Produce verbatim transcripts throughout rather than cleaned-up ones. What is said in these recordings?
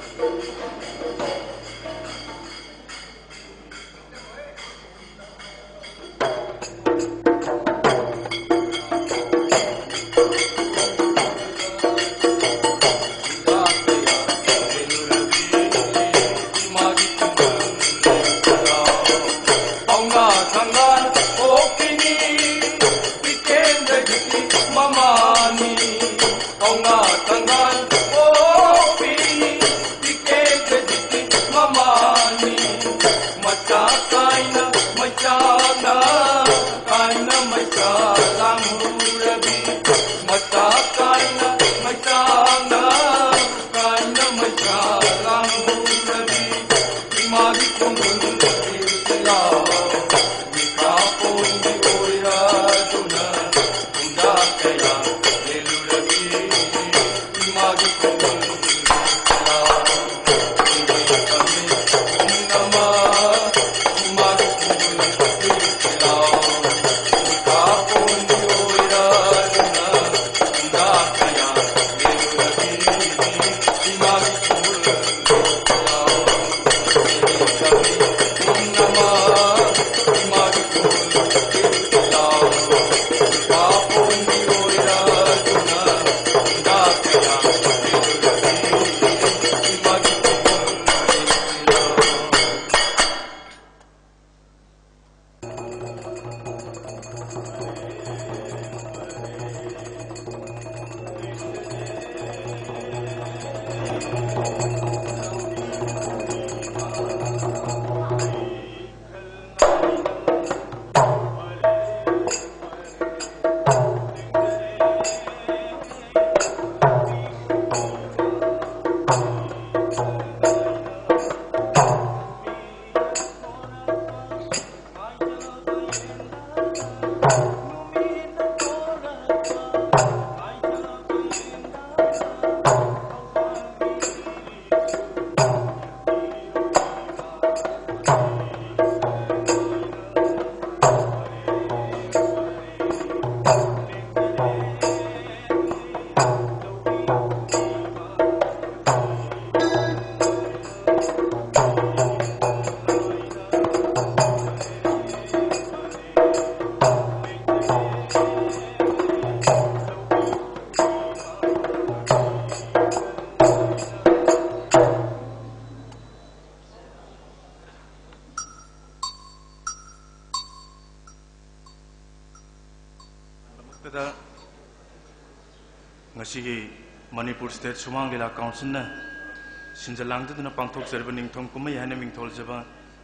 Manipur State Sumang Lila Council na sinjalang tu na pangthok serba ningthong kumai hana mingthol jaba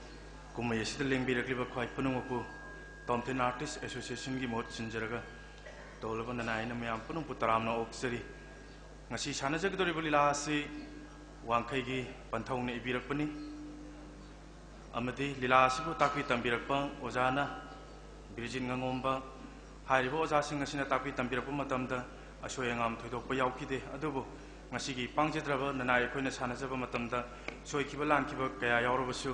kumai esi leng birakliba khwai punung ku Tomthen Artist Association gi mot sinjaraga tolba na nai na myam punung putaram na oksari ngasi sana jag dori bulila si wangkhai gi panthong ne ibirakpani amadi lila sibu takwi tambirakpa ojana Birjin ngangomba haribo oja sing ngasina takwi tambirakpa matamda Asoyangam Tudok Bayauki, Adobo, Masigi, Pangjetrava, Nanai, Queen Sanazava Matamda, Soikibalan Kiba, Kaya Yorobasu.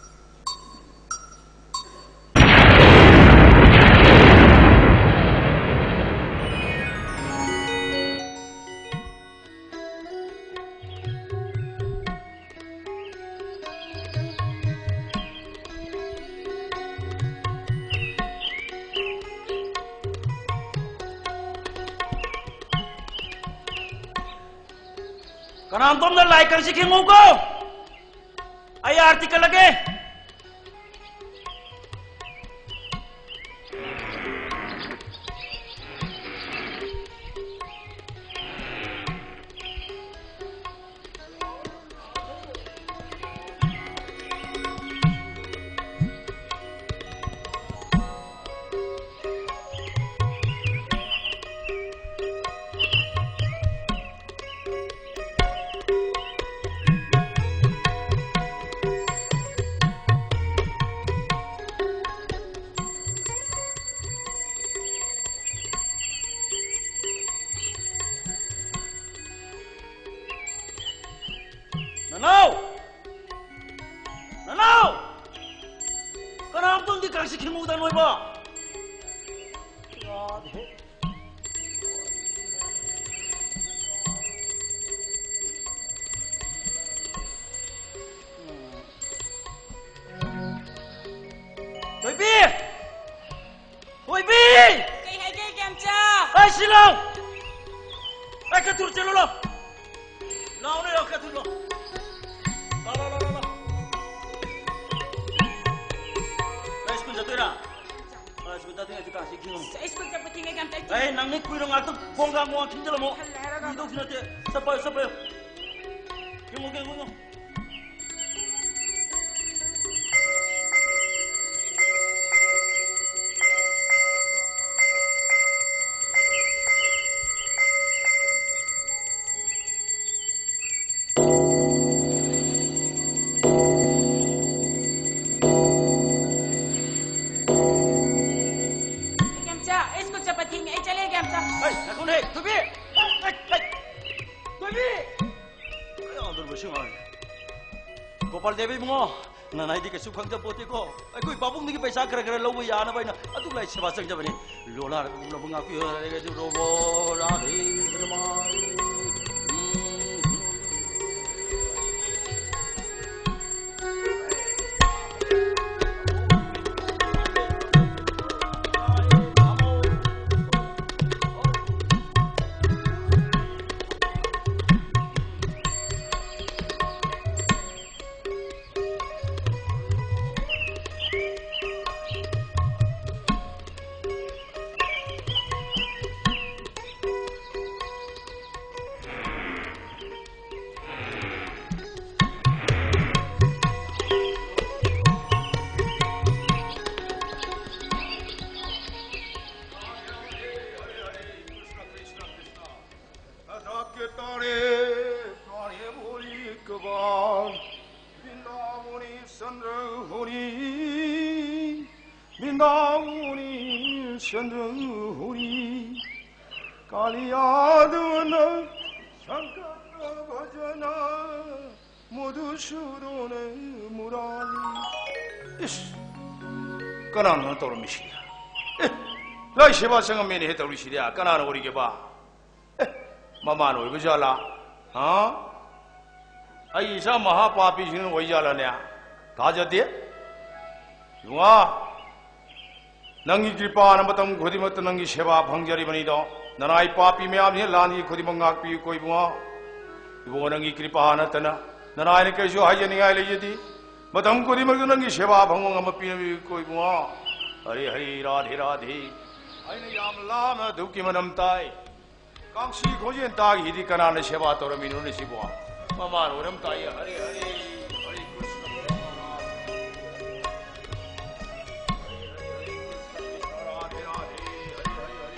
Kanam tom na like ang siking ko. Ay article lagi. Nanaw! Nanaw! Kanang tong di kang sikimutan mo ba? Grabe. Ay, que tur chelo lo. Lao ne lo que tur lo. La la la la la. Ay, school jatuh dah. Ay, school jatuh ni juga sih kini. School jatuh tinggal jam tadi. Ay, nang ni kuih orang tu bongga muang kini je mo. Hidup sini je. Sampai sampai. Kini kini kini. Gopal Devi mo, nanay di ka sukhang japote ko. Ay ko'y babong nigi paisa kara-kara lawa ya na ba na. Atu lai sebasang jaba ni. Lola na bunga ko ya ga ju robo radhe naman. Kanaan toro misiya. Lai seba sanga meni he toro misiya. Kanaan ori ke ba. Mama no ibu jala. Ha? Ai isa maha papi sini oi jala ne. Kaja dia. Yunga. Nangi kripa namatam khodi mat nangi seba bhangjari bani do. Nanai papi me am he lani khodi mangak pi koi bunga. Ibu nangi kripa natana. Nanai ne kaisyo hai jani ai le yedi. Matam ko di mag nangi seba bhangong am pi koi bunga. Hari hari radhe radhe. Ai ne yam lam duki manam tai. Kangsi khojen ta hi di kana ne seba tor minu ne sibwa. Mama ro ram tai hari hari. Hari Krishna. Radhe radhe. Hari hari hari.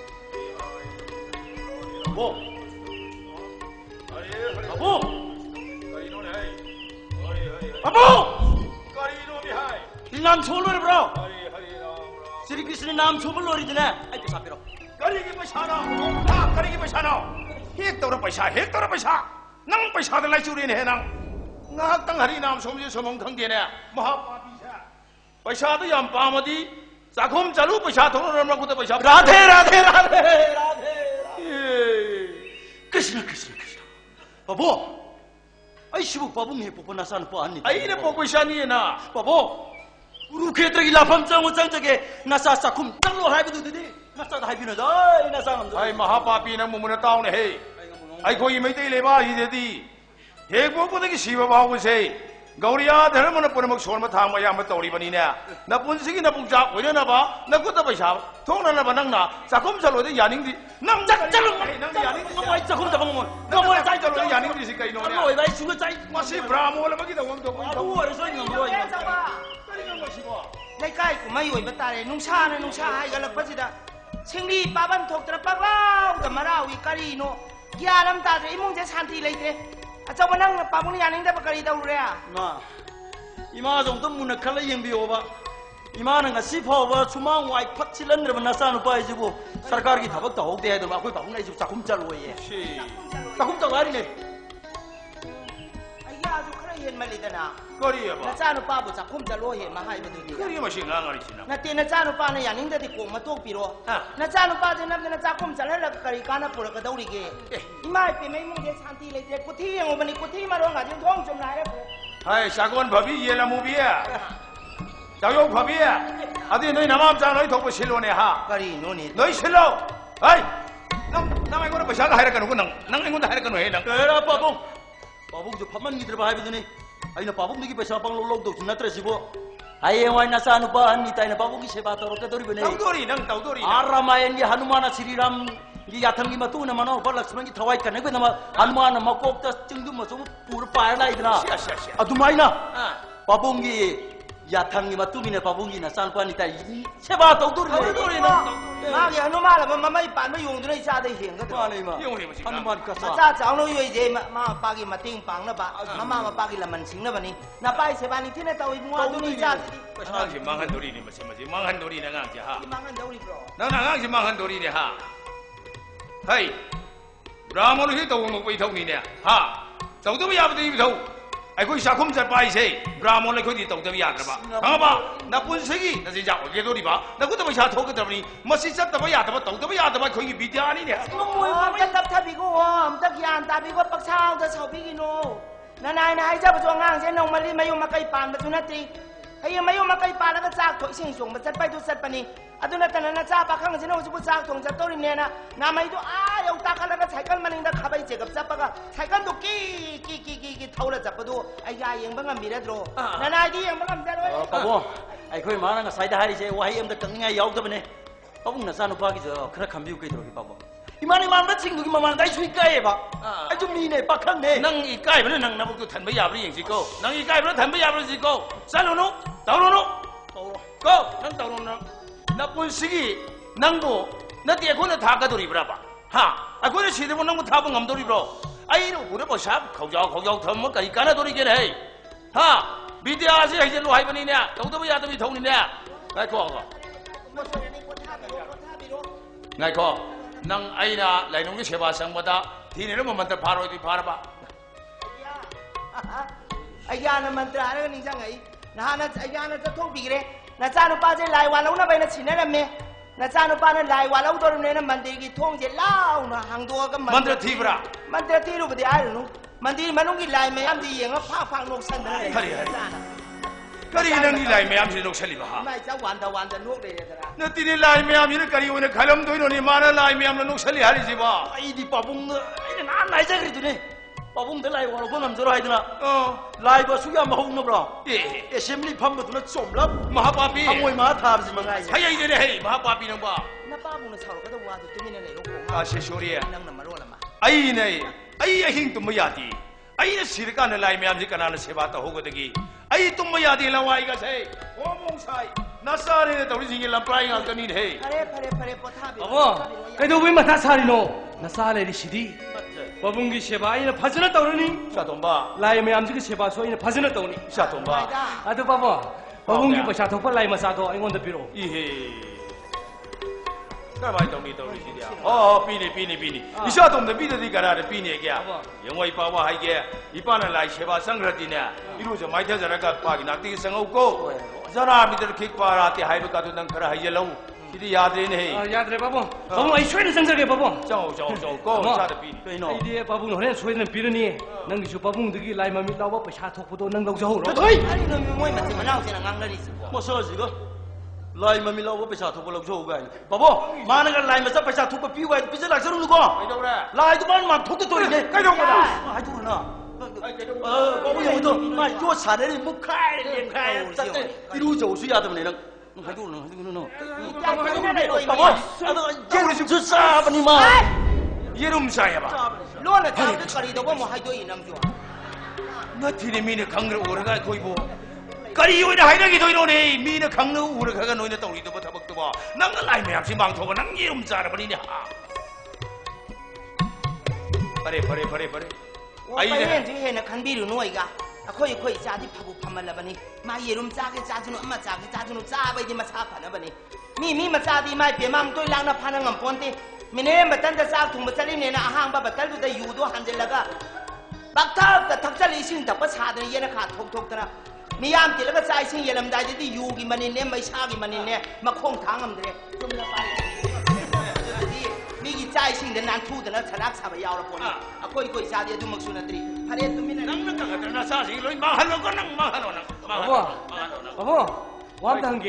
Abo. Hari hari. Abo. Kari no ne hai. Hari hari. Abo. Kari no ne hai. Nam cholo re bro. Hari hari ram ram. Sri Krishna nam cholo lori dina. Ay pesa pero. Kari ki paisa na. Ha kari ki paisa na. Hek tor paisa hek tor paisa. Nang paisa de lai churi ne nang. Ngak tang hari nam som je somong thang de ne. Maha papi sa. Paisa to yam pamadi. Sakhum chalu paisa thoro ram ram ko paisa. Radhe radhe radhe radhe. Krishna Krishna Krishna. Babo. Ay sibu babo me popo nasan po ani. Ai ne po paisa ni na. Babo. Kurukshetra ki lafam chang chang jage nasa sakhum changlo hai bu didi. Nasa hai bino dai nasa ngam. Ai maha papi na mumuna taw ne he. Ai khoi mai dei le ba hi de di. He ko ko de ki siwa ba ko se. Gauriya dharma na puramak son ma thang ma ya ma tori bani ne. Na punsi ki na pungja oi na ba na ko ta paisa. Thong na na ba nang na sakhum chalo de yaning di. Nang jak chalo nang yaning di. Ngamai sakhum jabang mo. Ngamai chai chalo yaning di si kai no ne. Oi bai suga chai. Masi brahmo la ba ki da wang to ko. Abu ore soi ngam roi. Lai kai của mấy người bắt tay nung sa này nung sa hay cái lực bắt gì đó sinh đi ba ban thuộc từ ba bao từ mà ra uy cari nó kia làm ta thì mong sẽ san thì lấy thế à cháu mà năng ba mong nhà nên đã bắt cari đâu rồi à Ma. Ima jong tum mun khala yeng bi oba. Ima na ngasi phawa chuma wai phat chilan re na sa nu pai jibu. Sarkar ki thabak ta hok de do ba khoi ba ngai ju chakum chal wo ye. Chakum chal ari ne. ai ya ju khara yen mali da na Kori ya na ba. cha nu pa bu chakum chal lo he ma hai ba du Kori ma sing ang ari sina. na te na cha nu pa na ya ning da di ko ma tok pi ro na cha nu pa de na na chakum chal la kari ka na pura ka dau ri ge ima pe mai mong je san ti le te ku thi yang ba ni ku thi ma ro nga jin thong chum lai ra Hai sakon bhabi ye la mu bi ya. Chao yo bhabi ya. Adi noi namam cha noi thok ba silo ne ha. kari no ni Noi silo. Hai. Nang namai ko पैसा का हायर कनो नंग नंग एंगों दा हायर कनो हे नंग करा पाबुंग पाबुंग जो फमन गिद्र बाय बिदुनी आइना पाबुंग दिगी पैसा पांग लोग दो नत्र सिबो आये वाई नसा नुपा हन्नी ताइना पाबुंग की सेवा तोर के दोरी बने तौदोरी नंग तौदोरी आरामायन की हनुमान श्री राम की याथन की मतु न मनो पर लक्ष्मण की थवाई करने को नमा हनुमान मकोक त चिंगदु मसु पूर पार लाइदना अदुमाइना पाबुंग की याथन की मतु मिने पाबुंग की नसान पानी ताई सेवा तौदोरी तौदोरी ना मागे हनुमान ब ममई पान म योंग दुनै चादै हेंग द माने मा हनुमान का सा चा चाउनो योइ जे मा पागी मतिंग पांगना बा ममा मा पागी लमन सिंगना बनी ना पाइ सेवा नि थिने तौ इबुआ दुनै चा ngang si mangan dori ni masi masi mangan dori na ngang si ha mangan dori bro nang nang ngang si mangan dori ni ha hai brahmon hi tau no pai thau ni ne ha tau tu ya ba ti thau ai khoi sa khum chat pai se brahmon le khoi ti tau tu ya da ba ha ba na pun se gi na sin ja o ye dori ba na ku ta ba sa thau ka da ni masi chat da ba ya da ba tau tu ba ya da ba khoi gi bi dia ni ne mui ma ta tap tha bi go am ta gyan ta bi go pak sao ta sau bi gi no na nai na ai ja ba zo ngang se nong ma li ma yu ma kai pan ba tu na tri ai ma yu ma kai pan la ka chak thoi sing song ba chat pai tu chat pa ni adu na ta na cha pa khang se no su bu chak thong chat to ri ne na na mai tu a yau ta kha la ka cycle ma ning da kha bai je gap chap pa ka cycle tu ki ki ki ki ki thau la chap pa du ai ya yeng ba ngam mi ra dro na nai di yeng ba ngam ja ro पाबो ai khoi ma na sai da hari se wahai am da kang ngai yaw da bane पाबुंग ना सा नुपा की जो खरा खंबिउ के दरो पाबो इमान इमान दा चिंग दुगी ममान दाई सुई काय बा ai ju mi ne pa khang ne nang i kai ba nang na bu tu than ba ya ba yin si ko nang i kai ba than ba ya ba si ko sa lo no tau lo no ko nang tau lo nang na pun si gi nang bo na tie ko na tha ka dori bra ba ha a ko ne si de bo nang bo tha ba ngam dori bro ai ro bu de bo sa khau jaw khau jaw tham ma kai ka na dori ke ne ha vidya si hai je lo hai ba ni ne tau tu ba ya tu bi thong ni ne ngai ko ko ngai ko nang aina lainong ki seba sangmada thine ro mantra pharo ti phara ba ayya na mantra ra ni jang ai na na ayya na ta thok bi gre na cha nu pa je lai wa lo na bai na chin na me na cha nu pa na lai wa lo do ne na mandir ki thong je lao na hang do ka mantra thi bra mantra thi ru ba de ai nu mandir manung ki lai me am di yeng pha phang nok san na hari hari kari nang ni lai me am si nok sali ba ha mai cha wan da wan da nok de de ra na ti ni lai me am ni kari one khalam doi no ni mara lai me am nok sali hari si ba ai di पाबुंग ai na nai ja gri tu ne पाबुंग de lai wa lo ngam joro hai dina oh lai ba su ya ma hong na bra eh assembly pham ba tu na chom lap mahapapi amoi ma tha ji ma ngai hai ai de ne hey mahapapi nang ba na pa bu na sa ro ka da wa tu mi ne le ro ko ka she shoriya nang na ma ro la ma ai ne ai a hing tu ma ya ti ai na sir ka na lai me am si kana na seba ta ho go de gi ai tu ma ya ti la wai ga se ho mong sai na sa ne ta ri sing lam prai ngal ka ni he pare pare pare po tha bi अबो कइदो बै मथा सारिनो नसा लेरि सिदि पाबुंगी सेवा इना फजना तौरनी sha tong ba लाई मयाम जी सेवा सो इना फजना तौनी sha tong ba अदु पाबो पाबुंगी पैसा थोप लाई मसा दो अइगोन द पिरो i he ka bai tong ni tong ri si dia oh pi ni pi ni pi ni i sha tong de pi de di ka ra de pi ni kya yang wai pa wa hai ke i pa na lai seba sang ra ti ne i ro je mai tha jara ka pa gi na ti sang au ko jara mi de khik pa ra ti hai ba ka tu nang khara hai ye lau Jadi ya de ne याद रे पाबो पाबो आई छोइ संग जगे पाबो jauh jauh jauh ko sa de pi kai no आई दे पाबो होरे छोइ न पिरनी नंग सु पाबो दगी लाई ममि लाव पैसा थोपदो नंग लौ जहो रो oi ai no mi moi ma ti ma nau se na ngang na ri si mo so ji go lai ma mi lo ba paisa thu ba lo jo ga ni babo ma na ga lai ma sa paisa thu ba pi wa pi sa la saru lu ko ai đâu ra lai tu ban ma thu tu tu ni kai đâu mà da ai tu na ờ babo yo tu ma yo sa de ni mu khai liền khai sa de ti lu jo su ya de ne na hai tu na hai tu na ya ni na le oi babo ado je ni su sa ba ni ma ye rum sa ya ba lo na ta de kari do mo hai do i nam jo na ti ni mi ne khang ro ora ga koi bo kari yo na hai na gi doi no ne mi ne khang no ura ga ga noi na tau ri do ba thabak to ba nang na lai me am si mang tho ba nang ye rum sa ra ba ni ne ha pare pare pare pare ai ne ji he na khan bi ru noi ga akhoi khoi cha di phabu phamal la bani ma ye rum cha ke cha junu ma cha ke cha junu cha bai di ma cha pha na bani mi mi ma cha di mai pe mam toi lang na pha na ngam ponte mi ne ma tan da cha thung ba chali ne na ahang ba batal du da yu do han je la ga bak tha da thak chali sing ta pa cha da ye na kha thok thok ta mi yam ti la ga chai sing ye lam dai di yu gi manin ne mai cha gi manin ne ma khong thang am de tum la pa mi gi chai sing de nan thu de na chanak sa ba yaw la pon akhoi khoi cha di du mak su na tri phare tu mi na nang na ka na sa si loi ma han lo ko nang ma han lo nang ma han पाबो पाबो वाम तंगे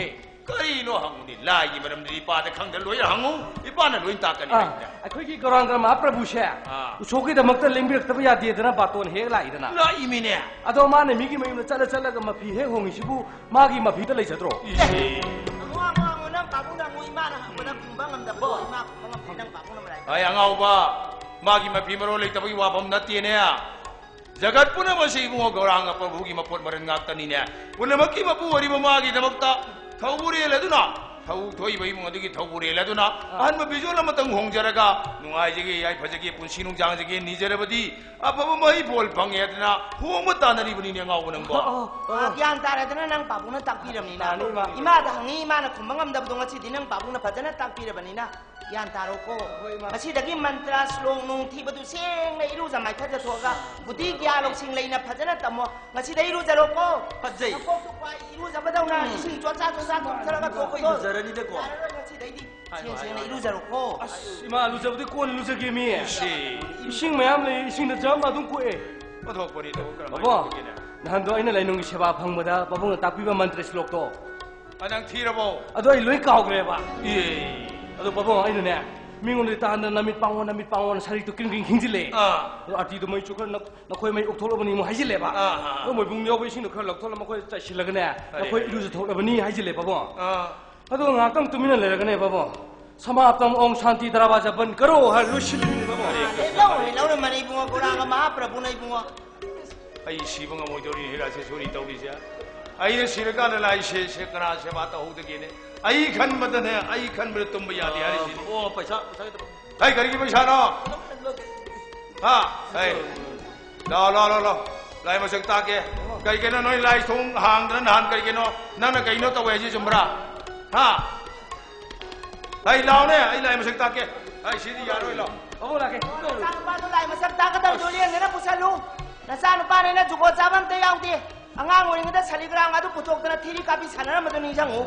그리노 항우니 라이 말음들 이빠한테 강들 로이 항우 이빠는 로이 닦아니 아이코기 거랑가 마프라부셰 우초기다 먹다 랭비럭다바 야디에드나 바톤 헤라이드나 라이미네 아도 마네 미기 메임나 짤라 짤라가 마피 해 홍이시부 마기 마피다 레이자드로 이시 Ngua ngua ngua nang papu nang ngui ma nang ngua nang kumbang ngam dabo ma kumbang ngam nang papu nang malai. 아이 angauba 마기 마피 마로 레이타바기 와범 나티에네야 Jagat puna masih ibu ngorang apa bugi mapot marin ngakta ni ne. Wala maki mapu wari magi damakta. Thau buri le duna. Thau thoi bai mung adigi thau buri le duna. An ma bijo la matang hong jaraga. Nungai jigi ai phajagi pun sinung jang jigi ni jarabadi. Apa ba mai bol pange duna. Hong mata nari buni ne ngau nang ba. Yan tara dana nang papu na tak piram ni na. Ima da hangi ima na kumbang ngam dabo ngasi dinang papu na pajana tak piram ni na. Yan taro ko. Masih dagi mantra slong nung tiba tu sing na iru zamai kaja thoga. Budi kya lok sing lai na pajana tamo. Masih da iru jaro ko. Pajai. Ko tu pa iru zaba daw na ising chwa cha chwa thong thara ko ko. Iru zara ni de ko. Masih da di. Sing sing na iru jaro ko. 이마 루자부디 꼰 루자게미 시. 이싱 마얌레 이싱 나 마둥 꼬에 어떻게 버리 또 그럼. 바보 나한도 아이나 라이농기 세바 방보다 바보가 딱비바 만트레 슬록도 안양 티라보. 아도 아이 로이 까오그레바 예. 아도 바보 아이네 민군이 따한다 나밋 빵원 나밋 빵원 사리도 낑낑 낑질레 아. 아티도 뭐 이쪽 나 나코이 뭐 옥톨로버니 뭐 하질레바 아하. 뭐 붕여보 이싱도 컬 럭톨로 뭐 코이 짜실라그네 나코이 이루즈 톨로버니 하질레 바보 아. 아도 ngakang tumina lerakane babo sama tam ong shanti darabaja ban karo ha lushilini babo Lau lau na mani bunga kurang ma prabu na bunga. 아이 시봉아 모조리 해라세 소리 떠오르자. 아이는 시르가는 아이 셰셰가나 셰바타 호드기네. 아이 간마다네 아이 간마다 또 뭐야 돼 하리시. 오 पैसा पैसा 아이 가리기 뭐샤나. 아, 아이. 라라라라. 라이 마석 따게. 가리게나 너희 라이 송 항드는 한 가리게노 나는 가이노 또 왜지 좀 봐라. 하. 아이 라오네 아이 라이 마석 따게. 아이 시디 야로이 라. babo lake Sang pa tu lai masak ta ka tar joli ang na pusalu. Na sanu pa na jugo sabam te yaw te. Angang ngori ngada saligrang adu putok na thiri kapi sana na maduni jang o.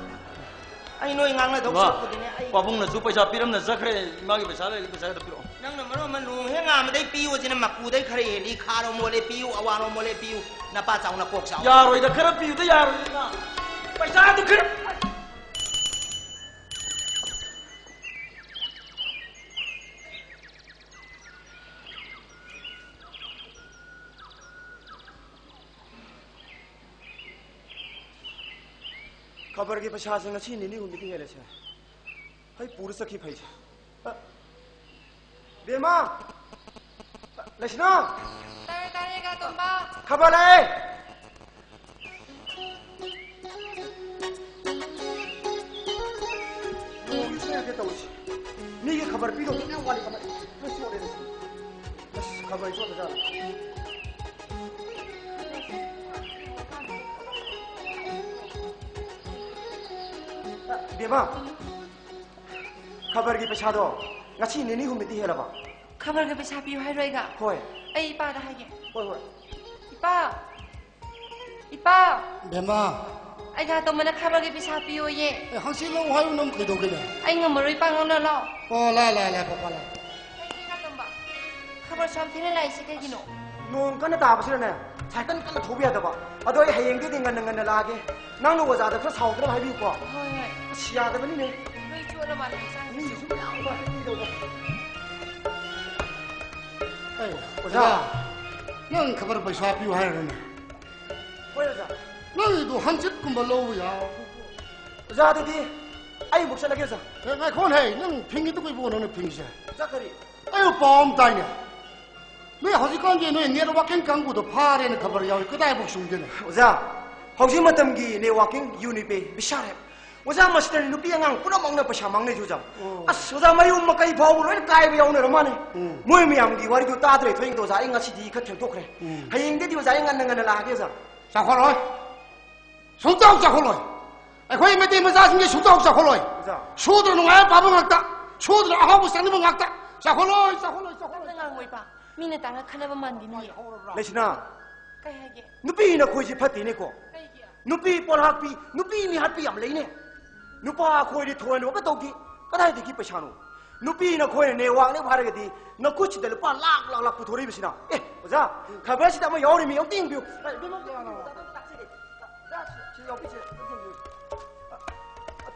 Ai noi ngang na dok 와 sok pudine ai. 빠봉나 주 पैसा 피름나 zakre 이마기 पैसा ले पैसा 더 피로 Nang na mano man lu he ngam dai piu jina maku dai khare li kharo mole piu awano mole piu na pa chaw na kok chaw. 야로이다 그런 피우다 야로이다 पैसा 더 그런 खबर के प्रशासन अच्छी नहीं हुई थी ऐसे भाई पूरे सखी भाई बेमा लक्षणा तारे तारे का तुम्बा खबर है नहीं ये खबर पी दो ना वाली खबर बस छोड़ दे बस खबर छोड़ दे बेमा खबर की पैसा दो ngasi ni ni hum ti hela ba खबर के पैसा पियो है रोएगा होय ऐ इपा दा है होय होय इपा इपा बेमा ऐ गा तो मने खबर के पैसा पियो ये 항시 로 화요 넘 그도기네 ऐ ngम रोई पा ngन लो 어라라라 봐봐라 ऐ का तुम्बा खबर शाम थिने लाई से के गिनो nung kana ta basira na saitan kana thobiya da ba adoi hayeng de ngan ngan la ge nang no waza da kha saw da hai bi ko होय होय siya da bani ne रोई चो न माने पैसा ni su ba ba ni do ba 에이 오자. 넌 그걸 뭐 샤피우 하려네 hoy za 너희도 한집 금발 놓으야 za de di ai muk sa la ge za 내가 권해 넌 핑기 두고 보고 너는 핑기자 za khari 아유 뻔 다이네 너 아직까지 너 내로 밖엔 강구도 파래는 그걸 야 그다이 복숭되네 oza hauji matam gi ne walking unipe bishare oza master nupi angang pura mangna pasha mangne ju jam as oza mayu makai phau loi kai bi yaune romane moi miam gi wari ju ta dre thoing do za inga si di kha thel tok re hayeng de di oza inga ngan la ge za 자콜로이 손자옥 자콜로이 거기 몇 대면 사신 게 손자옥 자콜로이 oza 쇼들은 왜 밥을 먹다 쇼들은 아하고 싸는 거 먹다 자콜로이 자콜로이 자콜로이 ngang ngoi pa mine ta na khana ba man din ye lechna kai ha ge nupi na khoi ji phati ne ko kai ge nupi por hak pi nupi ni hat pi am lei ne nupa khoi ri thoan ro ka tok ki kadai de ki paisa no nupi na khoi ne wang ne bhar ge di na kuch de pa lak lak lak pu thori bi sina eh oza khabar si ta ma yaw ri mi yaw ting bi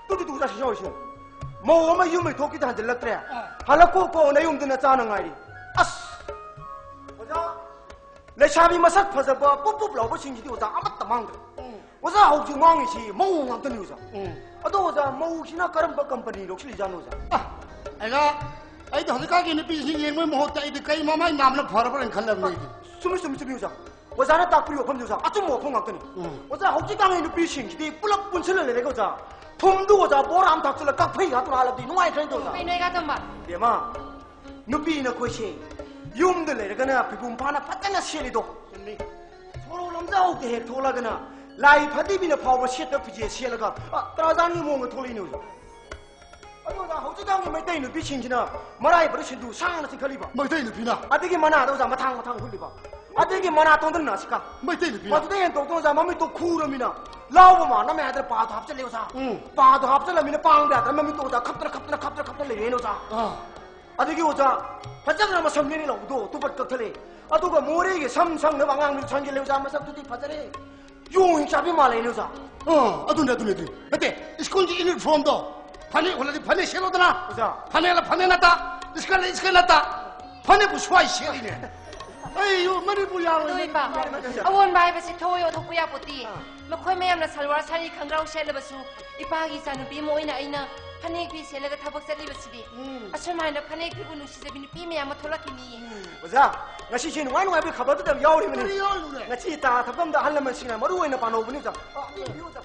뚜디 뚜자 시셔오시오. 뭐 엄마 유메 도끼도 한줄 럭드래. 할라코 코 내 용드나 짜는 거이리. 아스. 오자. 내 샤비 마삭 파자바 뽀뽀 라고 신기디 오자 아무것도 망들. 오자 혹시 망이시 뭐 남더니 오자. 아도 오자 뭐 혹시나 그런 거 컴퍼니 혹시 자는 오자. 아, 아이가 아이도 허리까지는 비신 예물 못다 이도 까이 마마이 남는 벌어버린 칼럼네. 숨을 숨을 숨이 오자. 오자나 딱 뿌리고 범 오자. 아좀 뭐 통각더니. 오자 혹시 강에 있는 비신 기디 뿌럭 분칠을 내가 오자. 톰도 오자 보람 닥슬라 깍페이가 또 할라디 누아이 트렌드 오자. Pinoy ka tumba. 대마 누비는 코시 용들 내려가나 비붐파나 빠따나 시리도 서로 남자오게 해 돌아가나 라이 파디비나 파워 시트 피지 시라가 아 따라자니 뭔가 돌리는 거죠. 아도자 호주당이 몇 대는 비신지나 마라이 버신도 상하나 생각리바. 뭐 되는 비나? 아되게 많아 도자 마탕 마탕 흘리바. 아되게 많아 돈들 나시까. 뭐 되는 비나? 마두대엔 똑똑자 마음이 또 쿠르미나 라오마 남의 아들 빠도 합절레오자. 빠도 합절레미나 빵배 아들 마음이 또 오자 갑더라 갑더라 갑더라 갑더라 레노자. 아. 아들이 오자 바짝나 뭐 성면이 나오도 또 바짝틀리 아도가 모래게 삼상너 방황을 전길레오자 마삭 두디 바자레 용이 잡이 말레노자. 어, 아도네 아도네 아도네. 어때? 스콘지 인을 프롬도 판에 원래 판에 실어드나? 오자 판에라 판에 났다. 스칼레 스칼 났다. 판에 부수와이 시리네. 아이요 머리 부야로. Pinoy pa. Awon bai ba si Toyo Tokuya puti. Makoy mayam na salwar sari kangraw shela basu. Ipagi sa nubi mo ina ina. Panig pi sela ga tabak sali basidi. Asumay na panig pi bunu si sabini pi mayam matolakini. 오자 ngasi shin wan wan bi khabar da yaw ri 머리 mini 열루네. ngasi ta tabam da halman sina maru wena pano buni oza oza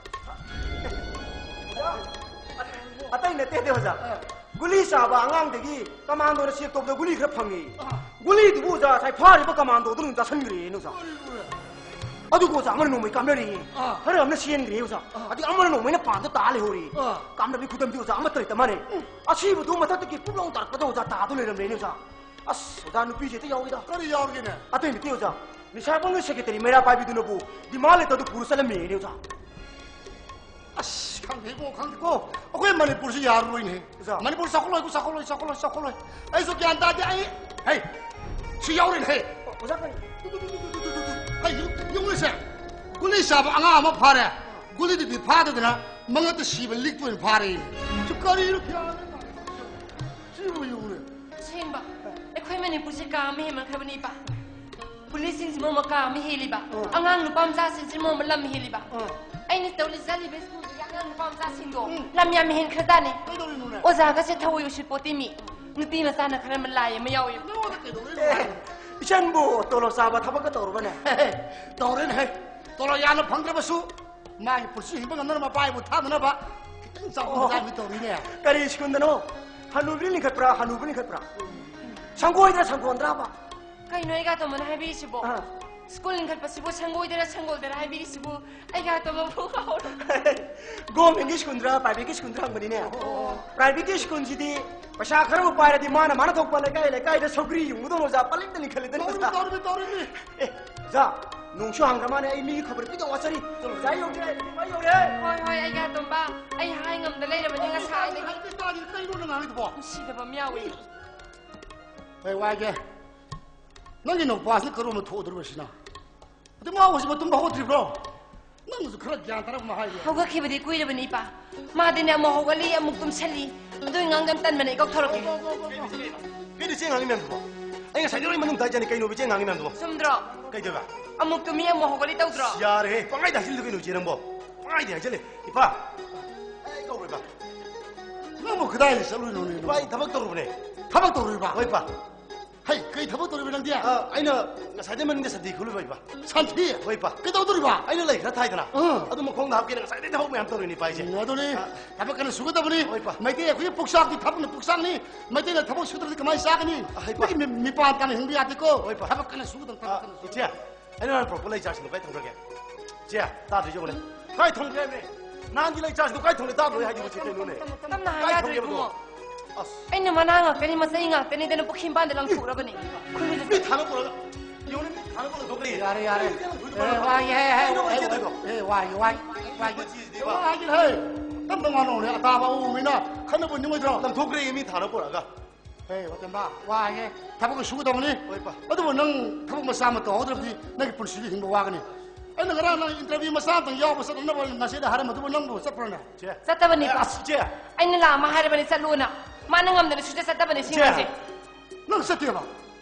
atai ne te de oza guli sa ba angang de gi commando sip top da guli khra phangi guli du oza sai phari ba commando du da san gri no oza adu ko za amar no mai kam ri har amna sien gri oza adu amar no mai na pa da ta le hori kam da bi khudam di oza amat tai ta mane asi bu du mata ki publong tar ka da oza ta du le ram le ni oza 아스, 나 누비지 때 여기다. 머리 열기네. 아또 이제 뛰어자. 니 샤방을 새끼들이 메라 바비도 너부. 니 말에 떠도 부르살람 메려자. 아씨, 강대고 강대고. 어, 왜 많이 부르시 야로 이네. 그죠? 많이 부르 사콜로 이거 사콜로 사콜로 사콜로. 아이소 기안다지 아이. 헤이. 시야오린 헤이. 오자까지. 아이, 용을세. 굴리 샤바 앙아 아마 파래. 굴리디 파드드나. 망어도 시발 릭도인 파래. 죽거리 이렇게 하는 거. 시부 용을. Sing ba. Akoy man ni pusi ka mi man khabani pa. Policing si mo maka mi hili ba. Angang nu pam sa sin si mo lam mi hili ba. Ai ni tawli zali be school ya ngang nu pam sa sin do. Lam ya mi hin khada ni. Oza ga se thawo yu shi poti mi. Nuti na sana khara man lai ma yaw yu. 이천부 또로 사바 타바가 떠오르네. 떠오르네 헤이. 떠로 야는 방그러버수. 마이 부르시 힘은 안 나는 바이 못 하는 봐. 그땐 싸고 자미 떠오르네. 까리 시군데노. 하누빌링 컷브라 하누빌링 컷브라. 창고이들 창고 안들아 봐. Kay noy ga to man hai bi si bo. 아. School ning khat pasibo changoi dera changol dera hai bi si bo. Ai ga to ma bu ka. 곰 잉기 시군드라 바이비 시군드라 한 번이네. 바이비 시군지디 पशा खरो पारे दी मान मान थोक पाले काई ले काई दे सोगरी युंगदो नो जा पलिक दनी खले दनी 떠오르네 떠오르네 떠오르네. जा 농쇼 한가만에 이 미기 खबर पिदो वासरी जा योगे 마 योगे Hoi hoi ai ga to ba. Ai hai ngam da lai da ban nga sai le. 딸이 까이로는 안 해도 봐. Si da ba miaw wi. 에이 와게. 너기 너 봐서 그러면 더 들어보시나. 근데 뭐 하고 싶어 좀 하고 드리브로. 너는 그런 게 안 따라 뭐 하지. Hoga ki ba di kui da ban ipa. Ma de na mo hoga li amuk tum chali. Doi ngang dam tan man ai gok thorok. 괜히 쨍앙이면 뭐 아니 사료리만 좀 다지니 까이 노비 쨍앙이면 뭐 Sumdro. 까이 되봐 Amuk tum mi mo hoga li tau dro. 야래 빵아이 다실 되게 노지는 뭐 빵아이 돼 절레 이봐 아이 거울 봐 너뭐 그다이 설로 노네. 빠이 다박 떠르네 타박 떠오르 봐. 어이 봐 하이 그이 타박 떠오르 는데야. 아 아이나 사대만 인데 사대 걸로 봐 이봐 산티. 어이 봐 그 떠오르 봐. 아이나 라이 그렇다 이더나 응. 아도 뭐 공나 합기는 사대 다 보면 안 떠르니 봐 이제 나도니 타박하는 수고다 보니. 어이 봐. 마이테 그게 복사기 타박는 복상니. 마이테는 타박 수고들 그만 싸가니. 어이 봐. 미 미판 까는 흥비한테 거. 어이 봐. 타박하는 수고들 아 타박하는 수고. 이제야 아이나 프로폴레이 자신도 까이 통하게 제야 다들 저번에 까이 통하게 난기레이 자신도 까이 통해 다들 하지 못해 눈에 Tam na ha ya dri mo. 아스 Ai na mana nga kani ma sai nga kani da na pukhin ban da lang thura ba ni. Kui mi 미 타는 거라 이거는 미 타는 거라 도그리 야래 야래. 와이 에 와이 와이 와이. 와이 해. 남동안 오네. 아따바 오미나. 하는 분 누구 들어? 남 도그리 미 타는 거라가 에이 어떤 봐. 와이. 타박을 수고다 보니. 어이 봐 어디 뭐 능 타박 뭐 싸면 또 어디로 비 내게 불시기 힘도 와가니. ꯑꯩꯅ ꯉꯔꯥꯡ ꯅꯪ ꯏꯟꯇꯔꯚ꯭ꯌꯨ ꯃꯆꯥ ꯑꯃꯇꯪ ꯌꯥꯎꯕ ꯆꯠꯅꯕ ꯉꯁꯤꯗ ꯍꯥꯏꯔꯝꯕꯗꯨꯕꯨ ꯅꯪꯕꯨ ꯆꯠꯄ꯭ꯔꯣꯅꯦ ꯆꯠꯇꯕꯅꯤ ꯄꯥ ꯆꯦ ꯑꯩꯅ ꯂꯥꯛꯑꯃ ꯍꯥꯏꯔꯕꯅꯤ ꯆꯠꯂꯨꯅ ꯃꯥꯅ ꯉꯝꯗꯅ ꯁꯨꯡꯆꯠ ꯆꯠꯇꯕꯅꯤ ꯁꯤꯡꯁꯦ ꯅꯪ ꯆꯠꯇꯦꯕ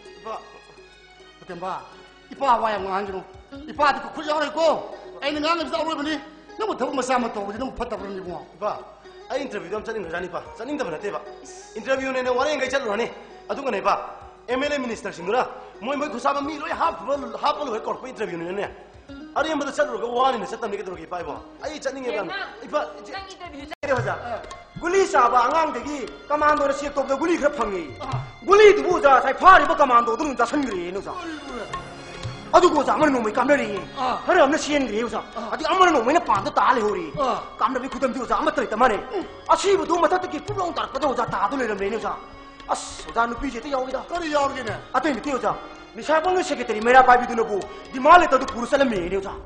ꯐꯇꯦꯝꯕ 이빠 와야 ngangino 이빠 그 쿨 야오래고 아이는 ngang이 비자 오르버니 너무 더운 맛이 아무 또 너무 팠다 그러니 뭐 이빠 아 인터뷰 좀 짜는 거잖니 봐 짜는 거 봐대 봐 인터뷰는 원래 인가 짜르라니 아두가 내 봐 엠엘에 미니스터 싱그라 뭐뭐 그 사람 미로에 하프를 하프를 할 거고 인터뷰는 네 아니 한번 짜르고 와니는 쳤다 내게 들어오기 봐 이봐 아이 짜는 게 봐 이빠 이제 인터뷰 하자 굴리 사바 앙앙대기 까만도를 시작도부터 굴리 그래 팡이 굴리 두부자 잘 파리버 까만도들은 자 선그리 노자 아두고 자 아무리 놈이 감려리 하루 없는 시행이 우사 아직 아무리 놈이 반도 달래 호리 감려비 구덤 비우자 아무 떨 있다만에 아시부 도마 따뜻히 꿀렁 따르고 자 다돌려면 메뉴자 아스 자 누피제 때 야오기다 거리 야오기네 아또 이 뛰어자 니샤봉의 세계들이 메라 바비도 너부 디말레 떠도 부르살렘 메뉴자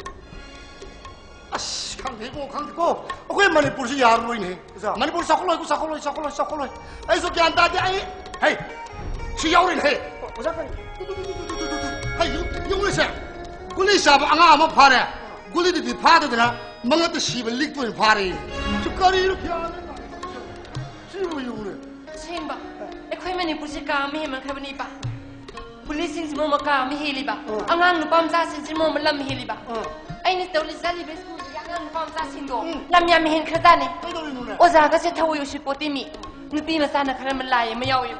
아씨 강대고 강대고 왜 많이 부르시 야로이네 많이 부르 사콜로 사콜로 사콜로 사콜로 아이소 기안다디 아이 헤이 시 야오리네 오자까지 아이 용리세 굴리샤브 앙아 아마 파래 굴리디 파드드나 망아도 시벨 릭도인 파래 죽거리 이렇게 하는 거 시부 용리 쳔바 에코이메니 부시까 미히만 카브니바 폴리싱스 모마까 미히리바 앙앙 누밤자 신지 모말람 미히리바 아이니 떠리 잘리 베스쿠 양앙 누밤자 신도 람야 미힌 크다니 오자가세 타오 요시 포티미 누비 마사나 카라말 라예 마야오요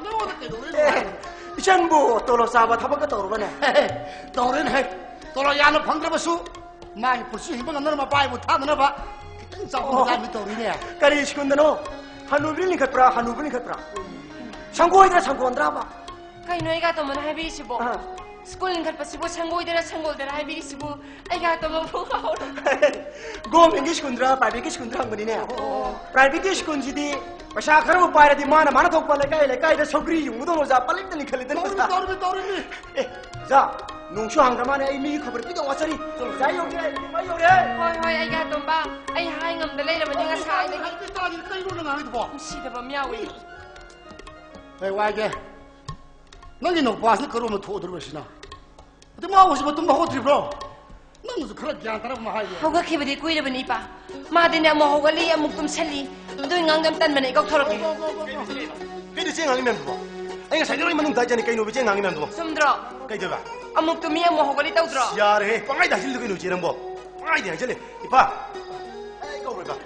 이천부 떨어 사바 타박가 떨어버네 떠오르네 떠러 야는 방그러버수 마이 불수 힘을 너는 바이 못하는 봐 그땐 싸우는 사람이 떠오르네 까리 시군데노 한우빌리 갓브라 한우빌리 갓브라 창고이드라 창고한드라 봐 카이노이가 또만 하비시보 스쿨링 갈파시보 창고이드라 창고이드라 하비시보 아이가 또만 보가오로 고민기 시군드라 바비기 시군드라 한 거니네 바비기 시군지디 마샤 카르고 파이라디 마나 마나 톡발레 까이레 까이레 소그리 용도노 자 빨리더니 칼리더니 떠오르네 떠오르네 떠오르네 자 농슈 한가만에 이미 커버리 삐동 왔으니 자 요래 마 요래 호이 호이 아이가 또마 아이 하이 ngầm 레이라면 내가 사이데기 이 딸이 떼이로는 아니도 봐 시다바 미야오이 에이 와이게 너기 너 봐서 그러면 도들으시나 근데 뭐 하고 싶어 또 먹고 드리브로 너는 그런 게 안타라고 뭐 하게 호가 키버디 꾸이르버니 바 마디네 뭐 호가리 아묵 좀 살리 너희 ngangdam 딴 만에 이거 털어게 그래도 쟁앙이면 뭐 아이가 살려로 이만 다잖니 까이노비 쟁앙이면 뭐 숨들어 까이더봐 아묵 좀 미야 뭐 호가리 떠들어 야래 빵아이 다실 르게 노지는 뭐 빵아이 돼 이제 이봐 아이 거울 봐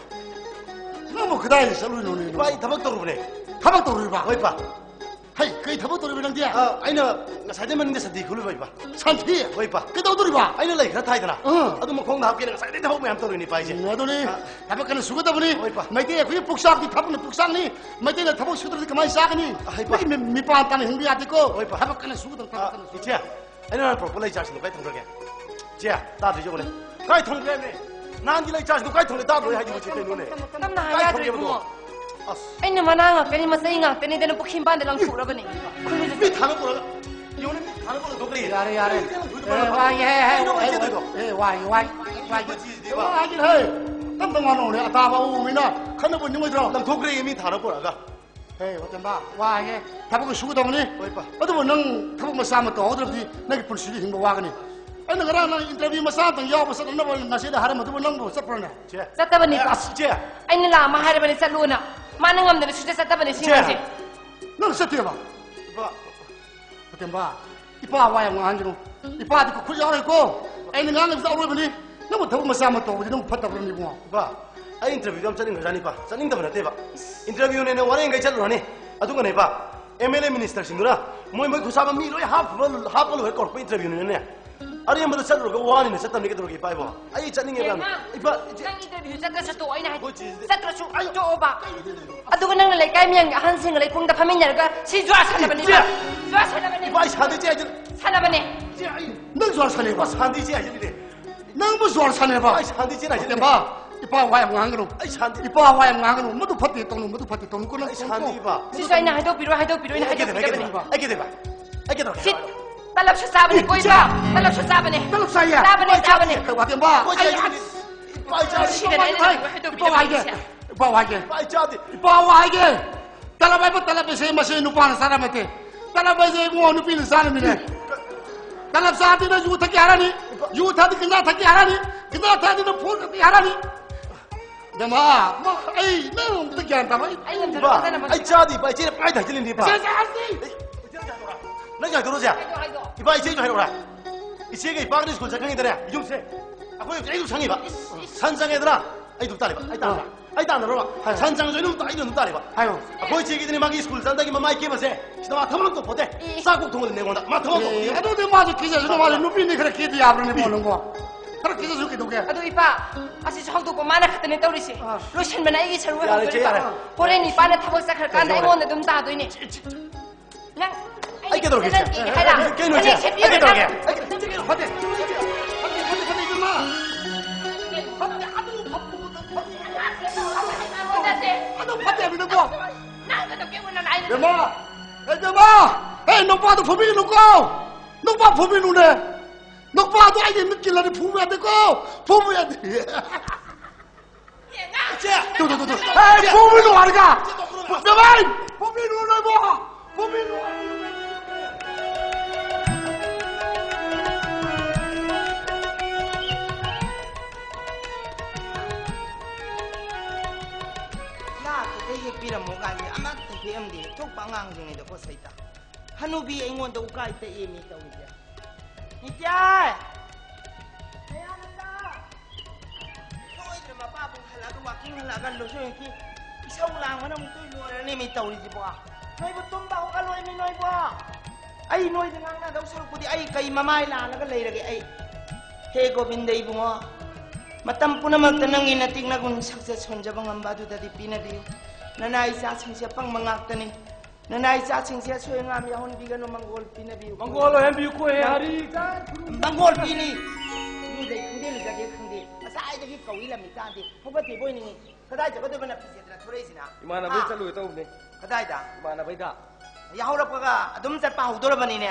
너뭐 그다이 살로 노네 이봐 이 타박 떨어보네 타박 떠오르 봐 어이 봐 하이 그이 타박 떠오르 는데 아 아이나 살대만인데 살대 그걸 봐 이봐 산티 어이 봐 그 떠오르 봐 아이는 라이 그렇다 이더라 응. 아도 뭐 공나 합기는 살대 타박 뭐 함떨으니 봐 이제 나도니 타박하는 수고다 보니 어이 봐. 마이테 그게 복사하기 타박은 복사니 마이테는 타박 수고들 그만 싸가니 아이 봐. 미 미빠한 땅에 흥비야 되고 어이 봐. 타박하는 수고들 아 타박하는 수고 이제 아이는 프로폴라이 자신도 까이 통그게 제 따도 저거네 까이 통그네 난디라이 자신도 까이 통그네 따도 하지 못해 눈에 남나 하야드리 부모 아스 아이는 마나가 까니 마사이가 까니 되는 복힘 반데 랑 풀어버니 미 타는 거라 이거는 미 타는 거라 도그리 야래 야래 에 와이 에 와이 와이 와이 와이 해 남동안 오네 아다바 우미나 큰어버 님들아 남 도그리 미 타는 거라가 에이 어떤 봐 와이 타박은 수고다 보니 어이 봐 어디 능 타박 뭐 싸면 또 어디로 내게 불수리 힘 와가니 아니 그러나 나 인터뷰 마사도 야고서 너버 나시다 하면 또 능고 섭프네 제 sattabani pa 제 aini la ma harabani saluna mana ngam de suje sattabani singaji 너 섭대봐 봐 어떤 봐 이빠 와야 ngangino 이빠 그 쿨 야오래고 아니 ngang이 비자 오르버니 너무 더운 맛이 아무 또 너무 팠다 그러니 뭐 봐 아 인터뷰 좀 짜는 거잖니 봐 짜는 거 봐대 봐 인터뷰는 원래 인가 짜르라니 아두가 내 봐 엠엘에 미니스터 싱그라 뭐뭐 그 사람 미로에 하프를 하프를 할 거고 인터뷰는 네 아니 한번 짜르고 와니는 쳤다 내게 들어오기 봐 이봐 아이 짜는 게 봐 이봐 이제 nang interview satra sa to aina 뭐지 satra su to oba aduga nang lai kai miang han sing lai pung da phamin yarga si jwa sanabani jwa sanabani 이봐 산디지 아주 sanabani 너 좋아 사네 봐 산디지 아주네 너무 좋아 사네 봐 아이 산디지 아주 어떤 봐 이빠 와야 ngangino 아이 산디 이빠 와야 ngangino 모두 팠대 똥 모두 팠대 똥 그는 아이 산디 봐 si so aina hado piro hado piro ina 이게 hado 돼 이게 piro 돼 bani 이게 돼 봐 이게 돼 fit talab sa sabani koi ba talab sa sabani talab saya sabani sabani 어떤 봐 빠이 짜디 si da ina hado 이빠 piro 와게 bani 이빠 와게 빠이 짜디 이빠 와게 딸아봐봐 딸아봐서 마시 누파는 사람한테 딸아봐서 뭐 누피는 사람이네 딸아봐 사한테는 주고 어떻게 알아니 이봐 유 타도 그나 타기 하라니 그나 타도 폰 타기 하라니 내마 뭐 에이 너 어떻게 한다 뭐 Anh làm thật Ba, ra là mà. ai cha đi ba chế ai thải lên đi ba. 세상에 Nó nhảy tôi ra. Hay rồi, hay rồi. Ba chế nhảy rồi. 이 세계 빠르게 스쿨 장강이들아 이좀 세. 아 거기 애도 장이 봐. 산장애들아. 아이도 딸이 봐. 아이 딸아. 아이 딸아 봐. 산장에서 이놈 딸 이놈 딸이 봐. 아유 아 거기 제기들이 막 이 스쿨 산다기 막 마이크 해봐세. 시다 마 터만 또 보대. 싸고 통을 내고 온다. 마 터만 또. 에도 내 맞아 기자 저 맞아 누비니 그래 기디 아브르니 보는 거 그래 기자 저기 도게 Ado ipa, asi chong tu ko mana khatane tawrisi. Lo shin bana igi charu Yare, ha che, tori yare. pa. Pore ni pa na thabak sakhar kan dai mon dum ta doi ni. Nang Ai cái đồ kia. Hay là Cái nó kia. Ai cái đồ kia. 파대 파대 파대 파대 이좀 마 아너 파대 믿는 거 Nang ka to ke wona nai. 내마 에저마 에이 너빠도 포비 놓고 너빠 포비 누네 너빠도 아이디 느낄라니 부부야 되고 부부야 돼 도도도도 에이 포비 누 하니까 내마 포비 누네 뭐 포비 누 ꯄꯤꯔꯝꯃꯣ ꯀꯥꯟꯁꯦ ꯑꯃꯠꯇ ꯄꯤꯔꯝꯗꯦ ꯊꯣꯛꯄ ꯑꯉꯥꯡꯁꯤꯡꯉꯩꯗ ꯄꯣꯠ ꯁꯩꯇ ꯍꯅꯨꯕꯤ ꯑꯩꯉꯣꯟꯗ ꯎꯀꯥꯏ ꯇꯛꯑꯦꯃꯤ ꯇꯧꯔꯤꯁꯦ ꯅꯤꯇ꯭ꯌꯥꯏ ꯅꯌꯥꯅꯟꯗ ꯁꯣꯏꯗ꯭ꯔꯦ ꯃꯄꯥꯕꯨ ꯍꯜꯂꯛꯑꯒ ꯋꯥꯛꯀꯤꯡ ꯍꯜꯂꯛꯑꯒ ꯂꯣꯏꯁꯣꯏꯒꯤ ꯏꯁꯧ ꯂꯥꯡꯕꯅ ꯑꯃꯨꯛ ꯇꯣꯏ ꯂꯣꯏꯔꯅꯦꯃꯤ ꯇꯧꯔꯤꯁꯤꯕꯣ ꯅꯣꯏꯕꯨ ꯇꯨꯝꯕ ꯍꯧꯒꯠꯂꯣꯏꯃꯤ ꯅꯣꯏꯕꯣ ꯑꯩ ꯅꯣꯏꯗ ꯉꯥꯡꯅꯗꯧ ꯁꯔꯨꯛꯄꯨꯗꯤ ꯑꯩ ꯀꯩ ꯃꯃꯥꯏ ꯂꯥꯜꯂꯒ ꯂꯩꯔꯒꯦ ꯑꯩ ꯍꯦ ꯒꯣꯕꯤꯟꯗ ꯏꯕꯨꯡꯉꯣ ꯃꯇꯝ ꯄꯨꯝꯅꯃꯛꯇ ꯅꯪꯒꯤ ꯅꯇꯤꯛ ꯅꯒꯨꯟ ꯁꯛꯆꯠ ꯁꯣꯟꯖꯕ ꯉꯝꯕ ꯑꯗꯨꯗꯗꯤ ꯄꯤꯅꯕꯤꯌꯨ ꯅꯅꯥ ꯏꯆꯥꯁꯤꯡꯁꯦ ꯑꯄꯪꯕ ꯉꯥꯛꯇꯅꯤ ꯅꯅꯥ ꯏꯆꯥꯁꯤꯡꯁꯦ ꯑꯁꯣꯏ ꯑꯉꯥꯝ ꯌꯥꯎꯍꯟꯕꯤꯒꯅꯨ ꯃꯪꯒꯣꯜ ꯄꯤꯅꯕꯤꯌꯨ मंगोल है भी कोई हरी ꯃꯪꯒꯣꯜ ꯄꯤꯅꯤ ꯏꯔꯨꯖꯩ ꯈꯪꯗꯦ ꯂꯨꯖꯒꯦ ꯈꯪꯗꯦ ꯉꯁꯥꯏꯗꯒꯤ ꯀꯧꯏ ꯂꯝꯃꯤ ꯇꯥꯗꯦ ꯍꯧꯒꯠꯇꯦ ꯕꯣꯏꯅꯤꯡꯉꯤ ꯀꯗꯥꯏ ꯆꯠꯀꯗꯣꯏꯕꯅ ꯐꯤꯖꯦꯗꯅ ꯊꯣꯔꯛꯏꯁꯤꯅ इमाना भाई चलो तो ने ꯀꯗꯥꯏꯗ इमाना भाई दा ꯌꯥꯍꯧꯔꯛꯄꯒ ꯑꯗꯨꯝ ꯆꯠꯄ ꯍꯧꯗꯣꯔꯕꯅꯤꯅꯦ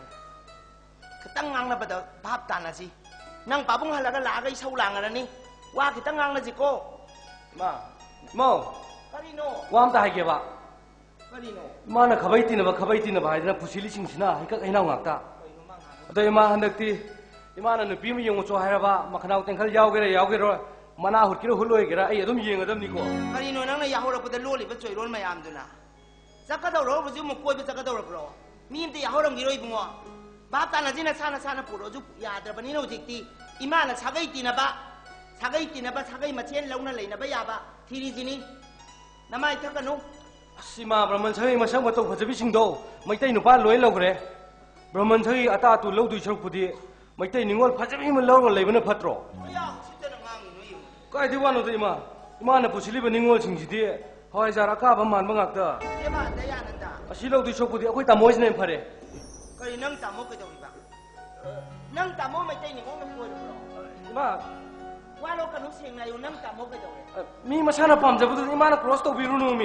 ꯈꯤꯇꯪ ꯉꯥꯡꯅꯕꯗ ꯚꯥꯞ ꯇꯥꯅꯁꯤ ꯅꯪ ꯄꯥꯕꯨꯡ ꯍꯜꯂꯒ ꯂꯥꯛꯑꯒ ꯏꯁꯧ ꯂꯥꯡꯉꯔꯅꯤ ꯋꯥ ꯈꯤꯇꯪ ꯉꯥꯡꯅꯁꯤꯀꯣ मा मो ꯀꯔꯤꯅꯣ वाम ता है के बा ꯀꯔꯤꯅꯣ इमाना खबाई तीन बा खबाई तीन बा हाइदना पुसिली सिंगसिना हाइका हैनाव ngakta अदो इमा हंदक्ति इमाना नुपी म यंगो चो हायराबा मखनाव तेंखल यावगेरा यावगेरो मना हुटकिरो हुलोयगेरा आई अदुम येंगदमनिको ꯀꯔꯤꯅꯣ ꯅꯪꯅ ꯌꯥꯍꯧꯔꯛꯄꯗ ꯂꯣꯜꯂꯤꯕ ꯆꯣꯏꯔꯣꯜ ꯃꯌꯥꯝꯗꯨꯅ ꯆꯠꯀꯗꯧꯔꯕꯁꯨ ꯑꯃꯨꯛ ꯀꯣꯏꯕ ꯆꯠꯀꯗꯧꯔꯕ꯭ꯔꯣ ꯃꯤ ꯑꯝꯇ ꯌꯥꯍꯧꯔꯝꯈꯤꯔꯣ ꯏꯕꯨꯡꯉꯣ ꯚꯥꯞ ꯇꯥꯅꯁꯤ ꯅꯁꯥ ꯅꯁꯥꯅ ꯄꯨꯔꯛꯑꯁꯨ ꯌꯥꯗ꯭ꯔꯕꯅꯤꯅ ꯍꯧꯖꯤꯛꯇꯤ 이마나 사가이 뛰나봐 사가이 뛰나봐 사가이 마치엔 라우나 레이나봐 야바 티리지니 나마이 타가노 सीमा ब्रह्मन सही मसंग मतौ फजबी सिंगदो मैतै नुपा लोय लौग्रे ब्रह्मन सही अता तु लौदुइ सरुपुदी मैतै निंगोल फजबी म लौग लेबन फत्रो या सितन ngang नु yu काय दि वानो दि मा इमा न पुसिलिब निंगोल सिंगसिदि होय जारा का बा मान बंगाक्ता एमा दयानंदा असि लौदुइ सरुपुदी अखोय तामोइसने फरे करि नंग तामो कदौरिबा नंग तामो मैतै निंगोल न कोइरबरो इमा वालो कनु सेंनायु नंग तामो कदौरे मी मसाना पामजबदु इमा न क्रॉस तौबिरुनु मी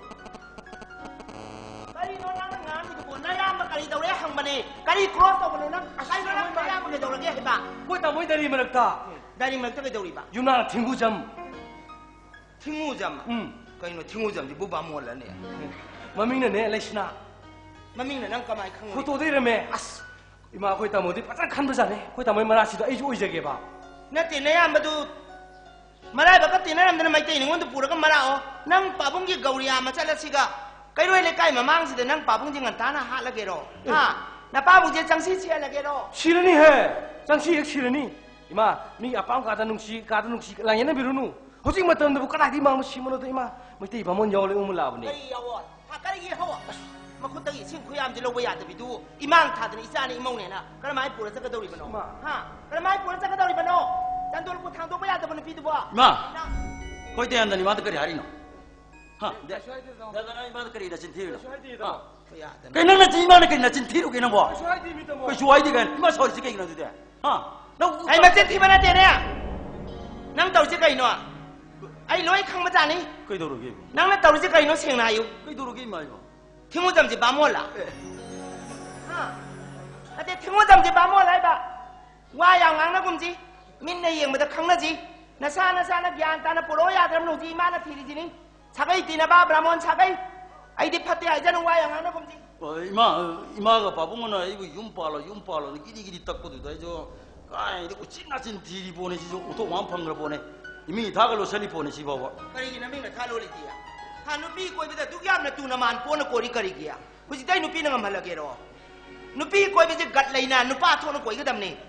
करी नो नंग ngang ni को नयाम करी दौरे हंगबने करी क्रॉस तौबनो नंग असai नंग नयाम कदौरगे हेबा कोइ तामोइ दरि मनक्ता दारी मक्ता कदौरिबा युना थिंगुजम थिंगुजम उम कइनो थिंगुजम दि बुबा मोलने ममिंग ने लेसना ममिंग नंग कमाई खंग फोटो दे रमे अस इमा कोइ तामोदि पता खन बजाने कोइ तामोइ मरासिदो आइजु ओइजगेबा नते नयामबदु मराय बका तिनरमदन मैतै निंगोंद पुरगा मराओ नंग पाबुंगी गौरिया मचलसिगा कइरोय लेकाय ममांगसिद नंग पाबुंजी ngantana हालगेरो हा ना पाबुजे चंगसी छेलगेरो सिरनी है चंगसी एक सिरनी इमा मी अपाम कादा नुंसी कादा नुंसी लायना बिरुनु होजि मतम दबु कदादि मांग सिमनो द इमा मैतै बामोन यावले उम लाबनी कई यावो हा करी हावो मखुतगी सिंग खुयामजि लौबा यादबिदु इमांग थादन इसानी इमौनेना करमाय पुरा चकदौरिबनो हा करमाय पुरा चकदौरिबनो चंदोल को थांदो बया दबन पिदुबो मा कोई ते अंदर निवाद करी हारी नो हाँ दे दादा निवाद करी ना चिंती नो हाँ कहीं ना ना चिंती माने कहीं ना चिंती रो कहीं ना बो कोई शुआई दी कहीं इमा सॉरी कहीं ना दे हाँ ना आई मचे थी बना तेरे नंग तौजे कहीं नो आई लोई खंग मजानी कोई दो रुकी नंग ना तौजे कहीं नो सेंग नायु कोई दो रुकी मारी बो थिंगु जमजी बामोला हाँ अते थिंगु जमजी बामोला आई बा वायांग आंग ना कुमजी मिन्ने येंग मत खंग ना जी नसा नसा ना ज्ञान ताना पुरो यादरम नुजी इमा ना थीरी जिनी छागई तीना बा ब्राह्मण छागई आई दि फते आई जनु वायांग आंग ना कुमजी इमा इमा का पापु मना इबु यूम पालो यूम पालो गिरी गिरी तक को दे जो Kai itu cik nasin diri bone sih untuk wang pangger bone. Imi dah kalau seli bone sih bawa. Kari gina ming na thalo li dia. Thanu pi koi bida tu yam na tu na man pon ko ri kari kia. Kusi dai nu pi na ngam hala ke ro. Nu pi koi bida gat lai na nu pa tho na koi ga dam ni.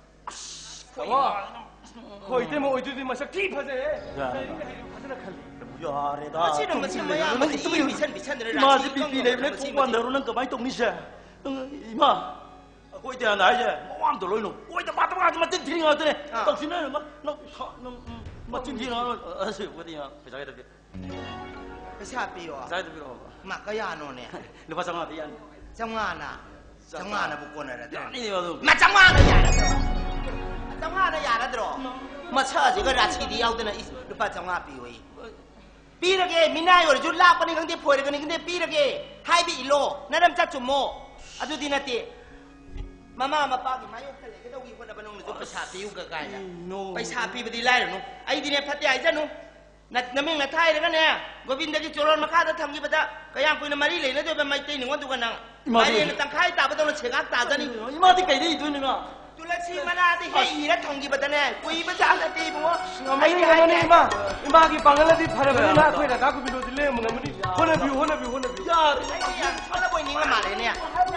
Koi te mo oi tu ma sak ki phaje. Ya reda. Macam mana macam mana ya? Macam itu bisan bisan dari Ima si pipi le le tu wan daru nang kamai tong ni se. Ima. Koi dia nai je. Wan tu loi no. Koi dia mata mata macam ting ngau tu ne. Tok sini no no no macam ting ngau. Asyik koi dia. Bisa kita. Bisa pi yo. Saya tu pi. Mak kaya no ne. Lepas sangat dia. Jangan mana. Jangan mana bukan ada. Ini baru. Macam mana ya? Macam mana ya ada tu? Macam juga raci dia awak tu na is lepas jangan pi wei. Pirage minai or julla pani kang de phoi kang kang de pirage hai bi lo nadam cha chumo adu dinati mama mapa gi mayo khale ke dawi khona banong jo paisa piu ka kai no paisa pi badi lai no ai dine phate ai janu na naming na thai ga ne govinda gi choron makha da tham gi bada kayang puina mari le na de ba mai te ni ngon tu ga nang mai ne tang khai ta ba dong chega ta da ni Ima ti kai dei tu ni nga. tulasi mana de hei ira thang gi bada ne kui ba ja na ti bo ai ni ga ni ma ima ki pangal di phara ba na khoi da ka ku bi lo di le mo ngam ni hona bi hona bi hona bi Ya. ai ya chola boy ni nga ma le ne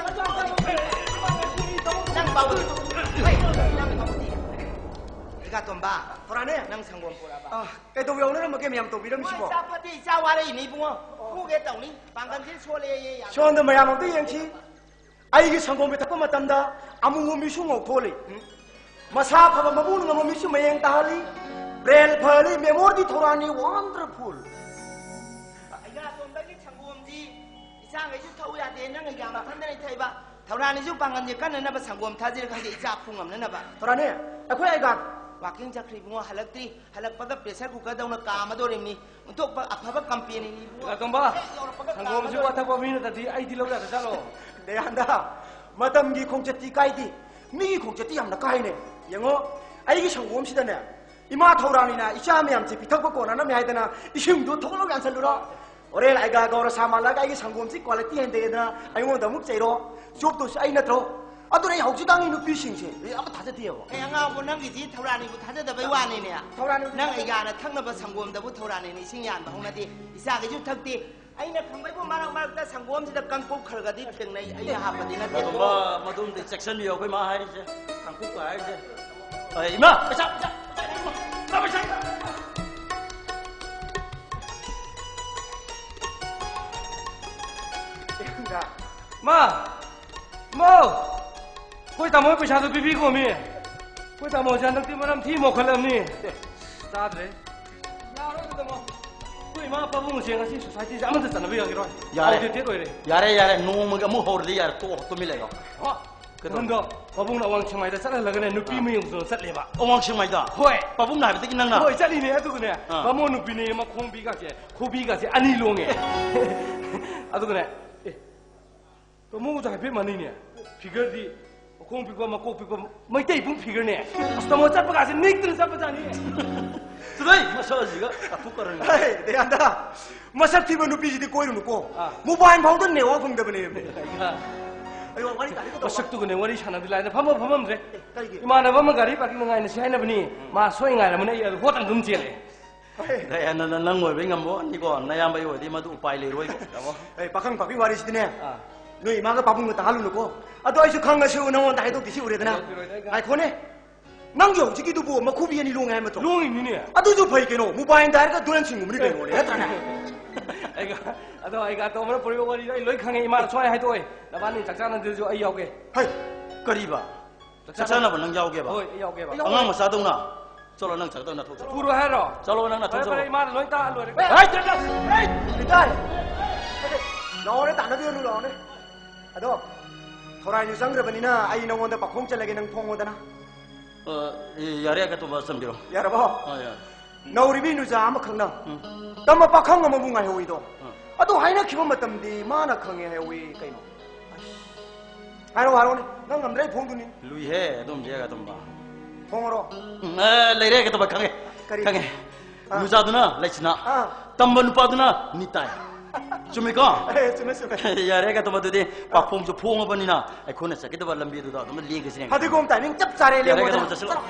nang ba hei nang ba ni iga tomba porane nang sangwam pora ba Ah, kay to yaw na naman kay miyam to biram si mo. sa pati sa wala ini bungo ku ge tong ni pangkan sin chole ye ya So ando mayamang to yang chi. Ay gi sanggom bita ko matanda amu mo misu ngok thole. Masa pa ba mabun ngam misu mayang tahali. Brel phali memor di thorani wonderful. iga tomba gi sangwam ji isa ngai ju thau ya de nang ga ma phan dai thai ba thawrani ju pangkan je kan na ba sangwam tha ji ka ge isa phungam na ba Torane, ako ay gat. Waking chakri bungo halakti halak pada pressure cooker dauna kama do remni untuk apa company ni bungo Kamba sangom ju wa tha ko mi na ta di ai di lo da ta lo De anda. Matam gi khong chati kai di. Mi gi khong chati yam na kai ne. Yango ay gi sanggom si da ne. Ima thorani na isha miyam chi pitak ko na na mi hai da na ishim do tholo gan sal ro. Ore lai ga gora samala ga gi sanggom si quality hen de na ai mo da muk chai ro. Job to ai na tro. Ado nei hauji dang ni nu pi sing che. Aba tha ja di yo. eh anga bu nang gi ji thawrani bu tha da bai wa ni ne Thorani nang ai ga na thang na ba sangom da bu thawrani ni sing yan ba hong na di isa gi ju thak ti ai na khang bai bu marang marang da sangom si da kang ko khar ga di theng nai ai ha pa di na te ko Ma madum de section yo koi ma hai je. Kang ku ka hai je. Ai Ima, paisa paisa. Ba paisa. da. ma mo koi ta mo paisa do bi bi ko mi koi ta mo jan dak ti maram thi mo khalam ni ta dre ya ro ta mo koi ma pa bu se nga si society ja ma ta na bi ya gi ro Ya de te oi re Yare yare no mo ga mo hor li yare to to mi le yo. ha kan do pa bu na wang chmai da sat la ga ne nu pi mi yong so sat le ba Owang sing mai da. hoi Pa bum na bi ti nang na. hoi sat li ne atu ne ba mo nu pi ne ma khong bi ga se khu bi ga se ani lo nge atu ne eh to mo ja pe ma ni ne figure di khong pi ko ma ko pi ko mai tai pung figure ne asta mo chat pa ga se nik tin sa pa ja ni Tudai masa ji ga atu kar ni. Hey, de anda. Masak tiba nu pi ji di koi nu ko. Ah. Mobile phone to ne wa phung da bane. Ayo wari ka ko. sak tu ne wari sana di lai na pham pham re Kari gi. imana ba ma gari parking ngai na sai na bani ma soi ngai na mane ya ho tang dum che le Dai na na nang ngoi be ngam bo ni ko na yam bai oi di ma du pai le roi ko. Hey, pakang papi wari si ne. ah Nu ima ga papung ta halu nu ko. Ado ai su khang ga su na won dai to ki si ure da na. Ai ko ne. Nang yo ji ki du bu ma khu bi ni lu ngai ma to. lu ni ne Ado ju phai ke no. Mobile dai ga duan sing mu ni ke no le. Ta na. ai ga ado ai ga to ma pori wari ai loi khang imana soi hai toi na ba ni chak cha na de jo ai yau ke Hai. Kari ba. Saksa na ba nang yau ge ba. hoi yau ke ba Angang masa dong na. Cholo nang chak dong na thok. puru ha ro Cholo nang na thok. ai imana loi ta loi Hai, ja ja. Hai, ni dai. Lo ne ta na bi nu lo ne. Ado. Thorai ni sang re bani na ai na won da pakhong cha lage nang thong da na. Eh yare ka to ba sam diro. Ya ra ba. Ah ya. Nauri bi nu za ma khang na. Tama pakhang ma bu ngai hoi do. Ado hai na khiba matam di ma na khang ye hoi kai no. Hai ro haro ne. Nang ngam dai phong du ni. Lui he dum je ga tum ba. Phong ro. Eh le re ka to ba khang. Kari. Khang. Nu za du na lai china. Ah. Tamban pa du na ni tai. ꯆꯨꯝꯃꯤꯀꯣ 에 좀 했으면 야래 가 도마도디 박폼 좀 포옹어버니나 코네 sakit bar lambi do da dum liengisi ne 하디곰 타이밍 짭 잘해 야래 레모다 ga domaja sila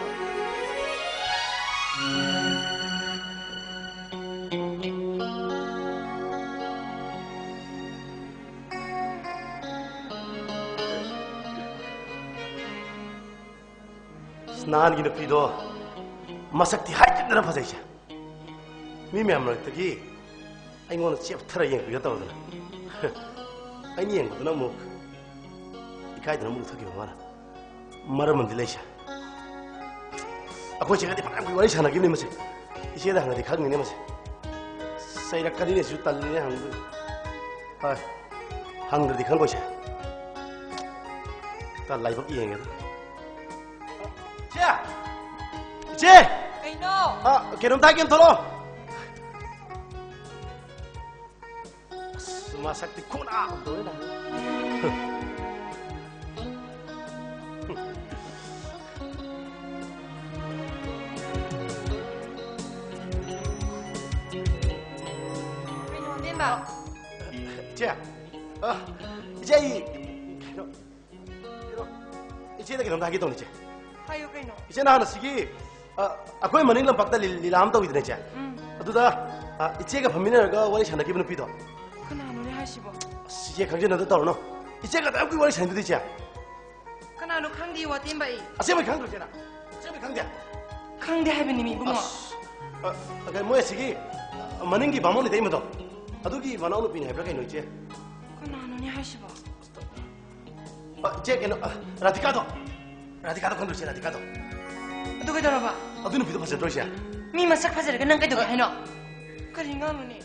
स्नान की नुपी दो मसक्ति हाई कितना फसे छे me ma'am रखतगी अइंगोन चेप थरा येंग बिगा तवदना अइनि येंग दना मुक इकाय दना मुक थगी मारा मर मन दिलेशा अखो चेगा दि फकाम की वारी साना गिनि मसे इसे दा हंगदि खगनि ने मसे सैरा कनि ने सु तल्लि ने हंग हाय हंगदि खंगोशा ता लाइफ येंग 제! 제! Kaino! 아, 걔놈 다 걔놈 털어! 수마삭디 코나! 너네다. Kaino, din ba? 제! 아, 이제 이, 걔놈, 걔놈, 이제는 걔놈 다 걔놈 이제. Hayo kaino. 이제 나는 시기 아 아코이 머닝 람박다 릴람 또 이드네 제 아두다 아 이제가 범민이가 원이 산다 기분 비도 Kanano ni hasibo? 시제 강전도 떠오르노 이제가 나고 원이 산도 되지 Kanano khangdi wa din ba i? 아세면 강도 되나 세면 강대 Khangdi haibini mi bungo. 아 아까 뭐야 시기 머닝기 밤원이 되면도 아두기 만나오는 비네 해버가 있노 이제 Kanano ni hasibo? 아 이제 걔는 라디카도 라디카도 건들지 라디카도 Adu kai dora ba? 아두는 비도 봤어 도시야 Mi masak phajal ga nang kai do haino. Kari ngano ni?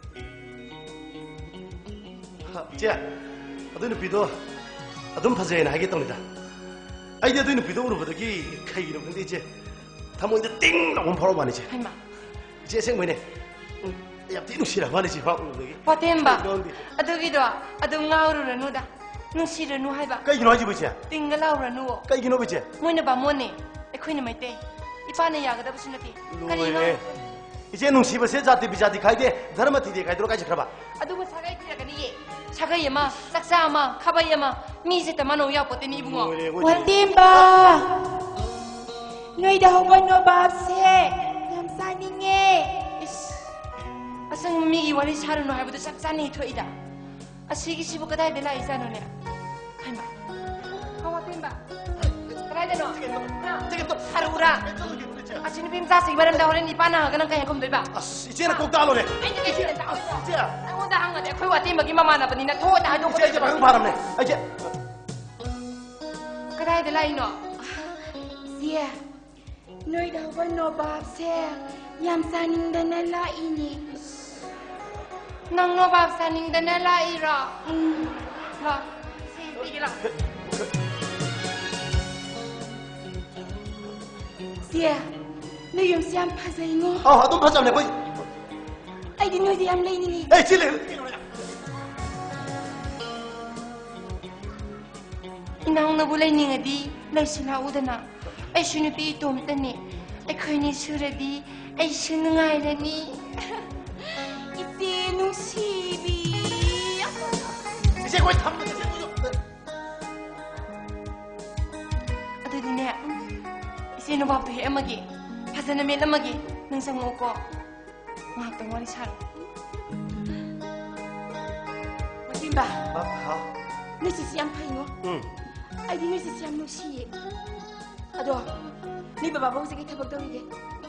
제 아두는 비도 아둔 파제나 하겠답니다 아이디어 도는 비도 오는 거더기 카이기는 근데 이제 다모인데 띵 나온 바로 많이지 Haima. 이제 생면에 야 뛰는 싫어 많이지 봐 오는 거기 Wa din ba? Adu gi do adu ngawru ra nu da. Nung si ra nu hai ba? 까이기는 하지 보지 Tinggalau ra nu. 까이기는 보지 Moina ba mone? Ekhoina mai te. Ipana yaga da businati. Kari 노예 ngano? 이제 농시버 세 자티 비자티 가이데 다르마 티데 가이도록 가지 그러봐 Adugo sagai tiragani ye. Sagai ama, saksa ama, khabay ama, mi se tamano ya pote ni bungo. Waldimba! Noida hoban no babse! Namsaninge! Is. Asang mi wali saru no habudo saksani thoida. Asigi sibu kadai bela isano ne. Haima. Hawatimba. Kadai deno. 되게 또 Harura. Asini bimsa sig baram da horen ipana ganang kaya kum doiba. 아, 이제는 꼭 따로래 Ai ni kai da. 이제 Ang da hanga de khoi watimba gi mama na banina tho da do. 이제 이제 방금 바람네 아, 이제 Kadai de lai no. Sia, noida hoban no babse! Yamsaningdana la ini. Nang no bab saning da na lai ra. La. Si tigila. Sia, no yung siyam pasay mo. 아, 아둔 파자네 보이 Ay, di no siyam lay ni. 에이 칠레 Inang na bulay ni nga di, lay sila udana. Ay sinupi itom tani. Ay koy ni suradi, ay sinungay na ni. Iti nung sibi. 이제 거의 다 먹었어 Ato din niya. Isino ba ito hiya magi? Hasa na mila magi, nang sango ko. Mahatang wali saro. Waldimba, 아, 아, no si siyam pay mo. 응 Ay, di no si siyam no siye. Ado, may bababaw sa kitabag daw ige.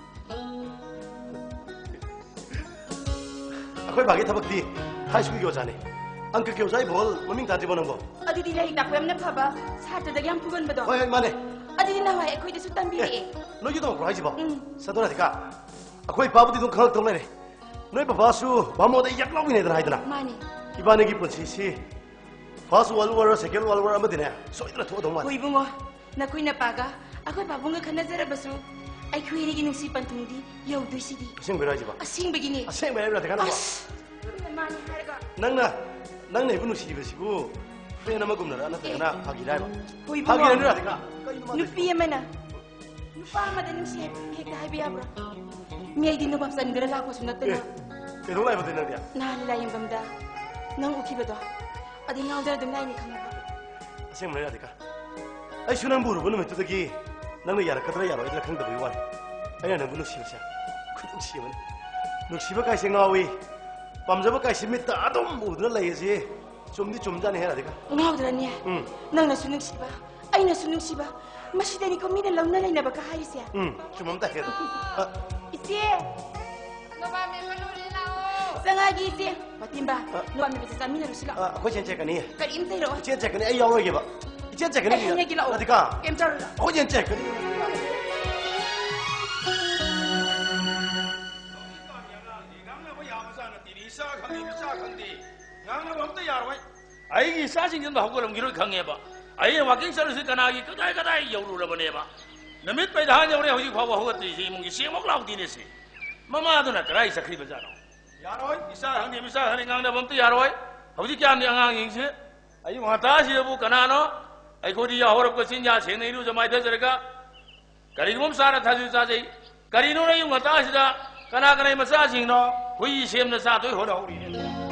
아코이 바게 타박디 하이스쿨 교사네 앙크 교사의 볼 머밍 다 집어넣은 거 Ado di lahi takwem na paba, sa ato dagyang pugan ba daw? 어이 만에 Ado di nawa, ako'y da sultan bili. 너희도 그거 하지 봐 응. 사도라니까 아코이 바보디 돈 강학 동네네 너희 바바수 바모데 약로긴 애들 하이드나 Mani, 이반의 기쁜 시시 바수 월월 세결 월월 아무 되네 소이들아 도와 동만 kuy bungo, na kuy napaga, ako'y babunga ka na zara baso. Ay kuy rin ginusipan tungdi, yaw doy sidi. 생배를 하지 봐 Asing begini. 생배를 되가나 봐 As! Mani, harga. 낭나 낭나 이분 시집으시고 프레나 먹음나라 나 되가나 하기라 봐 Kuy bungo. 하기라 누라 되가 Nupiya man na. Nupa madaling siya, hekta habi abra. Miyay din nabapsan gara lako sunat na. 그래도 라이브 되는 데야. 나리라 임금다. 넌 우기버도 어디 나오더라 좀 나이니 강나. 생물 해야 될까? 아이 순한 부르 보는 것도 되기. 너는 야라 그들아 야로 이들 강도 보이완. 아야 너는 누시오샤. 그동 시면. 누시버 가이 생아위. 밤저버 가이 심미다 아동 모든 레이지. 좀디 좀 전에 해야 될까? 나오더라니. 응. 너는 수능시바. 아이나 수능시바. 마시다니까 미는 럼나 라이나 바까 하이세야. 응. 좀 엄다 해도. 이제. 너가 메모리라오. 상하기 이제. 마팀바. 너가 메모리 사미나 루실라. 아, 그거 진짜 거니. 까임 세로. 진짜 거니. 아이 야로 이게 봐. 진짜 거니. 아이 얘기라. 어디가? 게임 잘라. 어 진짜 거니. 아이기 사진전도 하고 그럼 기를 강해봐. 아이 와킹살을 가나기 그다이 그다이 여우를 보내봐. 너몇 배다 하냐 우리 허지 과거 허것들이 이문기 시목 나오고 디네시. 마마도나 그라이 사크리버잖아. 야로이 이사 한디 미사 하는 강나 범도 야로이. 허지 꺄는 양앙 인시. 아이 와다시 여부 가나노. 아이 고디 야호럽 거 신야 세네 이루 좀 많이 되저가. 가리금 사라 타주 사지. 가리노네 용 와다시다. 가나 가나 마사징노. 후이 시엠나 사도이 호라 우리네.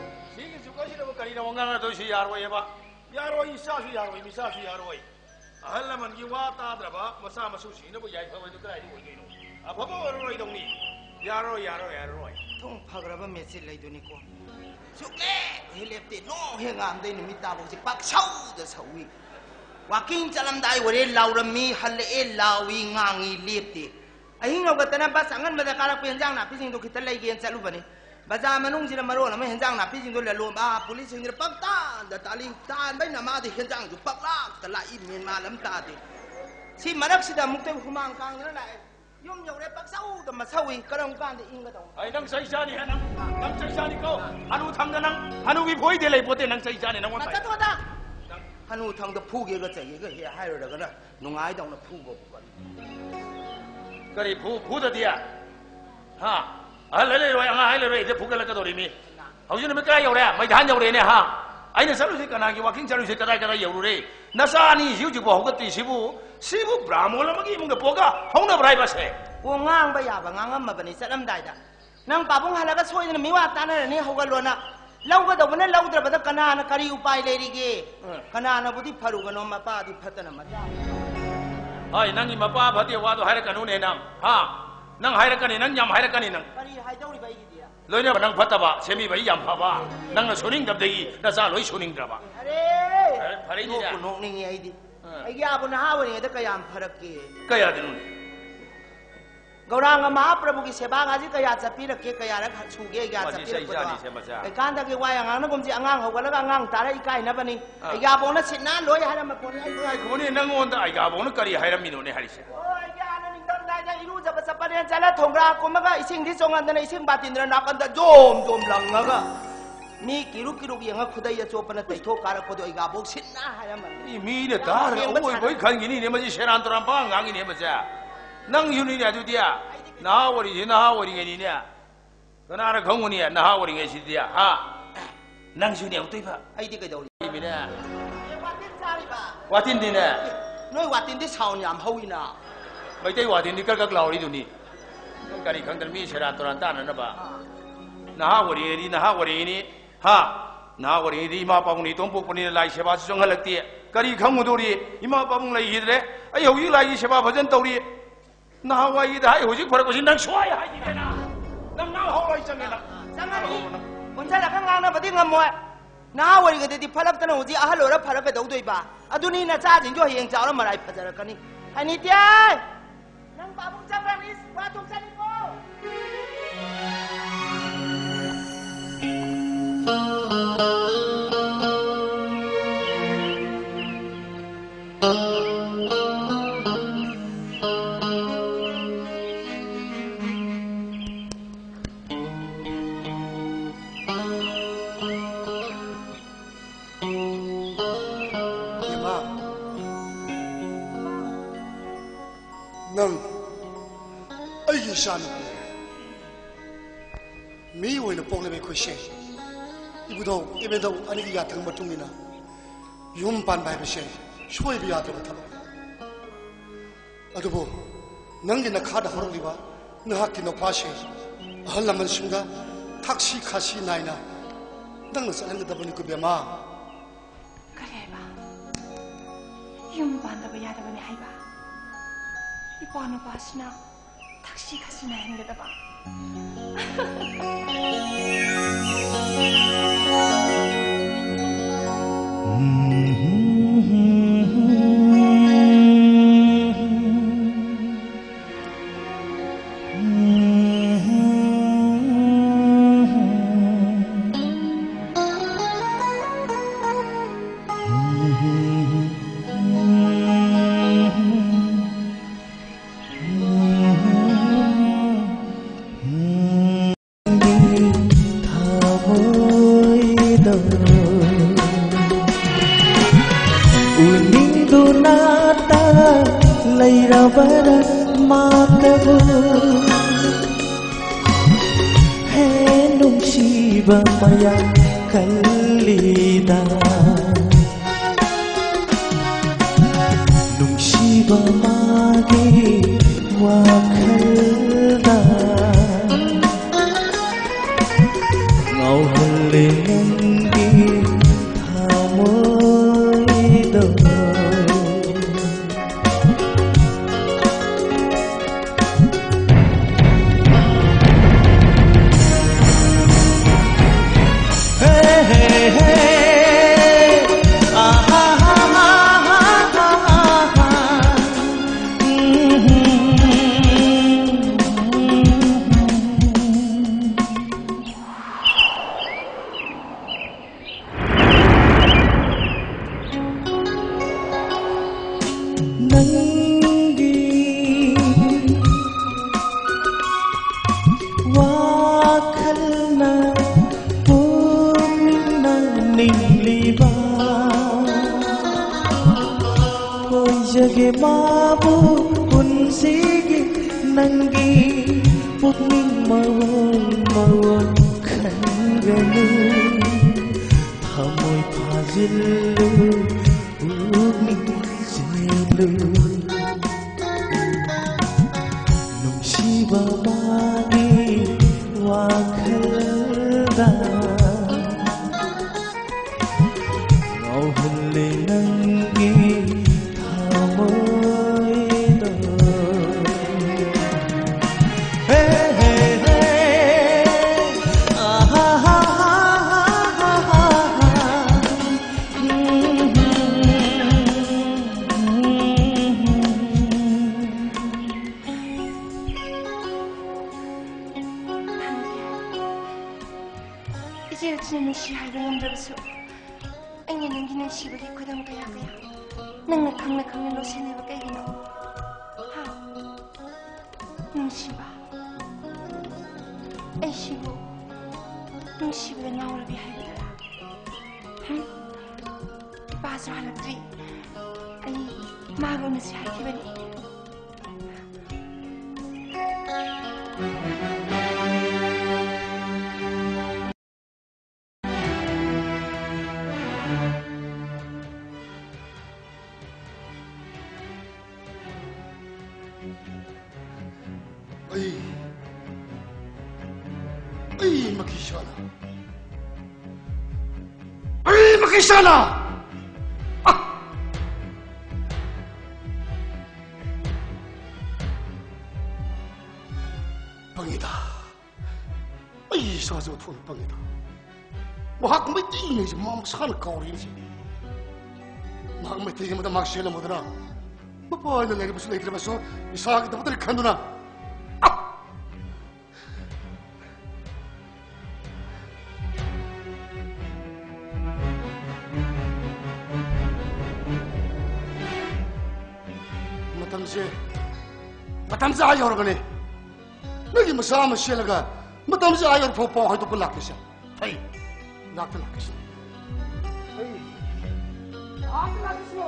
가리나 원강나 도시 야로이 봐. 야로이 사수 야로이 미사수 야로이. 아할라만 기와 따드라바 마사 마수시 너뭐 야이파워도 그라이 보이노. 아 바보 어로이 동니. 야로 야로 야로이. 통 파그라바 메시지 레이도니고. 죽게 헬렙데 노 행암데 니미타 보지 빡샤우더 사위. 와킹 잘람다이 오레 라우람미 할레 라위 강이 렙데. 아hingaw gatanan pasangan madakara ko yanjang na pising do kitalay giyan sa lubani. Baza manung sila maro na may henjang na pising do lalo ba pulis hindi pagtan da tali tan bay na madi henjang do paklak talai min malam tadi. Si marak sida mukte humang kang na lai. Yung yaw re pagsau da masawi karang kan de inga daw. Ay nang saisani nang nang saisani ko. Anu thang da nang anu wi phoi de lai pote nang saisani nang wan. Mata to da. Anu thang da phu ge ga chai ge he hai ro da ga na nungai daw na phu go ko. Kari phu phu da dia. Ha. À lấy lấy rồi anh ai lấy rồi thì phụ cái là cái đồ gì mi, hầu như nó mới cái dầu đấy, mày than dầu đấy nè ha, anh này sao lúc cái nào cái wakking sao lúc cái này cái này dầu đấy, na sao anh hiểu chứ bảo cái gì sibu, sibu brahmo là mấy cái mông cái boga, không được bray basi. Uang ngang bây giờ và ngang mà bên này sẽ làm đại đã, nang babung hala cái xôi này mi wa tan này hầu cái luôn à, lâu cái đầu bên này lâu rồi bây giờ cái nào nó kari upay lấy đi cái, cái nào nó budi pharu cái nó mà pa đi phát nó mà ra. Ay nang ima pa phát đi qua đó hai cái nụ này nang, ha. Nang hai cái này nang nhầm hai cái này nang. Lối này nang phát ba, xem mi bảy nhầm phá ba, nang là số ninh đập đấy, là sao lối số ninh đập ba. Aरे, phải đi nô ra. nô ninh nghe đi. Ai kia bún ha bún nghe đó cái yam phát kì. Cái gì đấy? Gauranga Mahaprabhu ki seba ngaji kaya chapi ra ke kaya ra chu ge ga chapi ra ko. Ai kan da ke wa yang na gom ji angang ho ga angang ta ra ikai na bani. Ai ga bo na sit na loi ha ra ma ko ai. Ai ko ni nang on da ai ga bo na kari hai ra mi no ne hari se. Oi ga na ning dong dai ja iru ja ba sa pa ne chala thongra ko ma ga ising di song an da ising batin ra na kan da jom jom lang na ga. Mi kiru kiru yang nga khudai ya chop na tai tho ka ra ko do ai ga bo sit na ha ra ma. Ni mi ne da ra oi oi khan gi ni ne ma ji sheran tram pa ngang gi ne ma ja. Nang yu ni ne du dia. Na wari ni na wari ngai ni ne. Kana ra khong ni na wari ngai si dia ha. Nang su ne u toi ba. Ai di ka do ni mi ne. Watin sa ri ba. Watin di ne. Noi watin di saw nyam hoi na. Mai tai watin di kar kar lau ri du ni. Nang kari khang dar mi sheran toran ta na na ba. Na wari ni na wari ni ha. Na wari ni ma pa ni tong pu pu ni lai se ba song halak ti. Kari khang mu do ri ima pa bung lai hi de. Ai ho yi lai se ba bhajan tau ri. Na wai da ai hujik phara ko sin nang swai hai ni na nang nang ho lai chang na Sangani kon sa la kang ngang na ba di ngam mo na wari ga di phalap ta no ji a halo ra phara pe dau doi ba aduni na cha jin jo hieng chaw la marai phajara kani hai ni tiai nang ba bung chang ra ni wa tum sa ni ko Nang ai gi san mi woi na pong le be khoi she ibu do ibe do ani gi ya thang matung ina yum pan bai be she shoi bi ya do ta adu bo nang gi na kha da hor li ba na ha ki no pa she hal lam sing ga 탁시 카시 나이나 낭나 살랑다 보니 그 배마 그래 봐. 용 반다고 야다보니 하이바. 이 번호 봐시나 탁시 가시나 했는데다 봐. Sana! Ah! Pangita. Ay, sa sa tuan pangita. Mahak may tingin si mama sa kanang kaurin si. Mahak may tingin mo na magsiyala mo na. Mapawal na lagi mo sila ikilabas so, isakit na matalikan doon na. Matam sa ayaw ka ni. Naging masama siya laga. Matam sa ayaw po po ako ito palaki siya. Ay, nakalaki siya. Ay, nakalaki siya.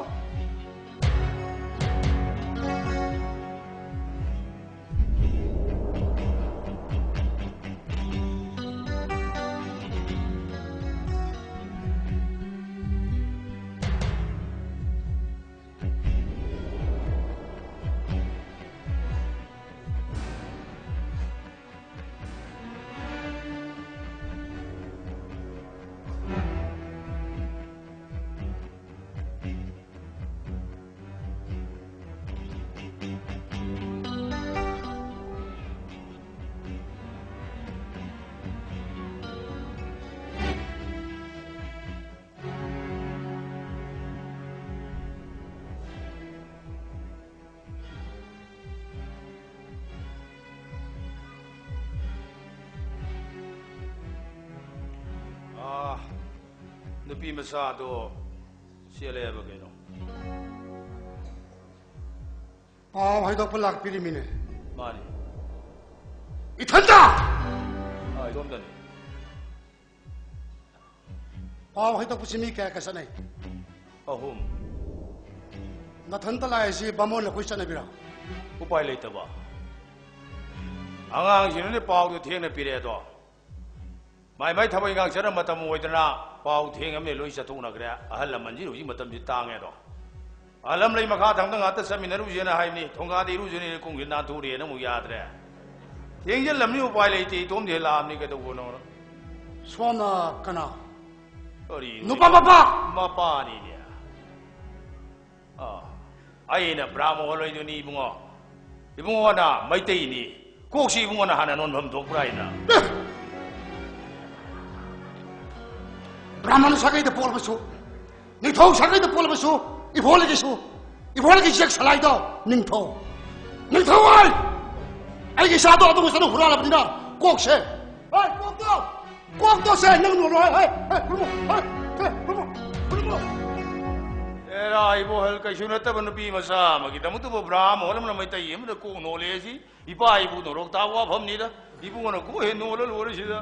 nupi masa do siapa begitu? Pau hai dok pelak pilih mine. Mari. Itanda. Ah, itu omdan. Pau hai dok pusimi kaya kesanai. Ahum. Nathanta lai si bamon la kuisa na bira. Upai lei taba. Angang sini ni pau tu tiang na pire do. Mai mai thabai ngang cara matam moi dana pau tiang amne loi satu na kira ahal laman jiru ji matam ji tang do. Alam lei makha thang tang atas seminar u jena hai ni thongga di ru jeni kung gin na tu re na mu ya dre. Tiang je lam ni upai lei ti tom de lam ni ke do no. Swana kana. Ori. Nupa papa. Mapa ni dia. Ah. Aina Brahmo loi tu ni bungo. Ibungo na mai tei ni. Kok si bungo na hana non pham thok prai na. Brahman sakai de pol basu. Ni thau sakai de pol basu. I pol ki su. I pol ki sek salai do. Ning thau. Ning thau ai. Ai ki sa do tu sa no hura la bina. Kok se. Ai kok do. Kok do se nang no ai. Ai, promo. Ai, promo. Promo. Era ibu hal kaisuna ta banu pi masa magi tamu tu Brahmo lam lam mai tai em da ko no le si. Ipa ibu no rok ta wa pham ni da. Ibu ngono ko he no lo lo si da.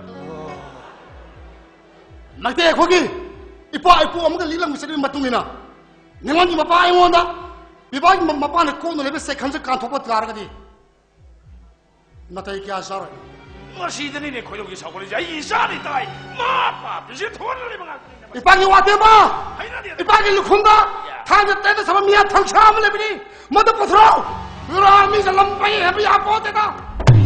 Nakte khogi. Ipa ipu amga lilang misari matungina. Nengon ni mapa ai ngonda. Ipa ni mapa na ko no le se khanse kan thopa tar ga di. Natai kya sar. Masih ni ni ko lo ki sa ko le ja i sa ni tai. Ma pa bi se thon le ma. Ipa ni wate ba. Ipa ni lukhunda. Thang te te sama mia thang cham le bini. Mad pathro. Ra mi salam pai he ya po te da.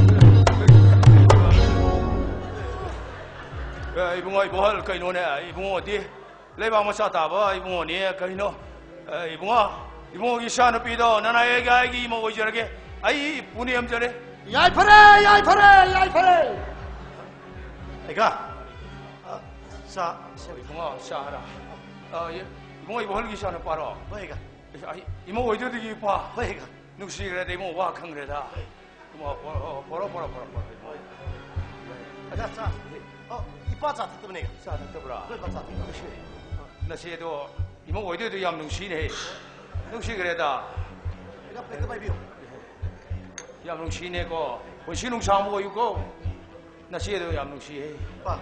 Eh ibu ngoi bo hal kai no ne ibu ngo di. Le ba ma sa ta ba ibu ngo ni kai no. Eh ibu ngo ibu ngo ki sa no pi do na na e ga gi mo go jere ke. Ai puni am jere. Yai phare yai phare yai phare. Ega. Sa ibu ngo sa ra. Eh ibu ngo ibu hal ki sa no pa ro. Baik. Ai ibu ngo de gi pa. Baik. Nuksi re de mo wa khang re da. Mo poro poro poro poro. Ada sa. Oh, ipa sa tu ne. Sa ta bra. Baik sa. Na se do ibu ngo de de yam nuksi ne. Nuksi re da. Ega plek bai bio. Yam nuksi ne ko. Ko shi nung sa mo yu ko. Na se do yam nuksi he. Pa.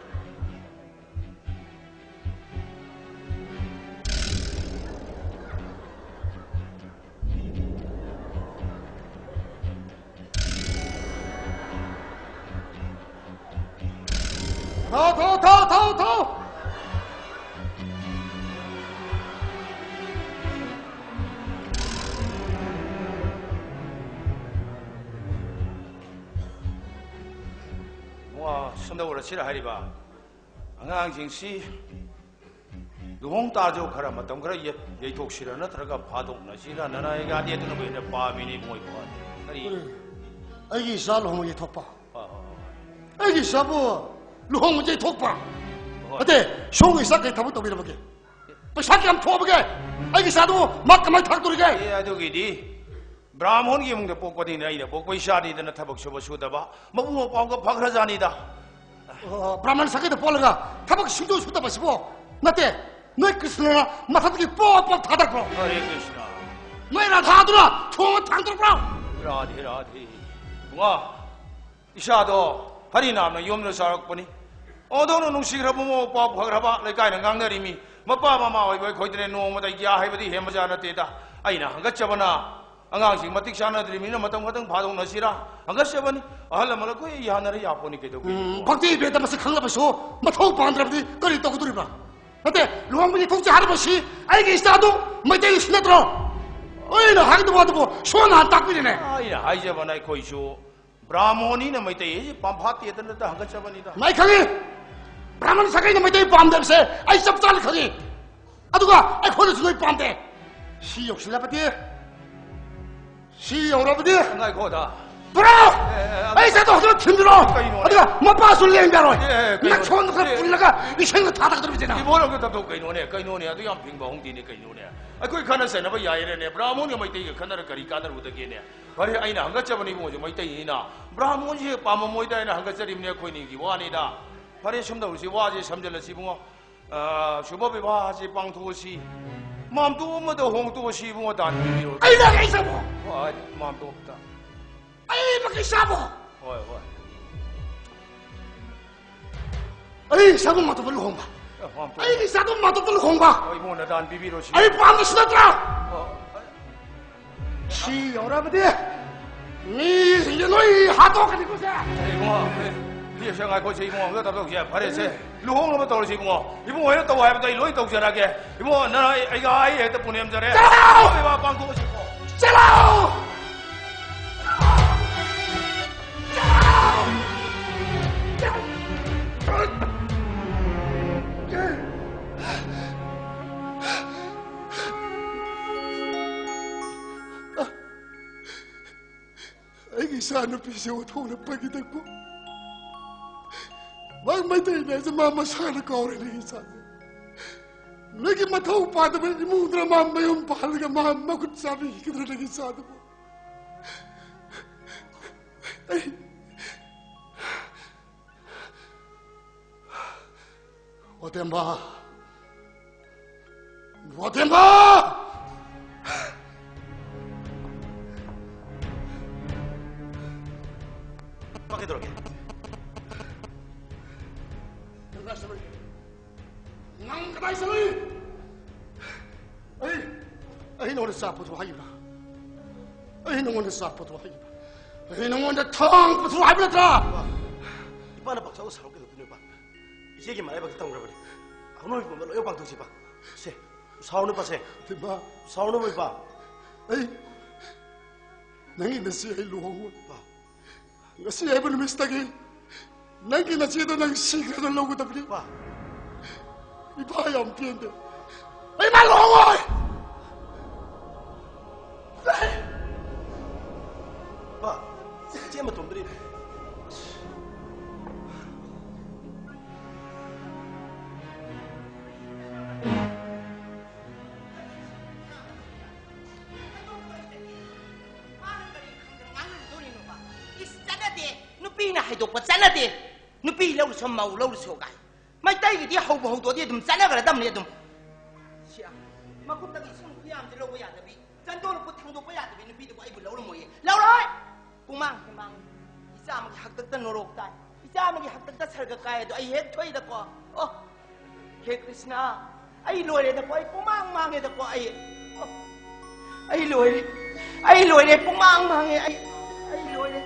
Thau thau thau thau thau. Wa samda ora sira hari ba. Angang jing si luhong ta jo khara matam khara ye ye thok sira na thraga phadok na sira na na ga de tu no be pa mi ni moi ba. Kari. Ai gi sa lo mo ye thopa. Ha. Ai gi sa bo. Luhong je thokpa. Ate shong isa ke thabu to bi rabage. Paisa ke am thobage. Ai gi sa do mak kamai thak tur ge. Ye adu gi di. Brahmon gi mung de pok pa din ai da pok pai sha di da na thabak shoba shu da ba. Mabu mo paw ga phak ra ja ni da. Brahman sa ke de polaga thabak shindu shu da ba sibo. Nate noi krishna mathat gi po po thadar pro. Hare Krishna. Noi ra tha dura thong thang tur pro. Radhe Radhe. Wa isha do hari nam na yom na sarak pani. Odo no nung sigra mo pa phagra ba le kai na ngang na ri mi. Mapa mama oi bai khoi de no ma dai ya hai ba di hem ja na te da. Ai na hanga chabana. Angang sing matik sana dri mi na matam khatang phadong na sira. Hanga chabani ahal mal ko ya na ri ya poni ke do. Bhakti be da mas khang la ba so mathau pandra di kari to ku ba. Ate luang mi thong cha har ba si ai gi sta do mai dai sna tro. Oi na hang do ba do so na tak bi ne. Ai na hai ja banai khoi so. Brahmoni na mai tai pam phat te tan da hanga chabani da. Mai khangi. Brahman sakai na mai dai pam dem se ai sab chal khangi. Aduga ai khol su noi pam de. Si yok sila ba de. Si yok ra ba de. Ngai ko da. Bro! Ai sa to ho tim dro. Aduga ma pa su le ngaro. Na chon ka pullaga i seng ta ta dro bi na. Di bo lo ka ta do kai no ne kai no ne adu yam phing ba hong ti ne kai no ne. Ai koi khana se na ba ya ye ne Brahmon ne mai tai ka khana ra kari ka dar u da ge ne. Bari ai na hanga chabani mo jo mai tai na. Brahmon ji pa ma moi dai na hanga chari ne khoi ni gi wa ni da. Bari sum da u si wa ji sam jal si bungo. 아, 슈퍼비 바지 빵토시. 마음도 없어도 홍도시 뭐 단비로. 아이 나 가이사 뭐. 아, 마음도 없다. 아이 뭐 가이사 뭐. 어이, 어이. 아이 사고 마도 별로 홍바. 아이 사고 마도 별로 홍바. 어이 뭐 나단 비비로시. 아이 밤도 쓰다더라. 시 여러분들 니 이제 너희 하도 가지고 자. 이봉아, 니 생각 거지 이봉아, 왜 답도 없지? 바래세. 루홍을 못 떨어지 이봉아. 이봉아 왜 또 와야 돼? 로이 또 전하게. 이봉아 나는 이거 아이 했다 보내면 잘해. 자! 왜 빵 보고 싶어? 자! 아이기 사는 비세워 돈을 빠게 됐고 막 마이테이면서 마마 사는 거울에 내기 사는 내기 마타우 빠드면 이무드라 마마 용 발가 마마 굿사비 이기들 내기 사는 어템바 어템바 밖에 들어게. 난 그다이 소리. 에이, 에이 너는 사포도 하이라. 에이 너는 사포도 하이라. 에이 너는 텅부터 하이라. 이빠는 박사고 사오게 됐더니 봐. 이 얘기 말해 박사 땅으로 버리. 안 오이 보면 너 여방 도시 봐. 세. 사오는 봐 세. 대마. 사오는 뭐 봐. 에이. nangi nasi ay luhong ba ngasi ay bun mistagi nangi nasi do nang sikra do logo tapri ba iba yam tiende ay ma luhong oi ba 쟤마 돈들이 nupi na hay dok pa chana de nupi lau som mau lau so gai mai tai gi dia hau hau do dia dum chana ga dam ne dum sia ma kun ta gi sum ku yam de lo ya da bi chan do ku thang do pa ya da bi nupi de ai bu lau lo mo ye lau roi ku mang ku mang isa ma gi hak tak ta no rok tai isa ma gi hak tak ta sar ga kai do ai hek thoi da ko oh he krishna ai loi le da ko ai ku mang mang ne da ko ai ai loi ai loi le ku mang mang ai ai loi le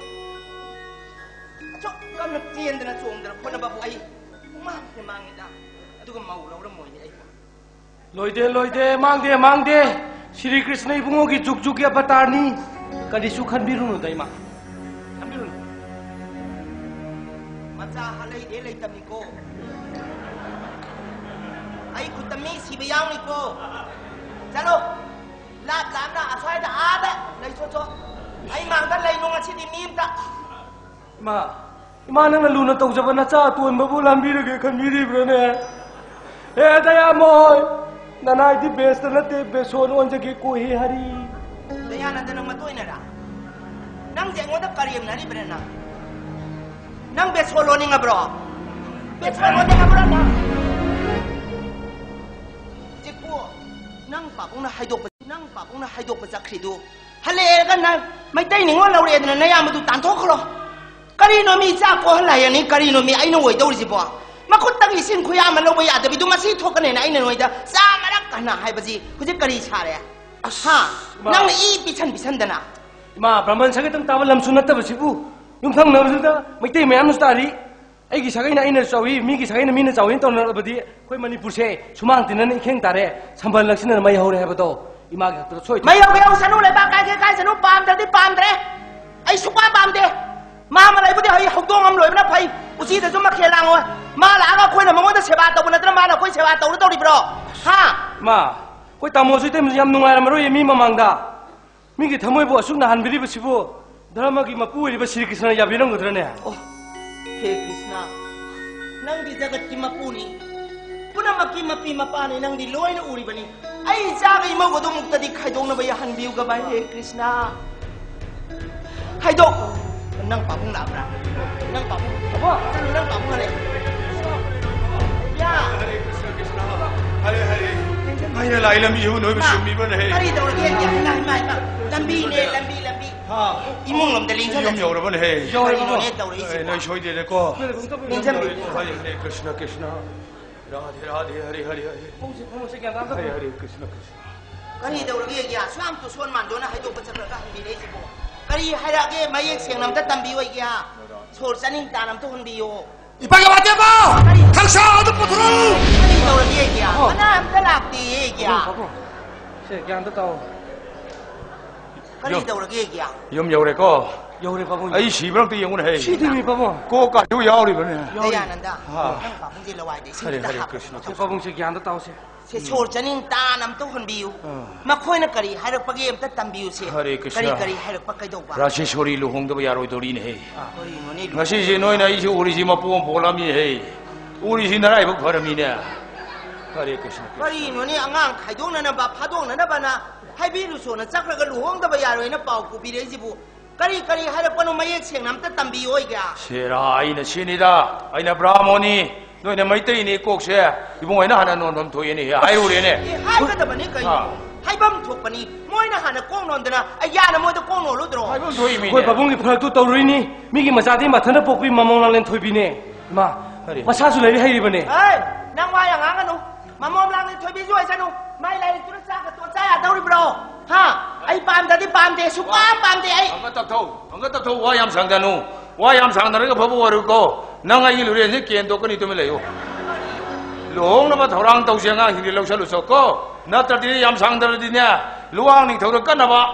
저 깜짝 뛰는데나 좋은데나 보나 봐보 아이 망게 망이다 아두가 마우라우라 뭐이네 아이 loide loide mangde mangde Shri Krishna ibungo ki juk juk ya patarni kadi su khanbirunu daima khanbirunu macha halai de lai tamiko ai kutami siba yauni ko chalo la lamna asai da ada lai cho cho ai mang da lai nong asi di mimta ma ima nang luna tawjaba na cha tuan babu lambirage khanbiribrane e daya moy nanai di best na te beson onjage ko he hari daya na danang matoy na ra nang je ngoda kariyam na ri brana nang be solo ni nga bro be solo ni nga bro na jipo nang pa kung na haidok pa nang pa kung na haidok pa sakri do hale ga na mai tai ni ngo laure na na ya madu tan thok lo kari no mi cha ko hala ya ni kari no mi ai no woi dau ji bo ma ko tang isin khu ya ma lo ya da bi du ma si thok ne na ai no da sa ma rak kana hai ba ji ku ji kari cha re ha nang i bi chan bi chan da na ma brahman sagai tang tawal lam sunat ba sibu yum thang na da mai te mayam stari ai gi sagai na ina chawi mi gi sagai na mi na chawi ton na ba di khoi manipur se sumang tin na ikheng tare sambal laksin na mai hore ha ba do ima gi to soi mai ho ge sanu le ba kai kai sanu pam da di pam dre ai su pa pam de ma ma lai bu de hai hok dong am loi ba phai usi da zum ma khe lang oi ma la ga khoi na ma ngo da seba ta bu na tra ma na khoi seba ta ru to ri bro ha ma khoi tamo sui te yam nungai ra ma ro ye mi mamang da mi gi thamoi bo asuk na han biri ba sibu dharma gi mapu ri ba Shri Krishna ya birang godra ne oh he krishna nang di jagat ki mapuni puna maki mapi mapani nang di loi na uri bani ai ja ga ima go do mukta di khai dong na ba ya han biu ga ba he krishna khai dong nang pa bung la bra nang pa bung apa nang pa bung le ya Hari hari. Aina lai lam yu noi besim mi ban he. Hari tau lagi ya, nai mai ma. Lambi ne, lambi lambi. Ha. Imong lam daling Yom yo ban he. Yo yo ne tau lagi. Noi shoi de ko. Ning jam bi. Hari Hare Krishna Krishna. Radhe Radhe Hari Hari Hari. Hari Hare Krishna Krishna. Kari tau lagi ya, suam tu suan man dona hai tu pecah berkah bi le sibo. Kari hai lagi mayek siang nam tak tambi wai ya. Sor saning tanam tu hundi yo. 이빨가 맞대고 당사 어디 붙으러 Kari tau lagi ya, mana am talak di ya. Se kya anda tao. Kari tau lagi ya. Yom yo ko. Yo re babu. Ai si bang ti yong he. Si di mi babu. Ko ka yu yao ri ban he. Daya nanda. Nang papung je lawai de Hare sing Hare dah. Krishna. Se babu se kya anda tao se. Se sor janing tanam tu hundi yo. Makhoi na kari hai pagi am tak tambi yo se. Hare Krishna. Kari kari hai pakai dau ba. Rasheshwari luhong da ba yaroi dori ne he. Kari no ne. Ngasi si noi na isu uri si mapuong bolam ni he. Uri si narai bak pharam ni ne. Hare Krishna. Kari no ne angang khai dong na na ba phadong na na ba na. Hai bi lu so na chakra ga luhong da ba yaroi na pau ku bi re jibu. Kari kari hai pano mayek siang nam tak tambi yo ga. Sera aina sinida. Aina brahmoni. Noi na mai tai ni kok se. Ibong aina hana non non thoye ni he. Ai uri ne. Hai ka da ba ne kai. Hai bam thok pa ni. Moi na hana kong non da na. Aya na moi da kong no lu dro. Ai bang thoye mi. Koi babu ngi phal tu tau ri ni. Mi gi masa di ma thana pokpi mamong lang len thoi bi ne. Ma. Masa su lai ri hai ri ba ne. Hey, nang wa yang ang anu. Mamom lang ni thoi bi juai sanu. Mai lai tu sa ka tu sa ya dau ri bro. Ha, ai pam da di pam de su pa pam de ai. Anga tak thau. Anga tak thau wa yam sang da nu. Wa yam sang da ga phabu wa ru ko. Nang ai lu re ni kien to ka ni tu me le yo. Luhong na ba thorang tau sia nga hi lo sa lu so ko. Na ta di yam sang da di nya. Luang ning thau ka na ba.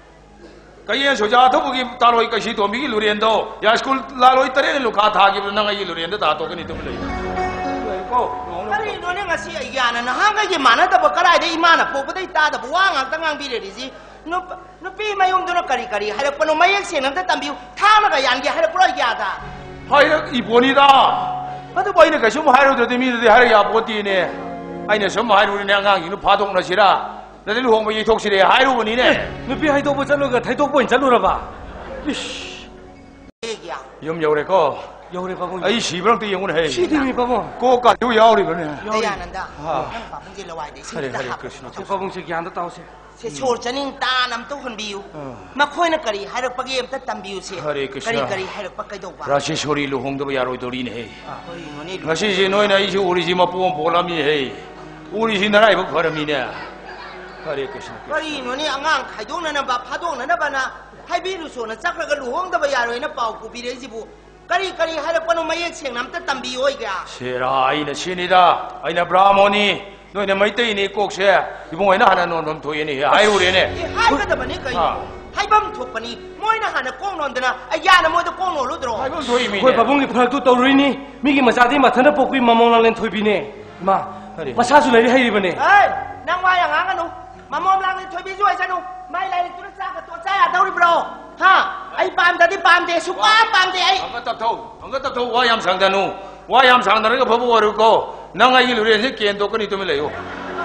Kaya so ja tho gi ta loi ka si to mi gi lu rian do. Ya school la loi tare ne lu kha tha gi nang ai lu rian da ta to ka ni tu me le yo. Ko. Kari no ne ngasi ai ya na na hang ga mana da ba karai de imana po ba dai ta da wa ngang ta ngang bi re ji. No no pi mai um do no kari kari hai pa no mai ek se nam ta tambi tha na ga yan ge hai pro ya da. Hai ra i boni da. Ba da bai ne ka shum hai ro de mi de hai ya bo ti ne. Ai ne shum hai ro ne ngang gi no pha dong na si ra. Na de lu hong ba yi thok si re hai ro bo ni ne. Nu pi hai to bo chalu ga thai tok bo in chalu ra ba. Ish. E ya. Yom yo re ko. Yo re babu. Ai si bang ti yong he. Si di mi babu. Ko ka yu yao ri ba ne. Daya nanda. Nang papung je lawai de sing Hare dah. Hare Krishna. Se babu se kya anda tao se. Se sor janing tanam tu hundi yo. Makhoi na kari hai pagi am tak tambi yo se. Hare Krishna. Kari kari hai pakai dau ba. Rasheshwari luhong da ba yaroi dori ne he. Kari no ne. Ngasi si noi na isu uri si mapuong bolam ni he. Uri si narai bak pharam ni ne. Hare Krishna. Kari no ne angang khai dong na na ba phadong na na ba na. Hai bi lu so na chakra ga luhong da ba yaroi na pau ku bi re jibu. Kari kari hai pano mayek siang nam ta tambi yo ga. Sera aina sinida. Aina brahmoni. Noi na mai tai ni kok se. Ibong aina hana non non thoye ni he. Ai uri ne. Hai ka da ba ne kai. Hai bam thok pa ni. Moi na hana kong non da na. Aya na moi da kong no lu dro. Ai bang thoye mi. Koi babu ngi phal tu tau ri ni. Mi gi masa di ma thana pokpi mamong lang len thoi bi ne. Ma. Masa su lai ri hai ri ba ne. Hey, nang wa yang ang anu. Mamom lang ni thoi bi juai sanu. Mai lai tu sa ka tu sa ya dau ri bro. Ha, ai pam da di pam de su pa pam de ai. Anga tak thau. Anga tak thau wa yam sang da nu. Wa yam sang da ga phabu wa ru ko. Nang ai lu re ni kien to ka ni tu me le yo.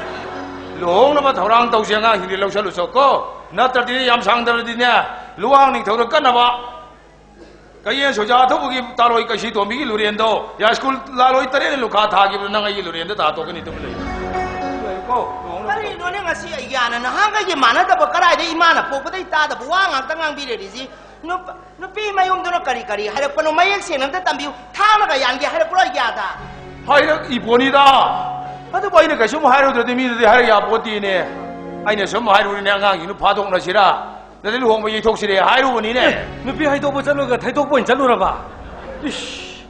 Luhong na ba thorang tau sia nga hi lo sa lu so ko. Na ta di yam sang da di nya. Luang ning thau ka na ba. Kaya so ja tho gi ta loi ka si to mi gi lu rian do. Ya school la loi tare ne lu kha tha gi nang ai lu rian da ta to ka ni tu me le yo. Ko. Kari no ne ngasi ai ya na na hang ga mana da ba karai de imana po ba dai ta da wa ngang ta ngang bi re ji. No no pi mai um do no kari kari hai pa no mai ek se nam ta tambi tha na ga yan ge hai pro ya da. Hai ra i boni da. Ba da bai ne ka shum hai ro de mi de hai ya bo ti ne. Ai ne shum hai ro ne ngang gi no pha dong na si ra. Na de lu hong ba yi thok si re hai ro bo ni ne. Nu pi hai to bo chalu ga thai tok bo in chalu ra ba. Ish.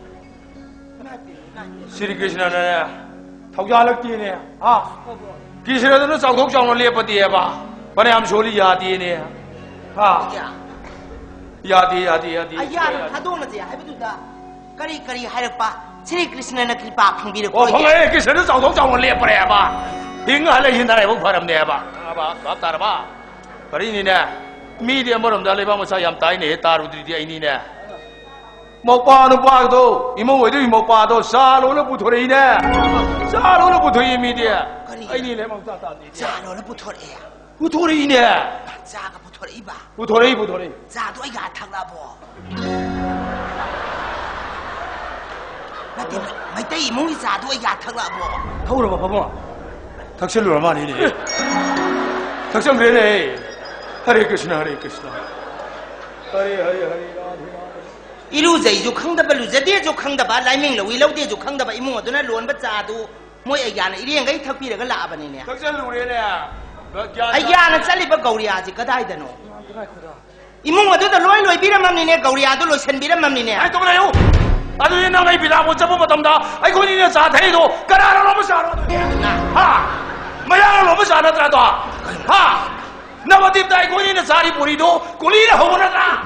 Sri Krishna ne. Thau ya lak ti ne. Ha. Krishna da no chau thok chau no le pa ti ya ba. Ba ne am sholi ya ti ne. Ha. Ya ti ya ti ya ti. Aya na phadong na je hai bi tu da. Kari kari hai pa. Sri Krishna na kripa phang bi re Oh, ko. phang ai Krishna da chau thok chau no le pa ya ba. Ding ha le hin da ba pharam ne ba. Ba ba ta ba. Pari ni ne. Mi de morom da le ba ma sa yam tai ne ta ru di di ai ni ne. Mo pa no pa do. I mo wei de mo pa do sa lo le bu tho ri ne. Sa lo le bu tho yi mi de. Ai ni le ma ta ta ni. Za lo le bu tho re ya. Bu tho ri ne. Za ga bu tho re ba. Bu tho ri bu tho ri. Za do ai ga thak la bo. 나한테 마이떼 이몽이 자도 야 탁라 뭐. 타오라 봐 바봉아. 닥칠로 많이 니. 닥칠 그래네. 하리 크시나 하리 크시나. 하리 하리 하리. 이루제이조 ꯈꯪꯗꯕ ꯂꯨꯖꯗꯦꯖꯣ ꯈꯪꯗꯕ ꯂꯥꯏꯃꯤꯡ ꯂꯧꯏ ꯂꯧꯗꯦꯖꯣ ꯈꯪꯗꯕ ꯏꯃꯨꯡ ꯑꯗꯨꯅ ꯂꯣꯟꯕ ꯆꯥꯗꯨ ꯃꯣꯏ ꯑꯩꯒ꯭ꯌꯥꯅ ꯏꯔꯦꯡꯒꯩ ꯊꯛꯄꯤꯔꯒ ꯂꯥꯛꯑꯕꯅꯤꯅꯦ 닥칠로래네. ꯑꯩꯒ꯭ꯌꯥꯅ ꯆꯠꯂꯤꯕ ꯒꯧꯔꯤꯌꯥꯁꯤ ꯀꯗꯥꯏꯗꯅꯣ 이몽 어디다 로이 로이 비람맘니네 거리야도 로션 비람맘니네 아이 또그래요 아들이 나가 비라고 잡아보던다 아이 군인의 자태도 까라라 너무 잘하더니 하 마야라 너무 잘하더라도 하 나머집다 이 군인의 자리 부리도 군인의 허물하더라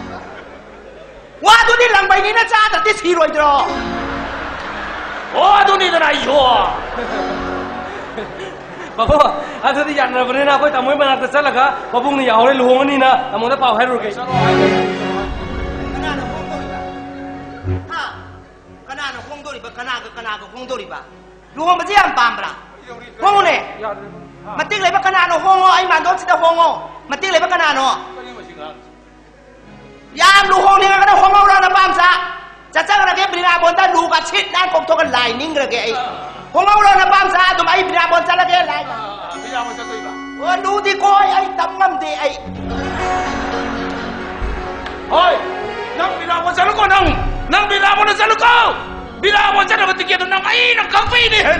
와도니 랑바이니나 자다데 시로이들어 와도니들 아이요 바봉아 아들이 양나버네나 거기 다모이 만나서 살라가 바봉이 야오래 루홍이나 나모다 파워 해로게 그나는 홍돌이바 하 그나는 홍돌이바 그나가 그나가 홍돌이바 루홍바지 안 빰브라 홍오네 마틱 레바 그나노 홍오 아이 만도치다 홍오 마틱 레바 그나노 양 루홍니가 그나 홍오라나 빰사 자짜그라게 브리나 본다 루가 칫난 꼭토가 라이닝 그러게 에이 홍오라나 빰사 좀 아이 브리나 본 잘라게 라이 비라고 잡고 이봐 어 루디 고이 아이 땀감대 아이 어이 난 비라고 자르고 난 비라고는 자르고 비라고 자르고 듣기에도 난 아이 난 강페이니 해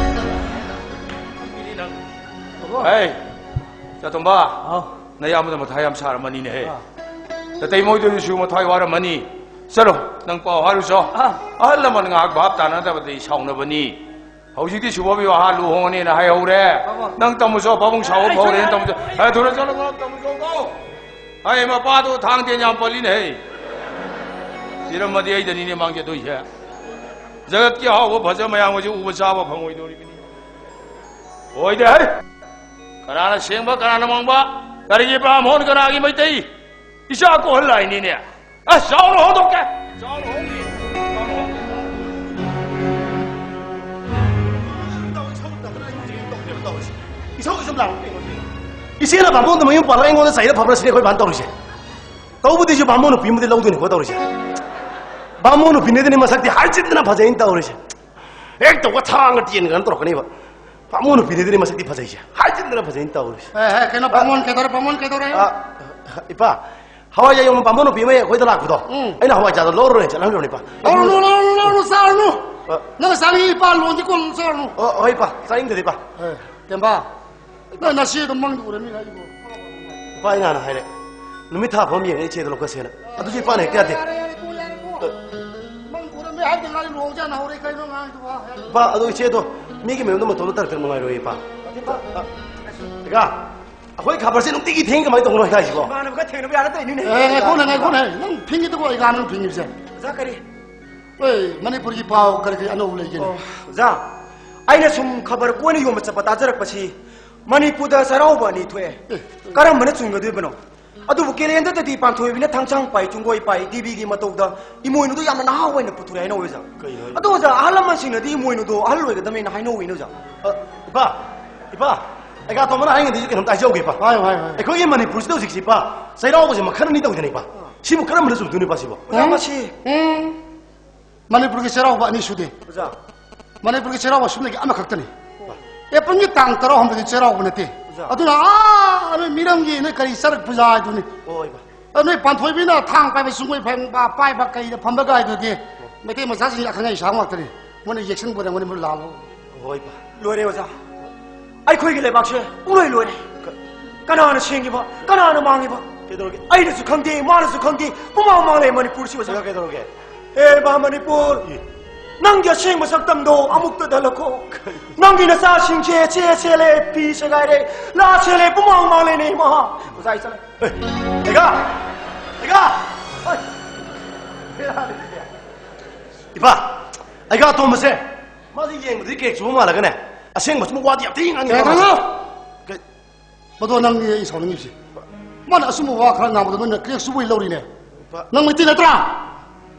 에이 자 좀 봐 나 아무도 못 하염 사람만이네 해 때 모이도 주고 못 하이 와라마니 서로 난 빠 하루서 알라만 ngạc 밥 다나다버디 사오나버니 hꯧ지디 주법이와 하루 홍원이나 하여우래 난 떠무서 바봉 사오 버래 떠무서 아 돌아서는 거 떠무서 고 아이 뭐 봐도 당대냐 벌리네 이런 마디 애들이니 망게도 해 저기 하고 버저 모양오지 우버사바 방오이도리니 오이데 가라나 생바 가라나 망바 가리기 밤혼 가라기 뭐이데 이샤고 헐라이니네 아 싸우러 호독게 싸우러 홍기 이성이 좀 나올 때 이제는 반복도 뭐 이거 바라인 거는 사이다 밥을 쓰네 거의 반 떨어지 더우부터 이제 반모는 비무대 나오더니 거 떨어지 반모는 비내더니 막 살때 할짓나 바자인 떨어지 액도가 탕을 뛰는 건 떨어거니 봐 반모는 비내더니 막 살때 바자이지 할짓나 바자인 떨어지 에 그나 방문 개더라 방문 개더라 아 이봐 하와이야 용은 반모는 비메 거기다 놔고도 아니나 하와이자도 로로네 잘 하려니 봐 노노노노노 사르노 너가 상이 빠 론지 꼴 사르노 어 어 이봐 사인데 이봐 에 템바 나 나시에도 망도 그러니 가지고 파이나 하나 하래 누미타 범위에 이 제대로 거세나 아두지 빠네 깨야 돼 망 그러면 할때 가지 로잖아 오래 가지고 가지고 와 봐 아두 제도 미기 매운 놈 돈을 따라 들는 거야 이봐 내가 거기 가버스 놈 띠기 탱가 많이 동로 해가지고 마는 거 태는 왜 알았다 이네 에 고네 고네 넌 핑계 두고 이거 하는 핑계세 자카리 왜 머니푸르기 파오 그렇게 안 어울리게 자 아이네 숨 커버 꼬니 요마 잡아 따저럭바시 머니푸르다 사라오바니 퇴 까람만에 중거드브노 아두 부케렌데 디 판토이비네 탕창 파이 중고이 파이 디비기 마토다 이모이노도 야마 나하와이네 puture 하이노 외자 아두 자 알람만싱네 디 이모이노도 알로이가 담이나 하이노 위노자 이봐 이봐 내가 도만 하는 게 이렇게 좀 다시 오게 봐 아유 아유 거기 머니푸르스도 직시 봐 사이라오고지 막 하는 이다고 되네 봐 시부 까람만 좀 눈에 봐시 봐 자마시 응 머니푸르기 세라고 아니 수디 자 머니푸르기 세라고 숨는 게 아마 각더니 예쁜 게 땅 따라 한번 세라고 보냈대 아두나 아 아니 미랑기 내 거리 사르 부자 아두니 어 이봐 아니 반토이비나 탕 빠이 숨고이 팽바 빠이 바까이 반바가 그게 mấy cái mà giá trị là khang ngày sáng hoặc thế này muốn này dịch sinh bữa này muốn muốn làm 어 이봐 로레 오자 아이 코이길래 박셰 우로이 로레 까나하는 챙기봐 까나하는 망해봐 되도록에 아이는 수강디 마는 수강디 부마마네 머니푸르 시워서 제가 되도록에 에바 머니푸르 남겨 싱무 석담도 아묵도 달라고 남기는 사싱제 제세레 비세가레 라세레 부마마네 마 오자 있잖아 내가 내가 이봐 내가 또 뭐세 맞아 이게 뭐 이렇게 좋은 말 하거네 아 생각 좀 와디 앞에 아니 에 가서 뭐도 남기 이 소는 입시 만 아스무 와 그런 나무도 너 그냥 수고 일러리네 너 밑에 내더라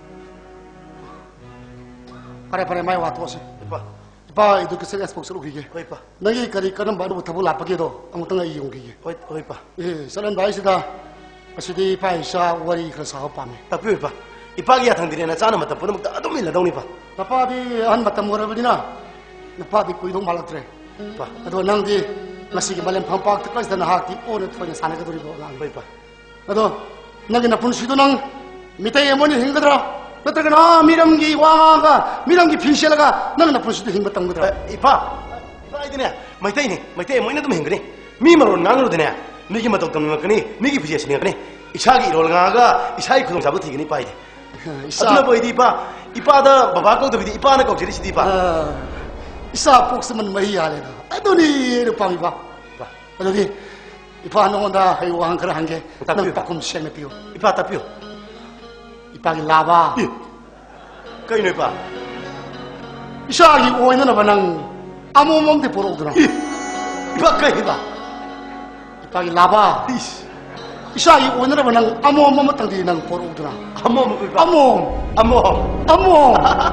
Pare pare mai waktu sih. Pak. Pak itu kesel es pokok lagi. Oi pak. Nanti kali kadang baru tahu lapa gitu. Amu tengah iung gigi. Oi oi pak. Eh, selain baik sudah. Masih di Pak Isha wari kerasa apa ni? Tapi pak. 이빠기 야탕들이나 짜는 맛다 보다 아도 밀라동니 봐. 나빠디 한 맞다 모라버디나 나빠디 꾸이동 말랐더래. 봐. 아도 낭디 나시기 말렘 팡팍 특까지 나 하기 오늘 토니 사내가 돌이고 난 봐. 아도 나기 나쁜 시도 낭 밑에 어머니 행거더라. 그때가 미람기 왕아가 미람기 빈시라가 나는 나쁜 시도 행거던 거더라. 이빠. 이빠 이드네. 마이테이니. 마이테이 뭐이나 좀 행거니. 미마로 낭으로 되네. 니기 맛도 없던 거니. 니기 부지하시는 거니. 이샤기 이롤가가 이샤이 구동 잡을 티기니 빠이디. 아들아 보이디 이빠. 이빠다 바바고 도비디 이빠나 꼭지리 시디 이빠. 이사 복스만 마이 하래다. 아도니 르팡이 봐. 봐. 아도니 이빠 너온다 하이고 한 그런 한게 난 조금 시행해 비요. 이빠 따피요. 이빠기 라바. 예. 까이네 이빠. 이사기 오이는 아바랑 아무 몸대 보러 오더라. 예. 이빠 까이 봐. 이빠기 라바. 이씨. 이사기 오이는 아바랑 아무 몸 땅디 난 보러 오더라. 아무 몸 이빠. 아무 아무 아무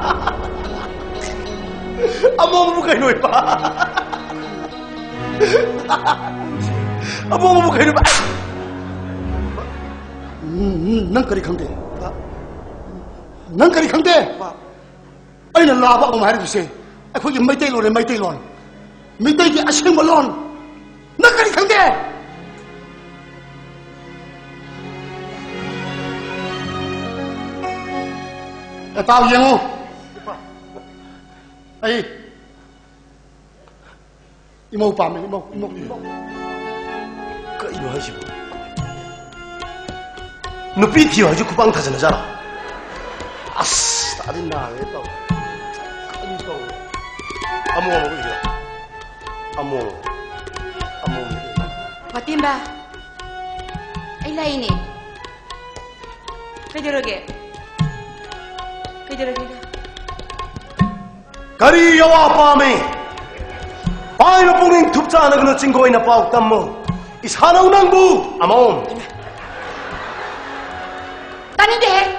아무 몸 까이노 이빠. 아무 몸 까이노 이빠. 음, 난 그리 강대. 난 그리 강대. 아니 난 라바 뭐 말해주세요. 거기 메이테이론에 메이테이론. 메이테이기 아시행벌론. 난 그리 강대. tao giang không ấy imo pa me imo imo imo 그 이거 하시고 눈빛 튀어가지고 구방 타잖아. 아스 나린다 왜 또? 아니 또 아무 아무 이거 아무 아무 Fatim ba? Ay lain eh. Kaidarage. Kaidarage ka. 가리 여와 밤에 바이로 뽕링 툭자 하나 그너 찡고 있나 빠옥 담모 이 사나운항부 아몬 Taninde.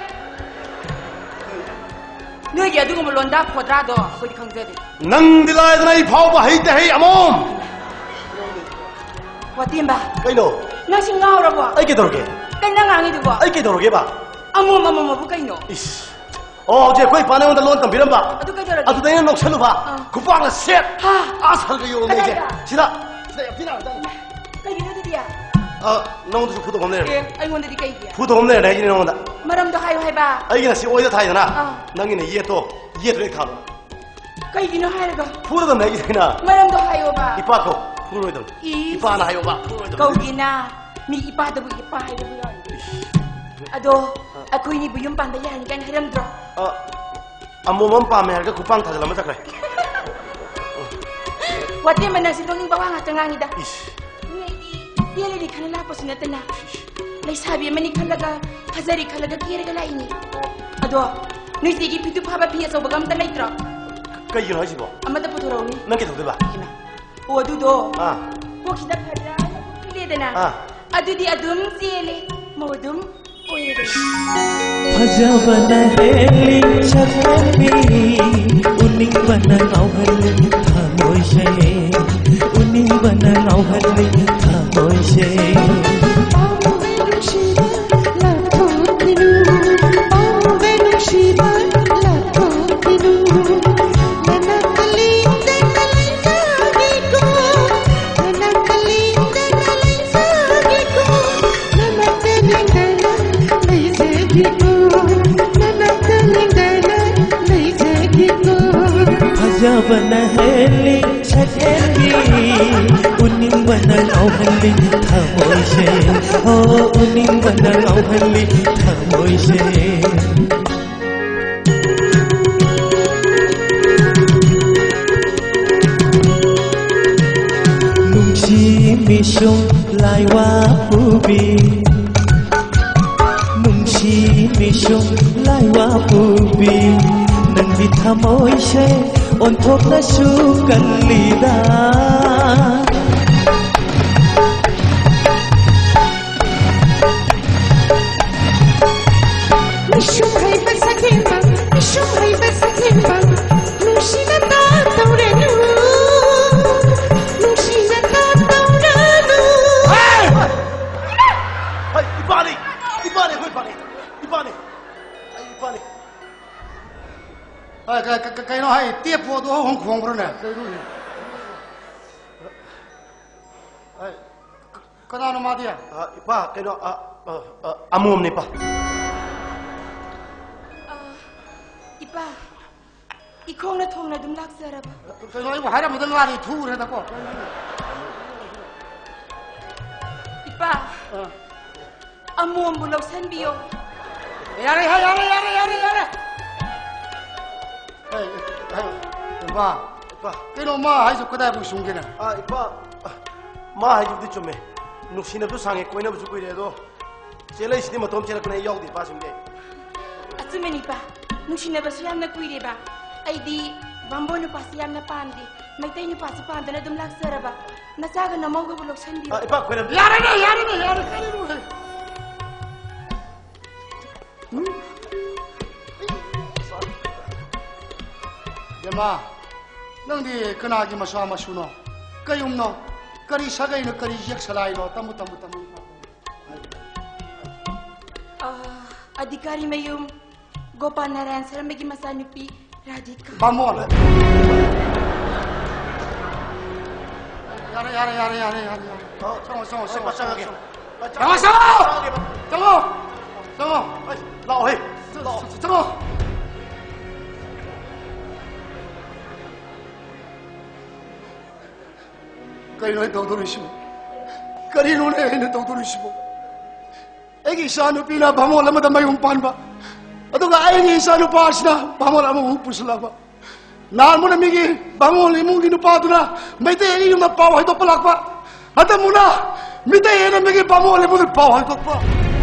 Nui ya dungo melonda quadrado ko di kangzade. nang dilay na i pauba heite hey a몬 Fatim ba? kaino Nang singaw ra ba? ay ke dorge Kay nangangi du ba? ay ke dorge ba Amo mama mo bu kaino. 이씨 어제 거기 반에 온다 론 덤비는 봐 Adu kaidarage. 아주 내년 녹슬로 봐 구방을 셋 Ha. 아살가 요네 이제 지나 지나 옆이나 Kay gino dia. 어 너무도 좀 부도 없네 Eh, ay ngonda di kay dia. 부도 없네 내기는 나온다 Maram do hayo hay ba? 아이기나 씨 오이도 타이잖아 어. 낭이네 이해 또 이해 들이 타봐 Kay gino hay ga. 부도도 내기나 Maram do hayo ba? 이빠고 부로이들 Is. 이빠 하나 하요 봐 부로이들 Kau gina, mi ipa da bu ipa hay da bu yan. Ado, ako ini bu yung pandayan kan haram dro. 어 안몸은 밤에 할까 구방 타들라면 자 그래 Wati man si donging bawang at ngangi da. 이씨 Ngai di, di kanila po sinatana. Lay sabi man ni kalaga, hazari kalaga kira gala ini. Ado, ni sige pitu pa ba piya so bagam talay dro. 그 이런 하지 뭐 Amada po turaw ni. 남게 더 대봐 Kina. O adu do. 아 Ko kita pada, pili da na. Ah. Adu di adum sile, mawadum. Hajabana heli chakami uning bana nauhali thamoy shaye uning bana nauhali thamoy shaye Auvenu shiba la thotinu Auvenu shiba la thotinu Nana kalinde nalai sagiko Nana kalinde nalai sagiko Nana kalinde Hajabana heli chakemi uning bana nauhali thamoy shaye oh uning bana nauhali thamoy shaye nungsi misong laiwa pubi nungsi misong laiwa pubi nang di thamoy shaye onthok na su kanlida Mishum hai basakemba Mishum hai basakemba Nushina ta taurenu Nushina ta taurenu Hey! 이빠네! 이빠네! 왜 이빠네! 이빠네! ꯏꯄꯥꯅꯤ ꯀꯩꯅꯣ ꯍꯥꯏ ꯇꯦꯞꯄꯣꯗꯣ ꯍꯣꯡ ꯈꯣꯡꯕ꯭ꯔꯣꯅꯦ ꯀꯩꯅꯣꯅꯦ ꯀꯅꯥꯅꯣ ꯃꯥꯗꯤ ꯏꯄꯥ ꯀꯩꯅꯣ ꯑꯃꯣꯝꯅꯤ ꯏꯄꯥ 이빠, 이 콩나 통나 좀 낙서라봐. 그래서 이거 하려면 될 말이 투울해다고. 이빠, 아무 물럭 산비요. 야래, 야래, 야래, 야래, 야래. 에이, 에이, 이봐, 이봐. 그럼 뭐 하이소 그다 보기 숨기네. 아, 이봐, 마 하이소도 좀해. 누시나도 상해 꼬이나도 죽고 이래도 제일 시대 뭐 덤치나 그네 야우디 빠심게. 아침에 이빠. Nungsinabas yan na kuwi, diba? Ay di, bambo na pa siyam na pandi. May tayo na pa sa panda na dumlaksara ba? Nasaga na mga bulok sa hindi. Ah, ipa, kwena. Yara na, yara na, yara ka rin mo. Yama, nang di kanagi masama suno. Kayong no, kari sagay na kari yak salay no, tamu tamu tamu. Ah, adikari mayum. Gopal Narayan sir may gimasanupi Radhika. Bamol. Yare yare yare yare yare. Oh, songo songo songo songo. Songo songo. Songo. Songo. Lao hey. Songo. Kay no doktorismo. Kari no ne ne doktorismo. Egi sanupi na bamol lamad may umpan ba? Aduga ay isa no pas na bamol amo upus laba. Naan mo na migi bamol imong ginupado na may tayo yung napaway to palakpa. Ata mo na may tayo na migi bamol imong napaway to pa.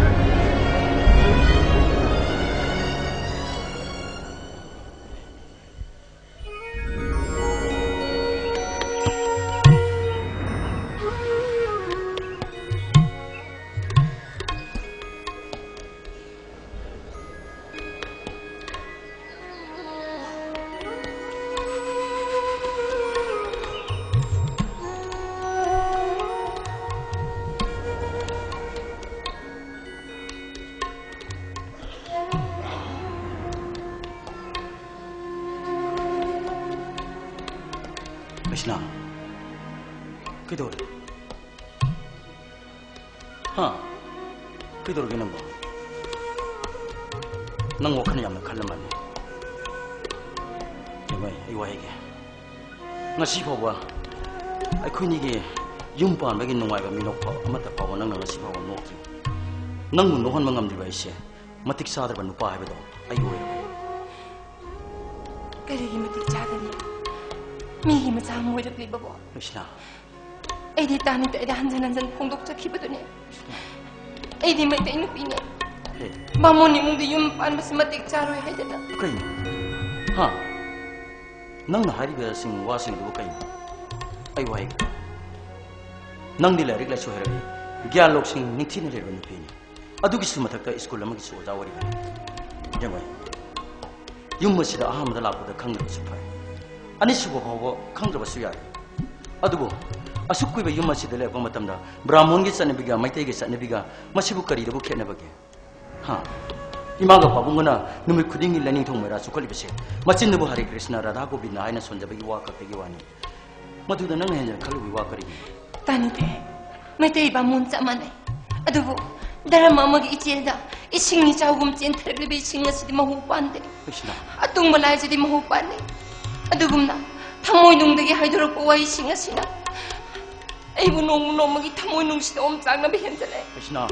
Krishna, kidor. Ha, kidor gina ba? Nang wakan yam na kalaman. Ibay, iway ke. Ngasi pa ba? Ay kuni ke yung pan bagin nungay ba minok pa amata pa nang ngasi pa no ki. Nang munuhan mangam di ba ise? Matik sadar ba nupa ba do? Ay uwe. Kaya matik sadar niya. 미히 마장 모이르클리 바보. Krishna. 에디 따니 때다 한잔 한잔 공독자 키보더니. 에디 mai tay nupinya. Mamoni mungdi yum pan mas matik charoy hay dada. Kay. Ha. Nang nahari ba sing wasing do kay. Ay wai. Nang dila rig la so herabi. Gyan lok sing ningthi na rero nupi ni. Adu gi sumatak ta school lamagi so dawari. Jamai. Yum masida ahamda lakda khangna supai. 아니시고 하고 강조버스야. 아두고 아숙구이베 유마시들레 보마탐다 브라몬기 산네비가 마이테게 산네비가 마시부까리도 ket나버게. 하. 이마가 바bun거나 놈의 쿠딩이 레닝 통메라 수컬리베세. 마친누부 하리 크리스나 라다 고비나 아이나 손잡기 와카페기 와니. 마두다 능 해냐 칼루비 와카리. 따니테. 마이테이 바몬 짜마네. 아두고 다라마마기 이치에다 이싱니 자우금 찐트르비베 싱나시디 마후반데. 크리스나. 아뚱발라이지디 마후반데. 아두금나 탕모이 농덕이 하이도록 꼬와이 싱하시나 에이부 농무 농무기 탕모이 농시다 옴짱나비 현전에 크리스나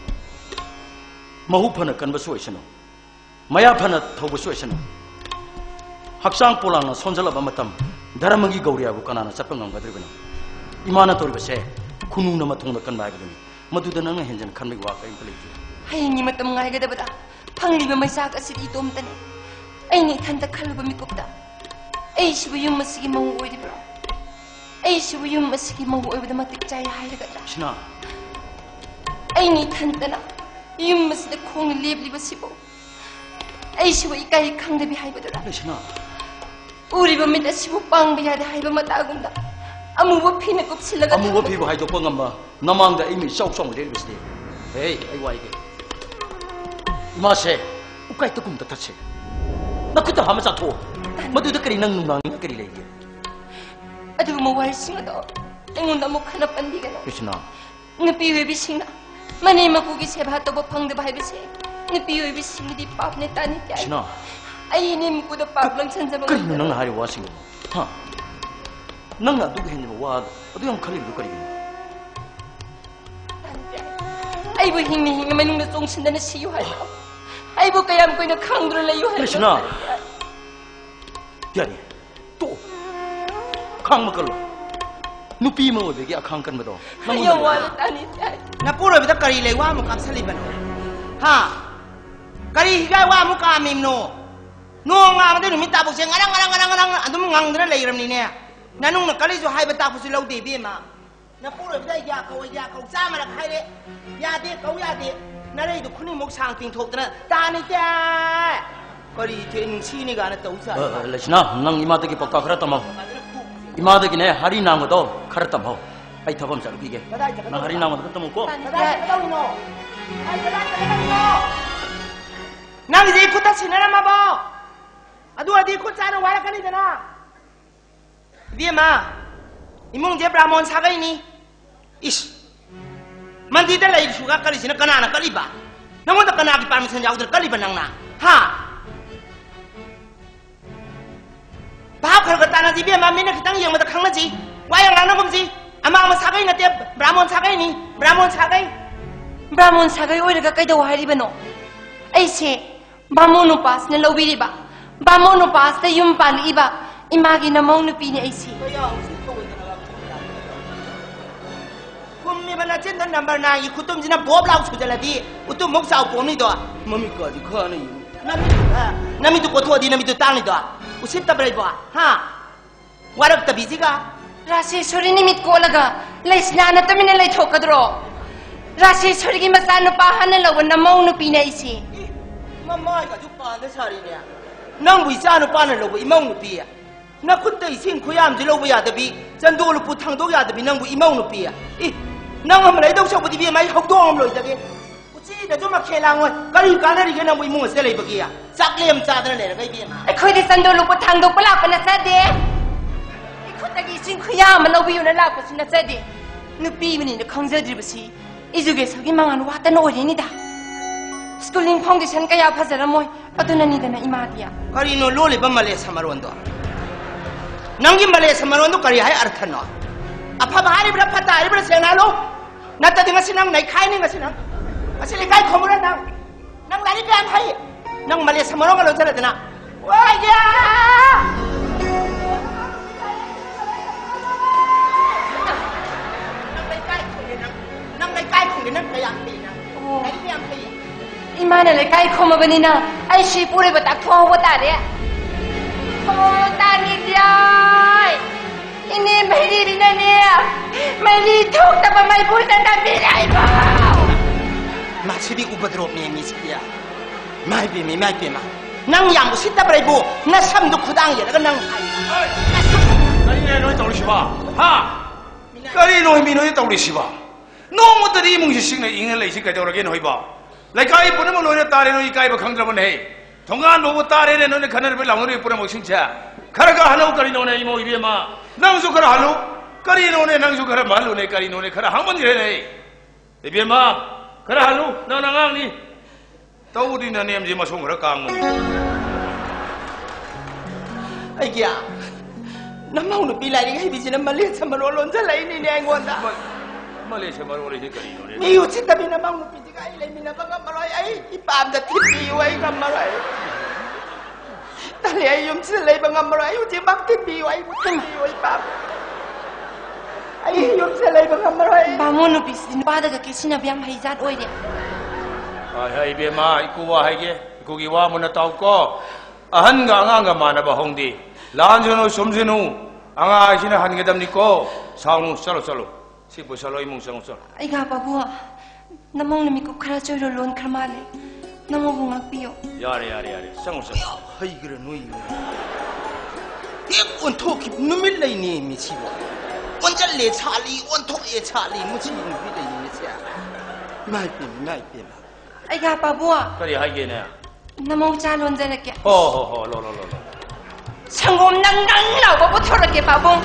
마후파나 간바수 있으노 마야파나 더부수 있으노 학상 폴랑나 손절라바 마탐 다라마기 가우리하고 까나나 sappan감 가드르베노 이마나 토르베세 쿠누나 마통나 간바이거든 마두다나 현전 칸메기 와까 임플레이트 하이니 마탐 가이가다보다 팡리베 마이사가 시디 돔다네 에이니 탄다 칼루바 미꼽다 에이시부 윤마시기 마후 오이디브라 에이시부 윤마시기 마후 오이브다 마틱 짜이 하이라가다 신아 에이니 탄다나 윤마시다 콩을 리브리바시보 에이시부 이까이 강대비 하이바더라 신아 우리바 미다 시부 빵비야데 하이바 마따군다 아무바 피는 꼽실라가 아무바 피고 하이도 뻥엄마 나망다 이미 쏙쏙 레르비스데 에이 아이 와이게 이마세 อุกไก่ตะกุ่มตะทัดเชนักขึ้นจะหามาจากโถมาดูตะกรีนั่งนุ่งนางนี่กรีเลยอะดูมาไว้สิงห์ต่อเอ็งundaมุขนับปันดีกันพิชนาเงปีเวบิสิงห์มันนี่มากูกิเสพหาตัวพังเดบายบิเสเงปีเวบิสิงห์ดีปั๊บเนี่ยตานี่ใจพิชนาไอ้นี่มึงกูจะปั๊บลังฉันจะมึงกรีนั่งหาริวาสิงห์ฮะนั่งน่ะดูเห็นมั้ยว่าดูยังขลิบดูกรีไอ้บุหิงนี่หิงไม่นุ่งจะจงฉันเดินชิวให้ไอ้บุกยามกูเนี่ยขังดูเลยอยู่ให้พิชนาเดี๋ยวนี้โตขังมากันหรอนุปีมาวันเดียวขังกันมาต่อนั่งอยู่วันตานี่ใจนับพูดเลยไปตะกรีเลยว่ามุกับสลิบันฮะกรีฮิกายว่ามุกามิมโนนัวงามันได้หนุ่มตาบุกเสียงอะไรอะไรอะไรอะไรอันนั้นมึงงังนั่นเลยรำนี่เนี่ยนั่นนุ่งนักกรีจะให้ไปตาผู้สิเราดีพี่มานับพูดเลยไปได้ยาเขายาเขาจ้ามาละใครเลยยาเด็กเขายาเด็กนั่นเลยดูคนนี้มุกช่างติงถูกนะตานี่ใจกรีเทนชีนี่กันนะตัวใส่เออเลยชนะนั่งอิมาตะกี้ปากกาคราตมาอิมาตะกี้เนี่ยฮารีนามก็คราตมาไอ้ทับมันจะรู้กี่เกนั่งฮารีนามก็ต้องมุกก็นั่งดีคุณตัดสินอะไรมาบ่อะดูอะดีคุณใจเราไว้แล้วกันนี่นะเดี๋ยวมาอิมุงเจ็บรามอนสักไอ้นี่อิสมันที่แต่ละอีสุกักกะลิสินะกันนะกะลิบะนั่งวันตะกันนะกี่ปานมันสัญญาอุตรกะลิบะนั่งนะฮะบ้าเขากระตานะจีเบี้ยมาไม่นักตั้งยังมาตะครั้งนะจีว่าอย่างนั้นนะผมจีอามามาสักไอ้นะเจ็บบรามอนสักไอ้นี่บรามอนสักไอ้บรามอนสักไอ้โอ้ยแล้วก็ใครจะว่าให้ริบะโนไอ้เช่บรามอนอุปาสเนี่ยเราวิริบะบรามอนอุปาสแต่ยุ่มปานอีบะอิมากินน้ำมันนุปีเนี่ยไอ้เช่คุณมีบรรดาเจนนั่นนับนายคุณตุ้มจีน่าบอบเราสุดจะละดีคุณตุ้มมุกสาวผมนี่ตัวมันมีก่อนที่ข้านี่นั่นมีนั่นมีตัวกทั่วดีนั่นมีตัวตั้งนี่ตัวอุสิตตะเบรย์บ่ฮะวารักตะบีซิการาศีสุรินิมิตโกลกะเลสนานะตะมินเลยทอกกระดรอราศีสุริกิมาสานปาหันละวันน้ำมันนุปีเนี่ยไอ้เช่มาไม่กับจุปานได้ชาลีเนี่ยนั่งวิจารณ์ปานละวันอิมังนุปีอ่ะนักคุณเตยสิ่งคุยามจะเล่าไปยาตะบีจันดูลูกพุทธังตัวยาตะบีนั่งบุอิมังนุปีอ่ะอีนั่งทำอะไรต้องชอบปฏิบัติไม่เขาต้องทำเลยตะกี้กูจีเดี๋ยวจะมาเคลังวันก็รีบการนั่นรีบนั่งบุอิมังเสร็จเลยเมื่อกี้อ่ะจักเลี้ยมจัดนั่นเลยนะไอ้เบี้ยมาไอ้คุยที่จันดูลูกพุทธังตัวปลาปนัสเดไอ้คนตะกี้สิ่งคุยามมันเราไปอยู่ในลาบกับนัสเดนุปีมันนี่ขังเจอดีบสิอีจุกเกสกิมังอันว่าแต่โน่เรนี่ด่าสกูลิ่งฟองดิฉันก็อยากพัฒนามวยปัตตุนันนี่เดนะอิมาดีอ่ะก็รีโน่โล่เลยบัมมาเลสมาร์วันตัวนั่งกินมาเลสมาร์วันตัวก็รีให้อัฐานออะพะบาริบระพัตตาริบระเสียงนาโลนัดแต่ถึงสินังไหนใครนี่ก็สินังอาศัยใครขโมยนังนังไหนนี่แกมให้นังมาเลสมาร์วันก็ลงเจริญนะว้ายานังไปใกล้ของนังนังไปใกล้ของนังพยายามตีนังไหนพยายามตีอิมาเนี่ยเลยใกล้ขโมยบันนี่นะไอ้ชีพูดเลยบัตักทองวัดตาเนี่ยโอ้ตานี่เดียวอินี่ไม่ดีดีนะเนี่ยไม่ดีทุกแต่ว่าไม่พูดแต่ทำไม่ได้บ้ามาชีวิตอุปตรบเนี่ยมีสิยาไม่เป็นไม่ไม่เป็นมานั่งยามบุษตะบริบูนั่งซ้ำดูขุดังอย่างแล้วก็นั่งไห้ก็นี่น้อยตรงนี้สิบ่ฮะก็นี่น้อยมีน้อยตรงนี้สิบ่น้องมันตรีมึงจะสิ่งไหนอิงอะไรสิ่งกันจะเราเกี่ยน้อยบ่เลยใครปุ่นมันลอยตาเรน้อยใครบ่ขังจำมันให้ทำงานบอกว่าตาเรน้อยขนาดเป็นหลังน้อยปุ่นมันสิ่งเช่ข้าราชการฮัลโหลก็นี่น้อยอีโมอีเบียมานั่งสุขระฮัลโหลก็นี่น้อยนั่งสุขระมาฮัลโหลเนี่ยก็นี่น้อยข้าราชการมันยังไงอีเบียมาข้าราชการฮัลโหลนั่งนั่งอ่างนี่ตัวดีนั่นเนี่ยมันจะมาส่งข้าราชการมันไอ้เหี้ยน้ำมันหนูปีไรนี่ให้พี่จีนมาเลี้ยงสมรล้นจะไหลนี่เนี่ยงวนตามาเลี้ยงสมรล้นที่กันนี่น้อยมีอยู่ที่ตะบินน้ำมันหนูปีจีกันไอ้เลยมีน้ำมันก็มาลอยไอ้อีปามจะทิพย์ไว้ก็มาลอยแต่เลยไอ้ยุ่งจะเลยบางมาลอยอยู่ที่บักทิพย์ไว้ทิพย์ไว้ปามไอ้ยุ่งจะเลยบางมาลอยบางมันหนูปีสินบ้าเด็กกินน้ำยำให้จัดโอ้ยเดียไอ้เบี้ยมาไอ้กูว่าให้แกกูกี่ว่ามันต้องก็อาหารก็อ่างก็มานะบ่ห้องดีล้านจนูสมจนูอ่างอาชินะหันกันดำนี่ก็สาวนู้สโลสโลสิบสโลอีมุงสองสโลไอ้กาบบัวน้ำมันมีกุคราช่วยล้วนขมาเลยน้ำมันบุงักเปียวยาเรยาเรยาเรสองสโลเฮ้ยกระนุ่ยเด็กอ้วนทุกข์นุ่มเลยนี่มีชีวะอ้วนจะเลี้ยชาลีอ้วนทุกข์เลี้ยชาลีมุชีนุ่มเลยนี่ไม่ใช่ไม่เป็นไม่เป็นไอ้กาบบัวก็เดี๋ยวให้กินเนี่ยน้ำมูจ้าล้นใจละแกโอ้โหโหโลโลโลโลช่างงมนั่งนั่งเหล่าบ่บ่ทอละแกป้าบง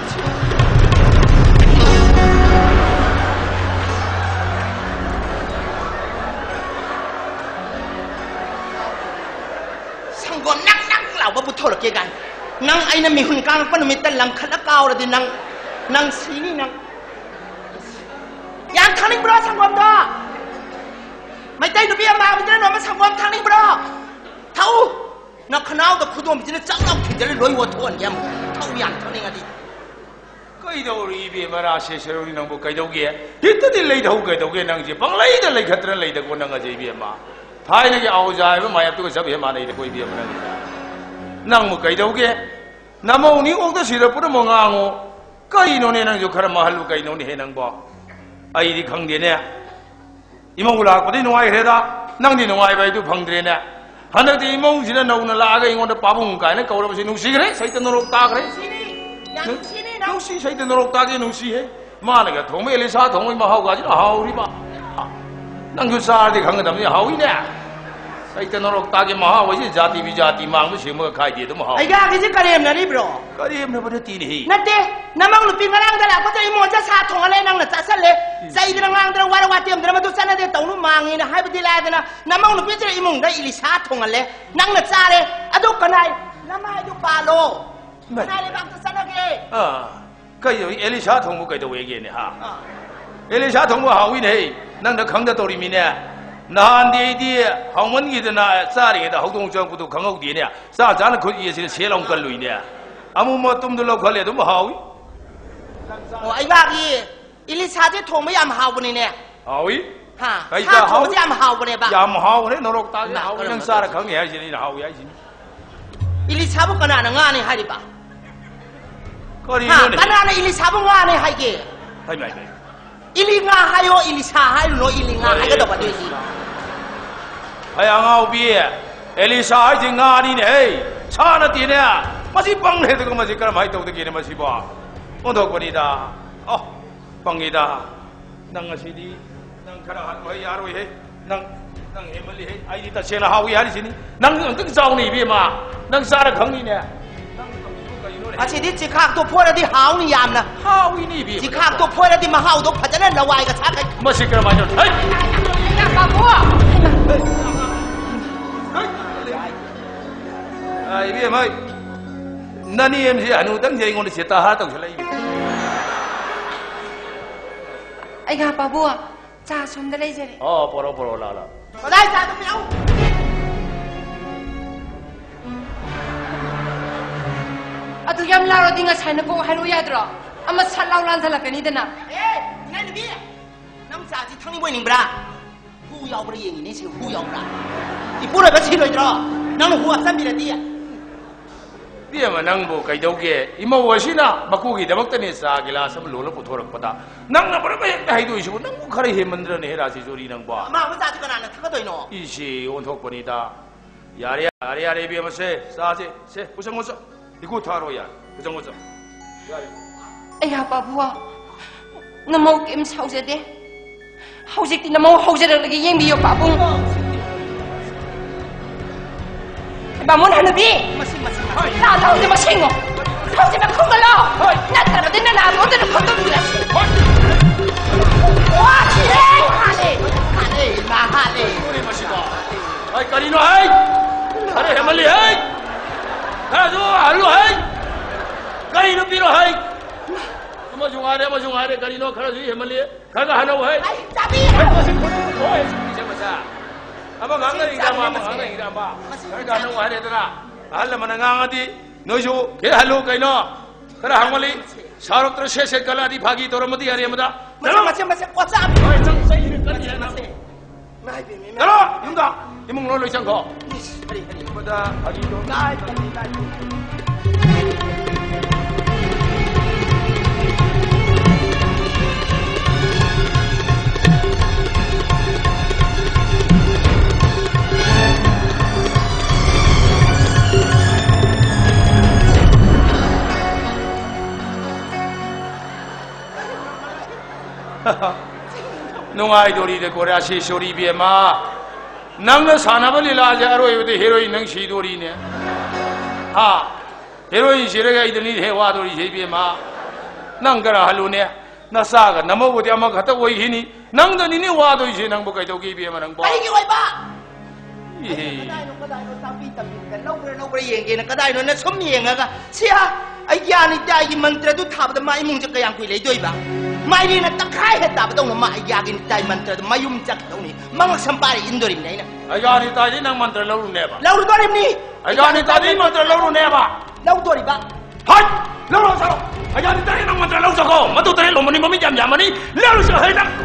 ช่างงมนั่งนั่งเหล่าบ่บ่ทอละแกกันนั่งไอ้นั่นมีหุ่นกลางปนมีแต่หลังคันละเกาละดินั่งนั่งสีนี่นั่งยังทางนี้บรอช่างงมดอไม่ใจดูเบี้ยมาไม่ได้หนอมาช่างงมทางนี้บรอเท่านักขนาวกับคุณตัวมันจะจังเอาถึงจะได้รวยวัวทวนยังเท่าอย่างเท่านี้กันดิก็อีดาวรีบีมาราเชชรูนี่นังบุกไก่ดาวเกียฮิตติเลยดาวไก่ดาวเกียนังจีบังเลยแต่เลยขัดเลยเลยแต่คนนังก็จีบีมาท้ายนี่จะเอาใจไม่มาอยากตัวสับเหี้ยมาเลยแต่คนบีมาเลยนังบุกไก่ดาวเกียน้ำมันนี่องค์ตัวสิเราพูดมองอ่างโง่ก็อีโน่เนี่ยนังจุขรมาฮัลลูไก่โน่เนี่ยนังบ่ไอ้ที่ขังเดียเนี่ยอีมงกุลาคนที่นุ่งไอ้เหรอนังที่นุ่งไอ้ไปดูพังเดียเนี่ยฮันนักที่มงสินะน้องนั่นลาก็ยังวันเดียวป้าบุ้งกันเนี่ยเขาเราไปสินุ่งสีกันเลยใส่ตัวนุ่งตากเลยนุ่งสีใส่ตัวนุ่งตากยังนุ่งสีเหรอมาเนี่ยก็ทงไม่เลี้ยซาทงไม่มาหาวกันจีน่าหาวรีบ้านั่งอยู่ซาที่ขังกันทำเนี่ยหาวอีเนี่ยใส่ตัวนุ่งตากยังมาหาวไว้ที่จัติวิจัติมังไม่เชื่อมือใครดีต้องมาหาวไอ้กาคิดจะกระเรียมนะนี่บรอกระเรียมเนี่ยประเดี๋ยวนี่นั่นเด้น้ำมันหลุดปีกระลังแต่ละก็จะอีโมจะซาทงอะไรนั่งน่ะจัดเสร็จเลยใส่ตัวนั่งตัววันวันเตรียมตัวมาดูเส้นนั่นเด้ตรงนู้นมังนี่นะให้ไปที่แรกนะน้ำมันหลุดปีจะอีโมได้อิลิซาทงอะไรนั่งน่ะจ้าเลยอะดูกันไหนน้ำมันดูปาโลกันไหนเลยบางตัวเส้นนั่นเองอ่าก็อยู่เอลิซาทงบุกไก่ตัวเองเนี่ยฮะเอลิซาทงบุหาวอีเนี่ยนั่งเด็กขังเด็กตัวนี้มีเนี่ยนานดีดีห้องมันกี่ตัวน่ะซาเรียดห้องตรงจังกุตุขังเอาดีเนี่ยซาจานคุยยี่สิบเชลองกันลุยเนี่ยอามุมาตุ้มดูโลกเขาเลยตุ้มหาวิโอ้ไอ้บ้ากี้อิลิซาที่ทงไม่ยามหาวบนนี้เนี่ยหาวิฮะถ้าทงไม่ยามหาวบนนี้บ้ายามหาวเนี่ยนรกตายหาวินั่งซาระขังเนี่ยสินี่หาวิไอ้สิอิลิซาบุกนาหงาเนี่ยให้ดิบ้าก็ดีเลยฮะกันนาอิลิซาบุกงาเนี่ยให้กี่ให้ไหมไหมอิลิงาให้โออิลิซาให้โนอิลิงาให้ก็ต้องมาดูสิไอ้อ่างเอาเบี้ยเอลิซาให้จริงงานี่เนี่ยชาณตีเนี่ยมาสิปังเลยตัวก็มาสิกระไรตัวตะกี้เนี่ยมาสิบ้าอุดรคนนี้ด่าอ๋อปังยีด่านั่งสิดีนั่งขราหันไว้ยารุยเฮนั่งนั่งเฮมลีเฮไอ้นี่ตัดเชลฮาวิฮาริสินี่นั่งตึ้งเจ้านี่พี่มานั่งซาระขังนี่เนี่ยอาชีพที่จีข้างตัวพ่อแล้วที่หาวนี่ยามนะหาวินี่พี่จีข้างตัวพ่อแล้วที่มาหาวตัวพัฒนาละวายกับชักไอ้มาสิกระไรจนเฮ้ยนักบ้าบัวไอ้พี่ไม่นั่นนี่เอ็มซีอนุตั้งใจงอนเสียตาหาต้องเฉลยไอ้กาป้าบัวจ่าชมได้เลยเจ๊อ๋อปรปรลาลาก็ได้จ่าต้องไม่เอาอะตุยามลาเราดิ้งกับฉันนะกูให้รู้ยาดรออามาชัดเล่าล้านสลักกันนี่เดน่ะเอ๊ะนั่นนี่พี่น้ำจ่าที่ทั้งนี้ไว้หนึ่งบราผู้ยาวบริยังนี่ชื่อผู้ยาวบราอีผู้อะไรก็ชี้เลยจ้ะนั่งหัวซ้ำมีอะไรดีอ่ะพี่มันนั่งบุกไก่ดาวเกียอีโมวชินะมาคุยกับมักตันนี่สากิลาสมรู้แล้วปุถุรักปะตานั่งนับประมาณให้ดูสิบุนั่งบุกใครเห็นมันเรื่องนี้ราศีจุรีนั่งบ่มาไม่จ่าที่กันนั่นทั้งก็ตัวน้ออีชีอุนทกปนิตายาเรียยาเรียเรียบีมาเซ่ซาเซ่เซ่ผู้ชงผู้ชงอีกูทารุยาผู้ชงผู้ชงไอ้ยาป้าบัวน้ำมันเอ็มเช่าเสด็จเฮาจิตน้ำมันเฮาจะเรื่องอะไรยังมีอยู่ป้าบุ้งบ้ามันหันบีลาเราจะมาชิงอ๋อเขาจะมาคุ้มกันแล้วนั่นแต่เราได้นั่นแหละมันจะคุ้มกันอยู่แล้วว้าชิเล่ฮาเล่ฮาเล่มาฮาเล่นี่มาชิบะไอ้การิโน่เฮ้ยฮาเล่มาเลยเฮ้ยฮาจูฮัลโหลเฮ้ยการิโน่ปีโน่เฮ้ยมาจุงอาเร่มาจุงอาเร่การิโน่ขนาดนี้เห็นมาเลยข้าก็ฮันเอาเฮ้ยจับบีโอ้ยนี่ใช่ไหมจ๊ะapa ngangar ida ma ngangar ida ba ka no wa de tara hal man nganga di no shu ke halu kai no kara hangmali sarok tra she she kala di phagi tormati ari amada chalo mache mache kwacha oi chang sai ni kal ya na nai bi me chalo yumda imung lo lo chang ko hari hari amada phagi do nai nai nung ai dori de korea si sori bie ma ꯅꯪꯅ ꯁꯥꯟꯅꯕ ꯂꯤꯂꯥꯁꯦ ꯑꯔꯣꯏꯕꯗ ꯍꯦꯔꯣꯏꯟ ꯅꯪ ꯁꯤꯗꯣꯔꯤꯅꯦ ꯍꯥ ꯍꯦꯔꯣꯏꯟ ꯁꯤꯔꯒ ꯑꯩꯗꯅꯤ ꯍꯦ ꯋꯥꯗꯣꯔꯤꯁꯦ ꯏꯕꯦꯝꯃ ꯅꯪ ꯈꯔ ꯍꯜꯂꯨꯅꯦ ꯅꯆꯥꯒ ꯅꯃꯧꯕꯨꯗꯤ ꯑꯃꯈꯛꯇ ꯑꯣꯏꯈꯤꯅꯤ ꯅꯪꯗꯅꯤꯅꯦ ꯋꯥꯗꯣꯏꯁꯦ ꯅꯪꯕꯨ ꯀꯩꯗꯧꯒꯦ ꯏꯕꯦꯝꯃ ꯅꯪꯕꯨ ꯑꯩꯒꯤ ꯑꯣꯏꯕ kadaino kadaino tapi tapi kan laura laura yenge na kadaino na sum yenga sia ai yani ta gi mantra du thab da mai mung ja kayang kui lei doi ba mai ni na takai he tab dong na mai ya gi tai mantra da mayum jak dong ni mang sampari indorim nei na ai yani ta di nang mantra lauru ne ba lauru dorim ni ai yani ta di mantra lauru ne ba lauru dori ba hai lauru sa ai yani ta di nang mantra lauru sa ko matu ta lo mani mami jam jam mani lauru sa hai nang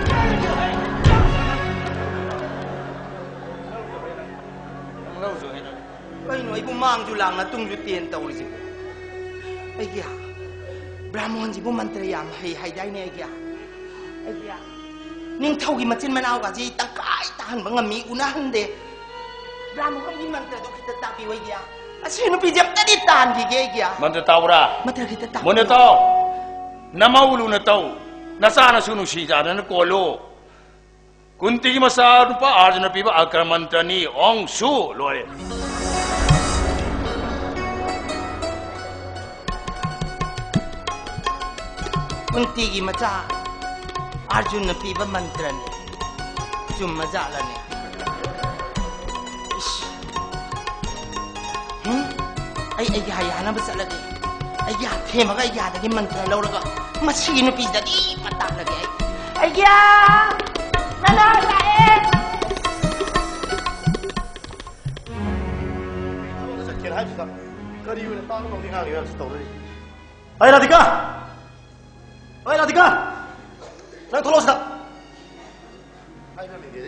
Ay no, ibu mang julang na tung jutien tau ri sibu. Ay kya, Brahmon jibu mantra yam hay hay dai ne kya. Ay kya, ning thau gi machin manaw ka ji tang kai tahan bang mi unahan de. Brahmon gi mantra do kita tapi wai kya. Asino pi jam tadi tan gi ge kya. Mantra tau ra. Mantra kita tapi. Mon tau. Namaulu na tau. Nasana sunu si jana na kolo. Kunti masa rupa arjuna piba akramantrani ong su lore. Kunti gi macha arjuna piba mantrani chum maja la ne. Hmm? Ay ay ya ya na basala de. Ay ya thema ga ya da gi mantra laura ga. Masi nu pi da di mata la ge. Ay ya Nana, Said! Hey, Radhika! Hey, Radhika! Nang tolong sedap. Hai, nak minggir.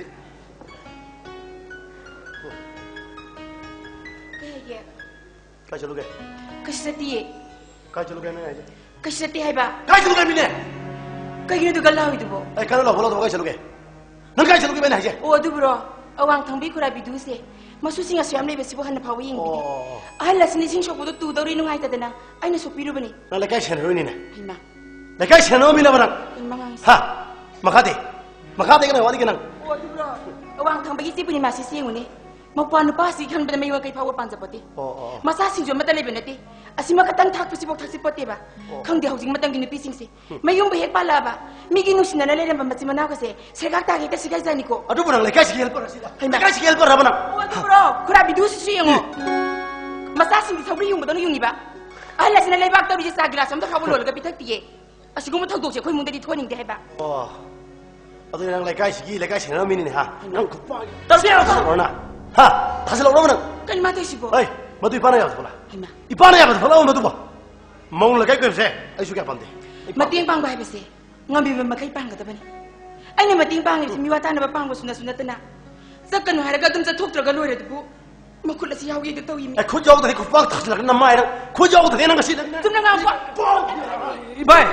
Kaya, Kau cakap ke? kasati. Kau cakap ke mana aja? Kasati hai ba? Kau cakap ke mana? Kaya tu galau itu bo. Eh, kalau lah, kalau tu kau cakap ke? Nang kau cakap ke mana aja? Oh, tu bro. Awang thangbi kura bidu se. Masu singa siam le besi bo han phawi ing. Ahla sini sing shop tu dori nung hai tadana. Aina so piru bani. Nang lekai channel ini ni. Hina. Lekai channel mina barang. Mangang. Ha, makati, makati kan awak ni kan? Oh, tu bro. Awang thangbi si puni masih siang ni. Mapuan lupa si kan pada mayu kai phawa pan japati. Oh, oh. Masa sing jo mata le benati. Asima katang thak pasi bok thak si pote ba. Khang de housing matang gini pising si. Mayung be hek pala ba. Migi nusin na le ram mati manaw kasi. Segak ta kita sigai zani ko. Aduh barang lekai sikil per sida. Lekai sikil per apa nak? Oh, tu bro. Kura bidu si siang mo. Masa sing di sabri yung badon yung ni ba. Ahla sina le bak ta ri sa glass am ta khabul lol ga pitak tiye. Asigo mo thak dok se khoi mung de di thoning de ba. Oh. Aduh nang lekai sikil lekai channel mini ni ha. Nang kupa. Tapi apa? Orang Ha, hasil orang mana? Kan mata si bo. Hey, madu ipana ya sekolah. Hina. Ipana ya sekolah madu ba. Mau lekai kau se, ayo suka pandai. Mating pang ba bese. Ngambi ba makai pang ka ta bani. Ai ne mating pang ni mi wata na ba pang bo suna suna tana. Sakkan haraga dum sa thok tra ga lore de bu. Makul si yawi de taw yimi. Eh, kau jauh dari kau pak tak nak nama orang. Kau jauh dari nang kasih. Tum na nga pa. Ibai.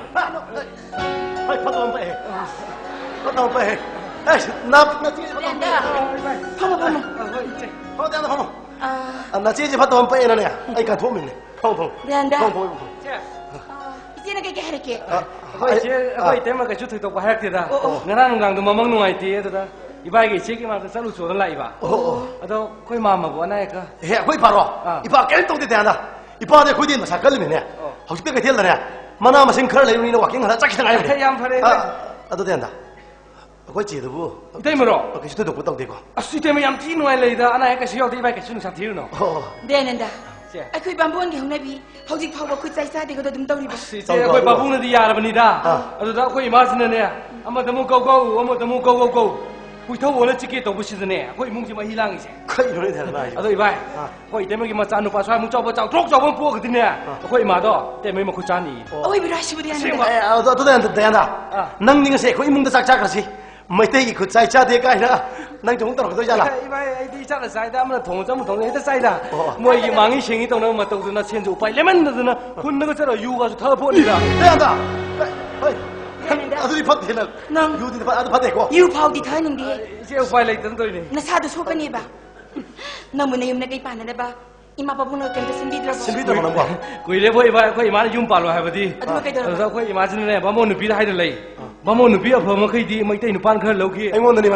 Hai, patut apa eh? Patut apa eh? Eh, nak nak cakap patut apa? Pamo pamo. Patut apa pamo? Ah, Nak cakap patut apa eh nanya? Ay, kan pom ini. Pom pom. Danda. Pom pom. Isi na kay harike. Hoi che, hoi tema ka chu thoi to ba hak ti da. Ngarang ngang du mamang nungai ti da da. Ibai ge che ki ma sa lu so da lai ba. Oh. Ado khoi ma ma bo na ka. Eh, kau ipar wah. Ipar kau tu tidak ada. Ipar dia kau dia masa kali ni. Harus pergi tiada ni. Mana masih kerja lagi ni walking ada cakap tengah ni. Yang pare. Ado tiada. Kau cakap tu. Itai mo ro. Kau cakap tu tu tahu deko. Asu tema yam ti nuai lai da ana ka siyo ti bai ka chunu sa ti no. Oh. Denanda. Ai khoi bambuan ge hona bi. Hojik phawa khu chai sa de ko dum tawri ba. Si che khoi babung na di ya la bani da. Ado da khoi ma sin ne. Ama damu kau kau, ama damu kau kau kau. Hui thau wala chike to bu si ne. Khoi mung ji ma hilang ise. Kau ini dah nak. Ado ibai. Khoi tema ki ma cha nu pa swa mung chau ba chau trok chau bang po ka ti ne. Khoi ma do te mai ma khu cha ni. Oi bi rashi bu de Eh, ado tu dah dah dah. Nang ni ngasih kau imung dah cakap kasih. Mai teh ikut saya cakap dia na. Nang jom terus tu jalan. Ibai ai di cha la sai da ma thong cha mu thong ne ta sai da. Moi yi mangi sing i tong na ma tong na chen ju pai lemon da na. Hun na ga cha yu ga su tha po ni da. Dah dah. Hei. Ado di pat dia. Nang. Yu di pat ado pat deko. Yu phau di thaning di. Che upai lai tan toi ni. Na sa du so ka ni ba. Namu na yum na kai pa na ba. Ima pa bu na kan ta simbi dra ba. Simbi dra ba nang ba. Kui le boi ibai khoi ma yum pa lo ha ba di. Adu kai dra. Ado khoi ma jin ne ba mo nu pi da hai da lai. Ba mo nu pi a pho ma khai di mai tai nu pan khar lo ki. Ai ngon ni mai je.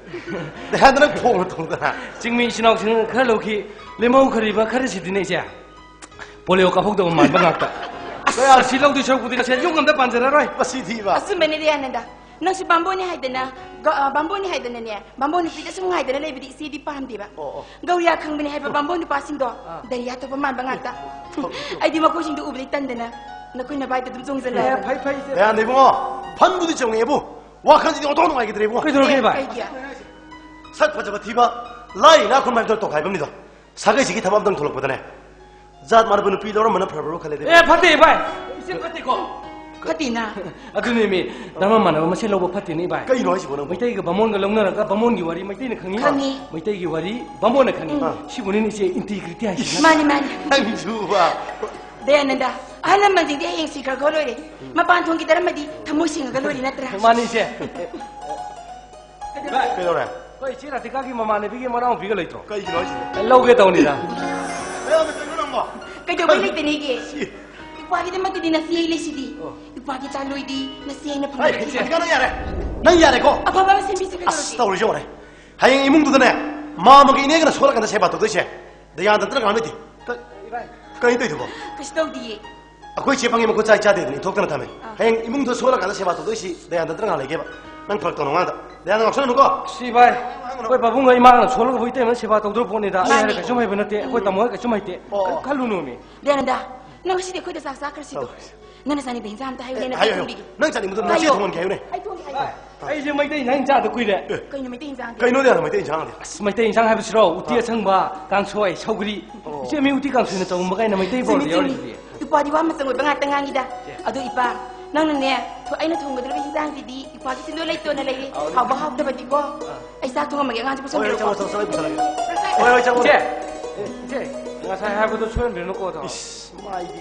내 하늘은 퐁을 통다. 증민 신학생 칼로키 레모 커리바 카르시드네 이제. 볼레오 까폭도 만 방학다. 그야 실력도 저고들이 제 용감다 반절하라. 빠시디바. 아스메네 대한다. 넌시 밤보니 하이드나 밤보니 하이드나네. 밤보니 피자 숭 하이드나 레비디 시디 팜디바. 가우리아 캉비니 하이바 밤보니 파싱도. 다리야 또 만 방학다. 아이디 마코싱도 우브리 딴데나. 너코이나 바이트 좀 종절라. 파이 파이. 야, 내 붕어. 반부디 정해부. 와칸지 어떤 놈 알게 붕어. 그래도 그래 봐. 살파 잡아 디바. 라이 나 그만 또 가입니다. 사가지기 탐함당 돌아보다네. 자트 마르브는 피도로 만나 프로로 칼레데. 에 파티 바이. 이제 파티고. 파티나. 아두님이 나만 만나 마실 로보 파티니 바이. 까이노 하시고 너. 메이테이가 바몬가 롱나라가 바몬기 와리 메이테이는 강이. 강이. 메이테이기 와리 바몬나 강이. 시부는 이제 인티그리티 하시. 많이 많이. 당주와. 대한다. 하나만 징대 행시 가거로래. 마반 통기 다람마디 타모싱가 갈로리 나트라. 많이 이제. 그래. 거의 지라 대가기 마마네 비게 뭐라고 비가 레이트로. 까이노 하시고. lâu tàu nè 내가 무슨 그런 거. Cái điều bên này này kì. Qua cái mà tụi đi nasi lấy gì? Qua cái chăn lôi đi nasi nó phải. 이거 는 야래. 난 야래고. À bà bà xem biết cái 아스 떠오르지 오래. 하영 이몽도드네. 마음먹이 이내가나 소라간다 세바도 도대체. 내가 한테 들어가면 되지. 까이도 이거. cái đâu đi? 아코이 제방에 먹고 짜이 짜대더니 독단을 타면. 하영 이몽도 소라간다 세바도 도대체. 내가 한테 들어가면 이게 봐. 난 벌떡 넘어간다. 내가 너 없으면 누가? 씨발. कोई बाबू गई मारना छोड़ के बोलते हैं मैं सेवा तो उधर फोन इधर यार कैसे मैं बनते कोई तमो कैसे मैं ते कल लूनू में 대한다. 나 혹시 내 거기다 싹싹 할 수도. 나는 산이 벤자한테 하요 내가 아유, 난 자리 무슨 나 시통은 개요네. 아이 통이 아이. ai giờ mấy tay nhanh trả được quy đấy cái này mấy tên giang. cái nói là mấy tên giang đi. mấy tay giang hay bữa sau utia sang ba càng xoay sau cái chứ mấy utia càng xoay nó trông mấy cái này mấy tay bỏ đi rồi ipa di wa mà sang bangat tengah ngida. Aduh ipa. Nang nang nè, thôi anh nó thùng người ta đi giang gì đi, ipa cái xin lỗi lấy tôi này lấy, học bao học đâu mà đi qua, anh sao thùng mà cái ngang cho bữa sau. ôi cháu sao sao sao lại? ôi ôi cháu. Che, che, nggak saya hay bữa sau mình nó có thôi. Mai đi.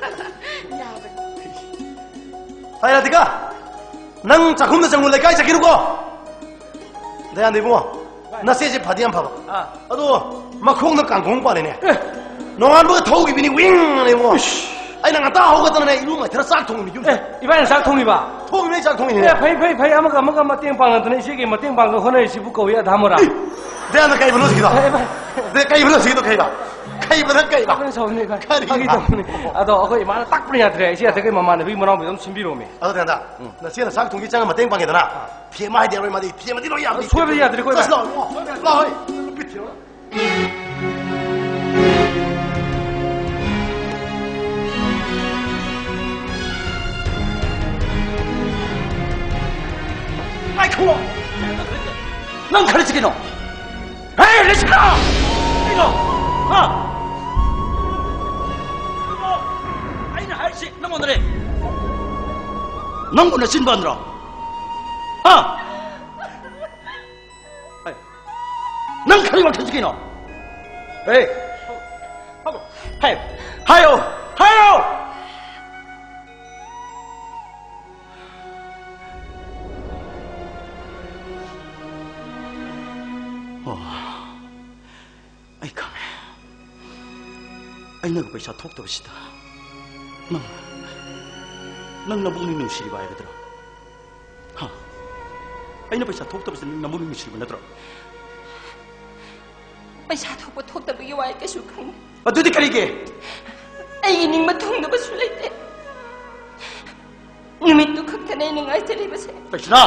Ai là tiga? Nang chắc không được chẳng muốn lấy cái chắc kêu cô. đây anh đi mua, nó sẽ chỉ phát đi ăn phở. À, đó, mà không được càng không qua này nè. nó ăn bữa thâu cái bên này wing này mua. ai nang ta hậu cái tao này luôn mà thế nó xác thùng mình chứ. 이번엔 싹통이봐. thùng này xác thùng này. 야, 파이 파이 파이 아무가 아무가 맞대응 방한테는 시계 맞대응 방그 혼을 시부 거야 다모라. 내가 너 가입을 넣어주기다. 내가 가입을 넣어주기도 가입아. 가입을 할 가입아. 그래서 오늘 가. 가기 때문에. 아도 거기 많아 딱 뿌리야 그래. 이제 되게 만만해. 비 뭐라고 좀 신비로움이. 아도 된다. 나 지금 싹 동기장은 맞대응 방에다나. 피해 많이 되는 말이 피해 많이 들어야. 소외 해야 될 거야. 나 나. 비켜. 아이쿠! 넌 가르치게 너! 에이, 레시카! 이거! 아! 이거! 아이는 할시, 너 오늘에! 넌 군나 신반으로! 아! 넌 가리만 가르치게 너! 에이! 하요! 하요! 하요! 아이 가메 아이 너가 पैसा 톡더시다 너 넌 나보니 눈시리 봐야 되더라 하 아이 너 पैसा 톡더시 너 나보니 눈시리 봐 나더라 पैसा थोप थोपदबगी वाय कैसु खंग अदुदि करिगे ꯑꯩꯒꯤ ꯅꯤꯡꯕ ꯊꯨꯡꯗꯕꯁꯨ ꯂꯩꯇꯦ ꯅꯨꯃꯤꯠꯇꯨ ꯈꯛꯇꯅꯦ ꯑꯩꯅ ꯉꯥꯏꯖꯔꯤꯕꯁꯦ 백신아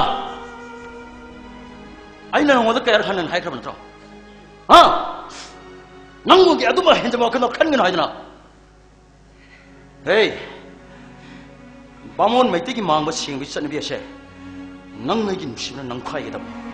아이는 너한테 깨알 하는 하이크라 먼저 아 낭국이 아두마 현자마 그너 칸 건 하잖아 에이 바몬 메티기 망고 싱비 선 비에세 낭매기 누시는 낭콰이다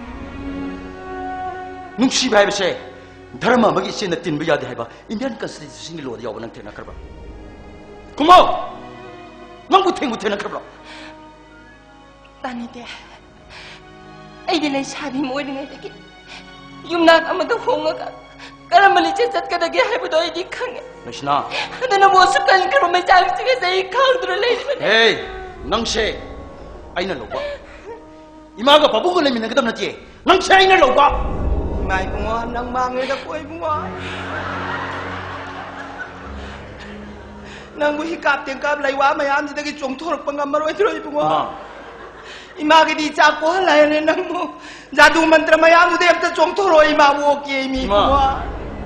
누시 바이베세 धर्म मगी से न तीन बयादे है बा इंडियन कॉन्स्टिट्यूशन लो दिया बनते न करबा कुमो नंगु थेंगु थेन करबा तानिदे ꯑꯩꯗꯤ ꯂꯩꯁꯥꯕꯤ ꯃꯣꯏꯔꯤꯉꯩꯗꯒꯤ ꯌꯨꯝꯅꯥꯛ ꯑꯃꯗ ꯍꯣꯡꯉꯒ ꯀꯔꯝꯕ ꯂꯤꯆꯠ ꯆꯠꯀꯗꯒꯦ ꯍꯥꯏꯕꯗꯣ ꯑꯩꯗꯤ ꯈꯪꯉꯦ ꯅꯁꯤꯅꯥ ꯑꯗꯨꯅ ꯃꯣꯁꯨ ꯀꯟꯈ꯭ꯔꯕ ꯃꯩꯆꯥꯛꯁꯤꯡꯁꯦ ꯑꯩ ꯈꯪꯗꯨꯅ ꯂꯩꯔꯤꯕꯅꯦ ꯍꯦ ꯅꯪꯁꯦ ꯑꯩꯅ ꯂꯧꯕ ꯏꯃꯥꯒ ꯄꯥꯕꯨꯡꯒ ꯂꯩꯃꯤꯟꯅꯒꯗꯕ ꯅꯠꯇꯦ ꯅꯪꯁꯦ ꯑꯩꯅ ꯂꯧꯕ Ngài bung ngon, nang mang người ta quay bung ngon. Nang bui cạp tiếng cạp lấy quá mày ăn gì đây cái trống thổ băng ngầm mà rồi thôi bung ngon. 이마게디 자꾸 할라야네 낭무 자두 만트라 마야무데 앞다 종토로 이마 오게 이미 이마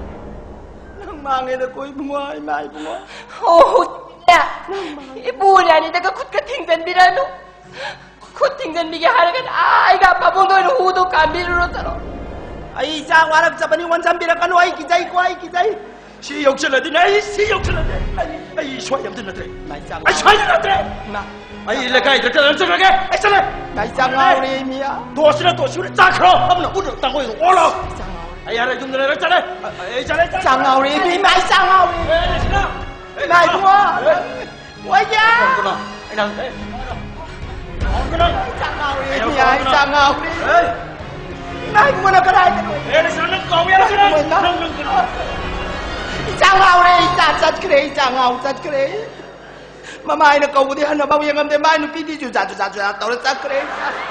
낭망에다 거의 부모 이마 이부모 오 야 이보리 아니다가 굿가 팅전비라노 굿 팅전비게 하려가 아이가 바봉도에는 후도 감비르로 따로 아이 자 와랍 잡아니 원잠비라 까노 아이 기자이 고 아이 기자이 시 욕설라디 나이 시 욕설라디 아이 슈아염 드나드레 아이 슈아염 드나드레 아이 일레가이 들까 얼쩡하게 아이잖아 나이 장아우리 미야 도시나 도시를 짝으로 하면 우르 땅고에 올라 아이 하나 좀 내려 있잖아 아이잖아 장아우리 미 마이 장아우리 나이 부모 뭐야 그러나 이랑 그러나 장아우리 미야 장아우리 나이 부모나 그라이 에르스는 거위야 그러나 장아우리 짜짜 그래 장아우 짜 그래 마마이나 거우디 하나 바보 영감대 마이는 비디주 자주 자주 떠를 짜 그래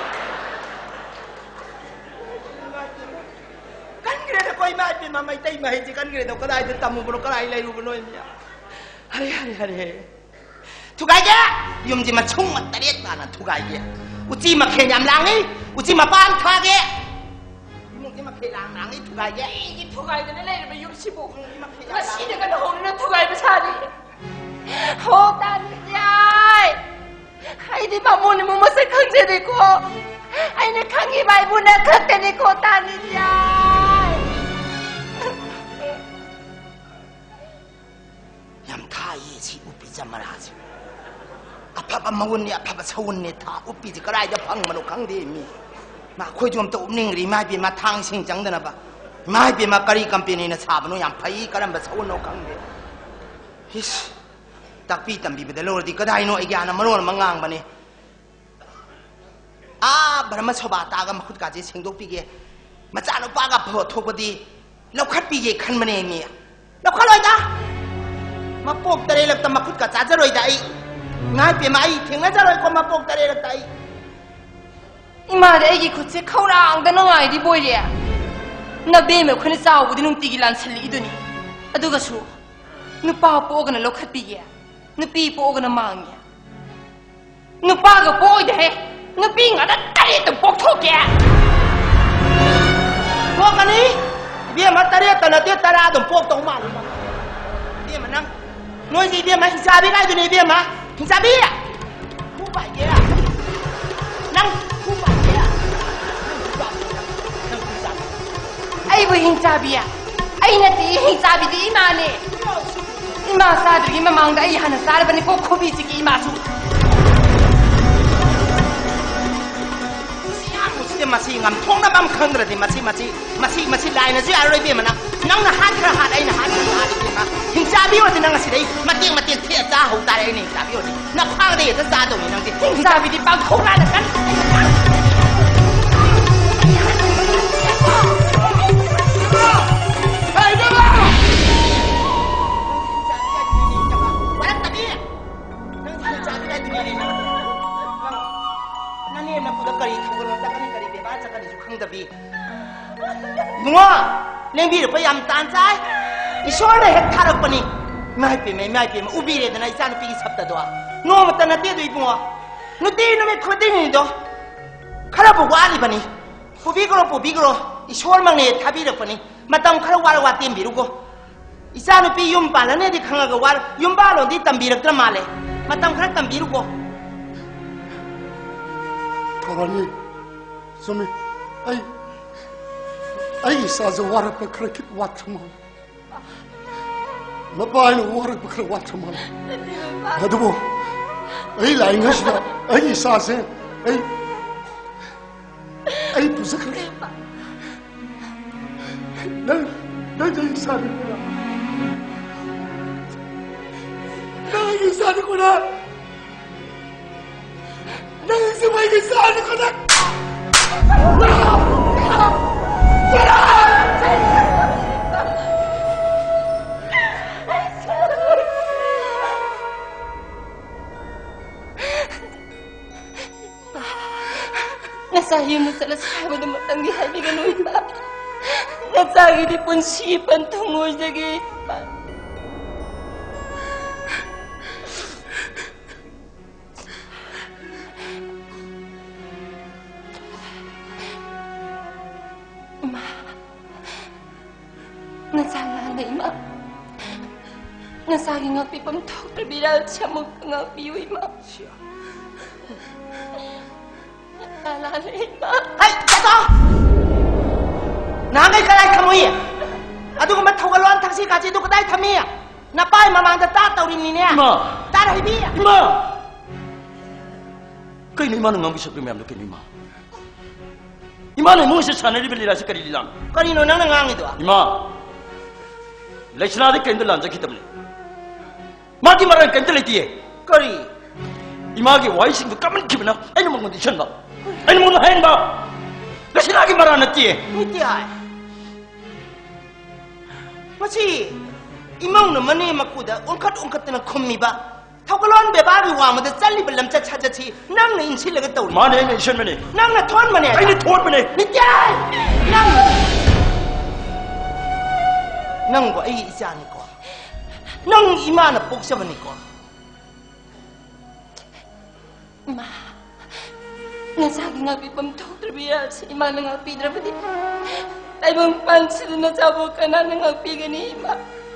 간 그래도 거의 마이 마마이 따이 마이지 간 그래도 그라이 됐다 무브로 그라이 레이루 그노이냐 하리 하리 하리 투가이게 юм지마 총마 따리했다나 투가이게 우찌마 개냠랑이 우찌마 반타게 이몽지마 개랑랑이 투가이게 이게 투가이드는 내일은 육십오 나 시대가 나오는 투가이드 사지 오 딸이야 아이디 바모니 무엇을 강제되고 아이네 강이 말보나 그때니고 딸이야 얌타이지 우삐자 말하지 아파봐 먹었니 아파봐 서운니 다 우삐지 그라이자 방만호 강대미 마 코이 좀 또 없닝리 마이비 마 탕싱 장드나 봐 마이비 마 까리 깜삐니나 사바노 얌파이 까람바 서운노 강대 히스 딱비 땀비비다 로르디 그다이노 이게 하나 머로는 망강바네 아 바람마 서바 따가 마굿까지 생독비게 마짜노빠가 버토버디 럭hat비게 칸마네 미 럭할로이다 마폭 따레럭다 마굿까 짜자로이다 이 나이비 마이 탱나자로이고 마폭 따레럭다 이 이마데 애기 굿세 카우랑다 너아이디 보이리야 나 베메 코네 싸우고디 눈띠기 란살리 이더니 아두가수 누빠 뽀가나 럭hat비게 누피 뽀가나 망이야 누빠가 뽀이데 누피 nga다 따리했던 뽀톡게 뽀가니 비에 마 따리했던 나 따라던 뽀떡 말이 비에 마 낭 너희 비에 마 히사비 가이드니 비에 마 히사비야 후바이야 낭 후바이야 아이고 힌자비야 아이나티 힌자비디 이마네 이마 사드리 이마 망다 이 하나 사르바니 꼭 코비지기 이마수 masih ngam thong na bam khang ra di masih masih masih masih lai na ji aroi be mana nang na hat kra hat ai na hat na hat di ma hing sa bi wa di nang si dai mating mating thia cha ho ta ai ni sa bi wa di na khang de ta sa do ni nang di hing sa bi di bang khong la na kan hai da ba wa ta bi nang sa cha bi di ni na nani na pu da kari thu ko ta kari ꯈꯪꯗꯕꯤ ꯏꯕꯨꯡꯉꯣ ꯂꯦꯡꯕꯤꯔꯛꯄ ꯌꯥꯝ ꯇꯥꯟ ꯆꯥꯏ ꯏꯁꯣꯔꯅ ꯍꯦꯛ ꯊꯥꯔꯛꯄꯅꯤ ꯏꯃꯥꯏ ꯄꯦꯝꯃ ꯏꯃꯥꯏ ꯄꯦꯝꯃ ꯎꯕꯤꯔꯦꯗꯅ ꯏꯆꯥꯅꯨꯄꯤꯒꯤ ꯁꯞꯇꯗꯣ ꯅꯣꯡꯃꯇ ꯅꯠꯇꯦꯗꯣ ꯏꯕꯨꯡꯉꯣ ꯅꯨꯡꯇꯤ ꯅꯨꯃꯤꯠ ꯈꯨꯗꯤꯡꯒꯤꯗꯣ ꯈꯔꯕꯨ ꯋꯥꯠꯂꯤꯕꯅꯤ ꯄꯨꯕꯤꯈ꯭ꯔꯣ ꯄꯨꯕꯤꯈ꯭ꯔꯣ ꯏꯁꯣꯔꯃꯛꯅ ꯍꯦꯛ ꯊꯥꯕꯤꯔꯛꯄꯅꯤ ꯃꯇꯝ ꯈꯔ ꯋꯥꯔ ꯋꯥ ꯇꯦꯝꯕꯤꯔꯨꯀꯣ ꯏꯆꯥꯅꯨꯄꯤ ꯌꯨꯝ ꯄꯥꯜꯂꯅꯦꯗꯤ ꯈꯪꯉꯒ ꯋꯥꯔ ꯌꯨꯝ ꯄꯥꯜꯂꯣꯗꯤ ꯇꯝꯕꯤꯔꯛꯇ꯭ꯔ ꯃꯥꯜꯂꯦ ꯃꯇꯝ ꯈꯔ ꯇꯝꯕꯤꯔꯨꯀꯣ ꯊꯧꯔꯥꯅꯤ ꯆꯨꯝꯃꯤ ꯑꯩ ꯑꯩ ꯏꯁꯥꯁꯦ ꯋꯥꯔꯛꯄ ꯈꯔ ꯈꯤꯠ ꯋꯥꯠꯈ꯭ꯔ ꯃꯥꯜꯂꯦ ꯃꯄꯥꯅ ꯋꯥꯔꯛꯄ ꯈꯔ ꯋꯥꯠꯈ꯭ꯔ ꯃꯥꯜꯂꯦ ꯑꯗꯨꯕꯨ ꯑꯩ ꯂꯥꯛꯏꯉꯩꯁꯤꯗ ꯑꯩꯒꯤ ꯏꯁꯥꯁꯦ ꯑꯩ ꯑꯩ ꯄꯨꯖꯈ꯭ꯔꯒꯦ ꯅꯪ ꯅꯪ ꯑꯩ ꯏꯁꯥꯅꯤꯀꯣ ꯅꯪ ꯑꯩꯒꯤ ꯏꯁꯥꯅꯤꯀꯣ ꯅꯪ ꯅꯪ ꯁꯨꯝ ꯑꯩꯒꯤ ꯏꯁꯥꯅꯤꯀꯣ ꯅꯪ Nasayo mo sa lasawa na matanggi habi ka nung ita. Nasagi di punsipan tungo sa gipan. Nasana na ima. Nasagi ngakpi pamtok terbiral siya mo ngakpi ima. Siya. Nasana na ima. Ay, jato! Nangay ka lang kamoy. Ado ko matawalon taksi kasi do kadai thamiya. Napay mamang da ta tawrin ni niya. Ima. Ta rahi biya. Ima. Kay ni ima nang ngambi sa primem do kay ni ima. Ima ne mo sa sanari beli rasa kari lilang. Kanino nang nangang ito ah? Ima. Lechna de kendo lanja kitamle. Maki maran kendo letiye. Kari. Ima ge wai sing do kaman kibna. Ay mo condition ba. Ay mo na hen ba. Lechna ge maran natiye. Niti ay. Masi, imang na mani makuda, ungkat ungkat na kumi ba? Tawgalon be babi wa mo da zalli balam cha cha cha chi, nang na insi laga tawli. Ma ne ne shen mane. Nang na thon mane. Ay ne thon mane. Niti ay. Nang. Nang bo ay isa ni ko. Nang ima na puksa ba ni ko. Ma. Nasagi ngakpi pamtok terbiral siya ima na ngakpi drapati. Ay mong pansin na sabo ka na ngakpi gani ima.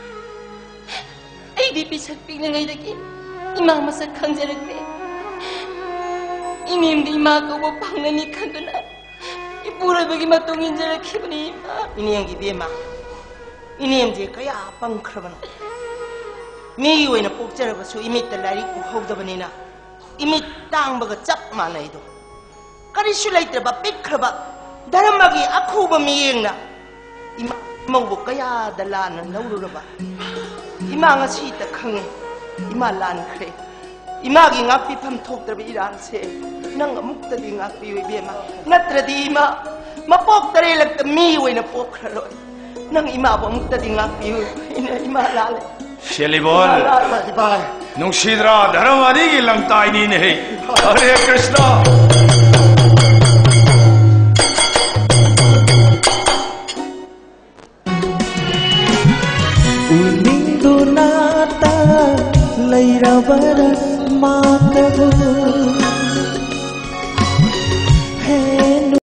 Ay di pisag pigna ngay daki. Ima masak kang jalagde. Inim di ima ko wapang nanikan doon na. Ipura bagi matungin jalaki ba ni ima. Ini yang gibi ma. Ini yang je kaya pang kraban. Mi yoy na puksa ba su imit talari ku hawda ba nina. Imit tang baga chap mana ito. Kari sulay ba pikra ba. Daramagi ako ba miyeng na. Ima mo kaya dala na nauro ba. Ima nga sita kang ima lan kre. Ima gi ngapi pam tok tra iran se. Nang mukta di ngapi wi bema. Natra di ima mapok tare lag mi wi na pok ro. Nang ima ba mukta di ngapi wi ina ima lale. Shelibol. Nung Shidra Dharamadi ki lamtai ni nahi. Hare Krishna. Uning dunata lairabar matabu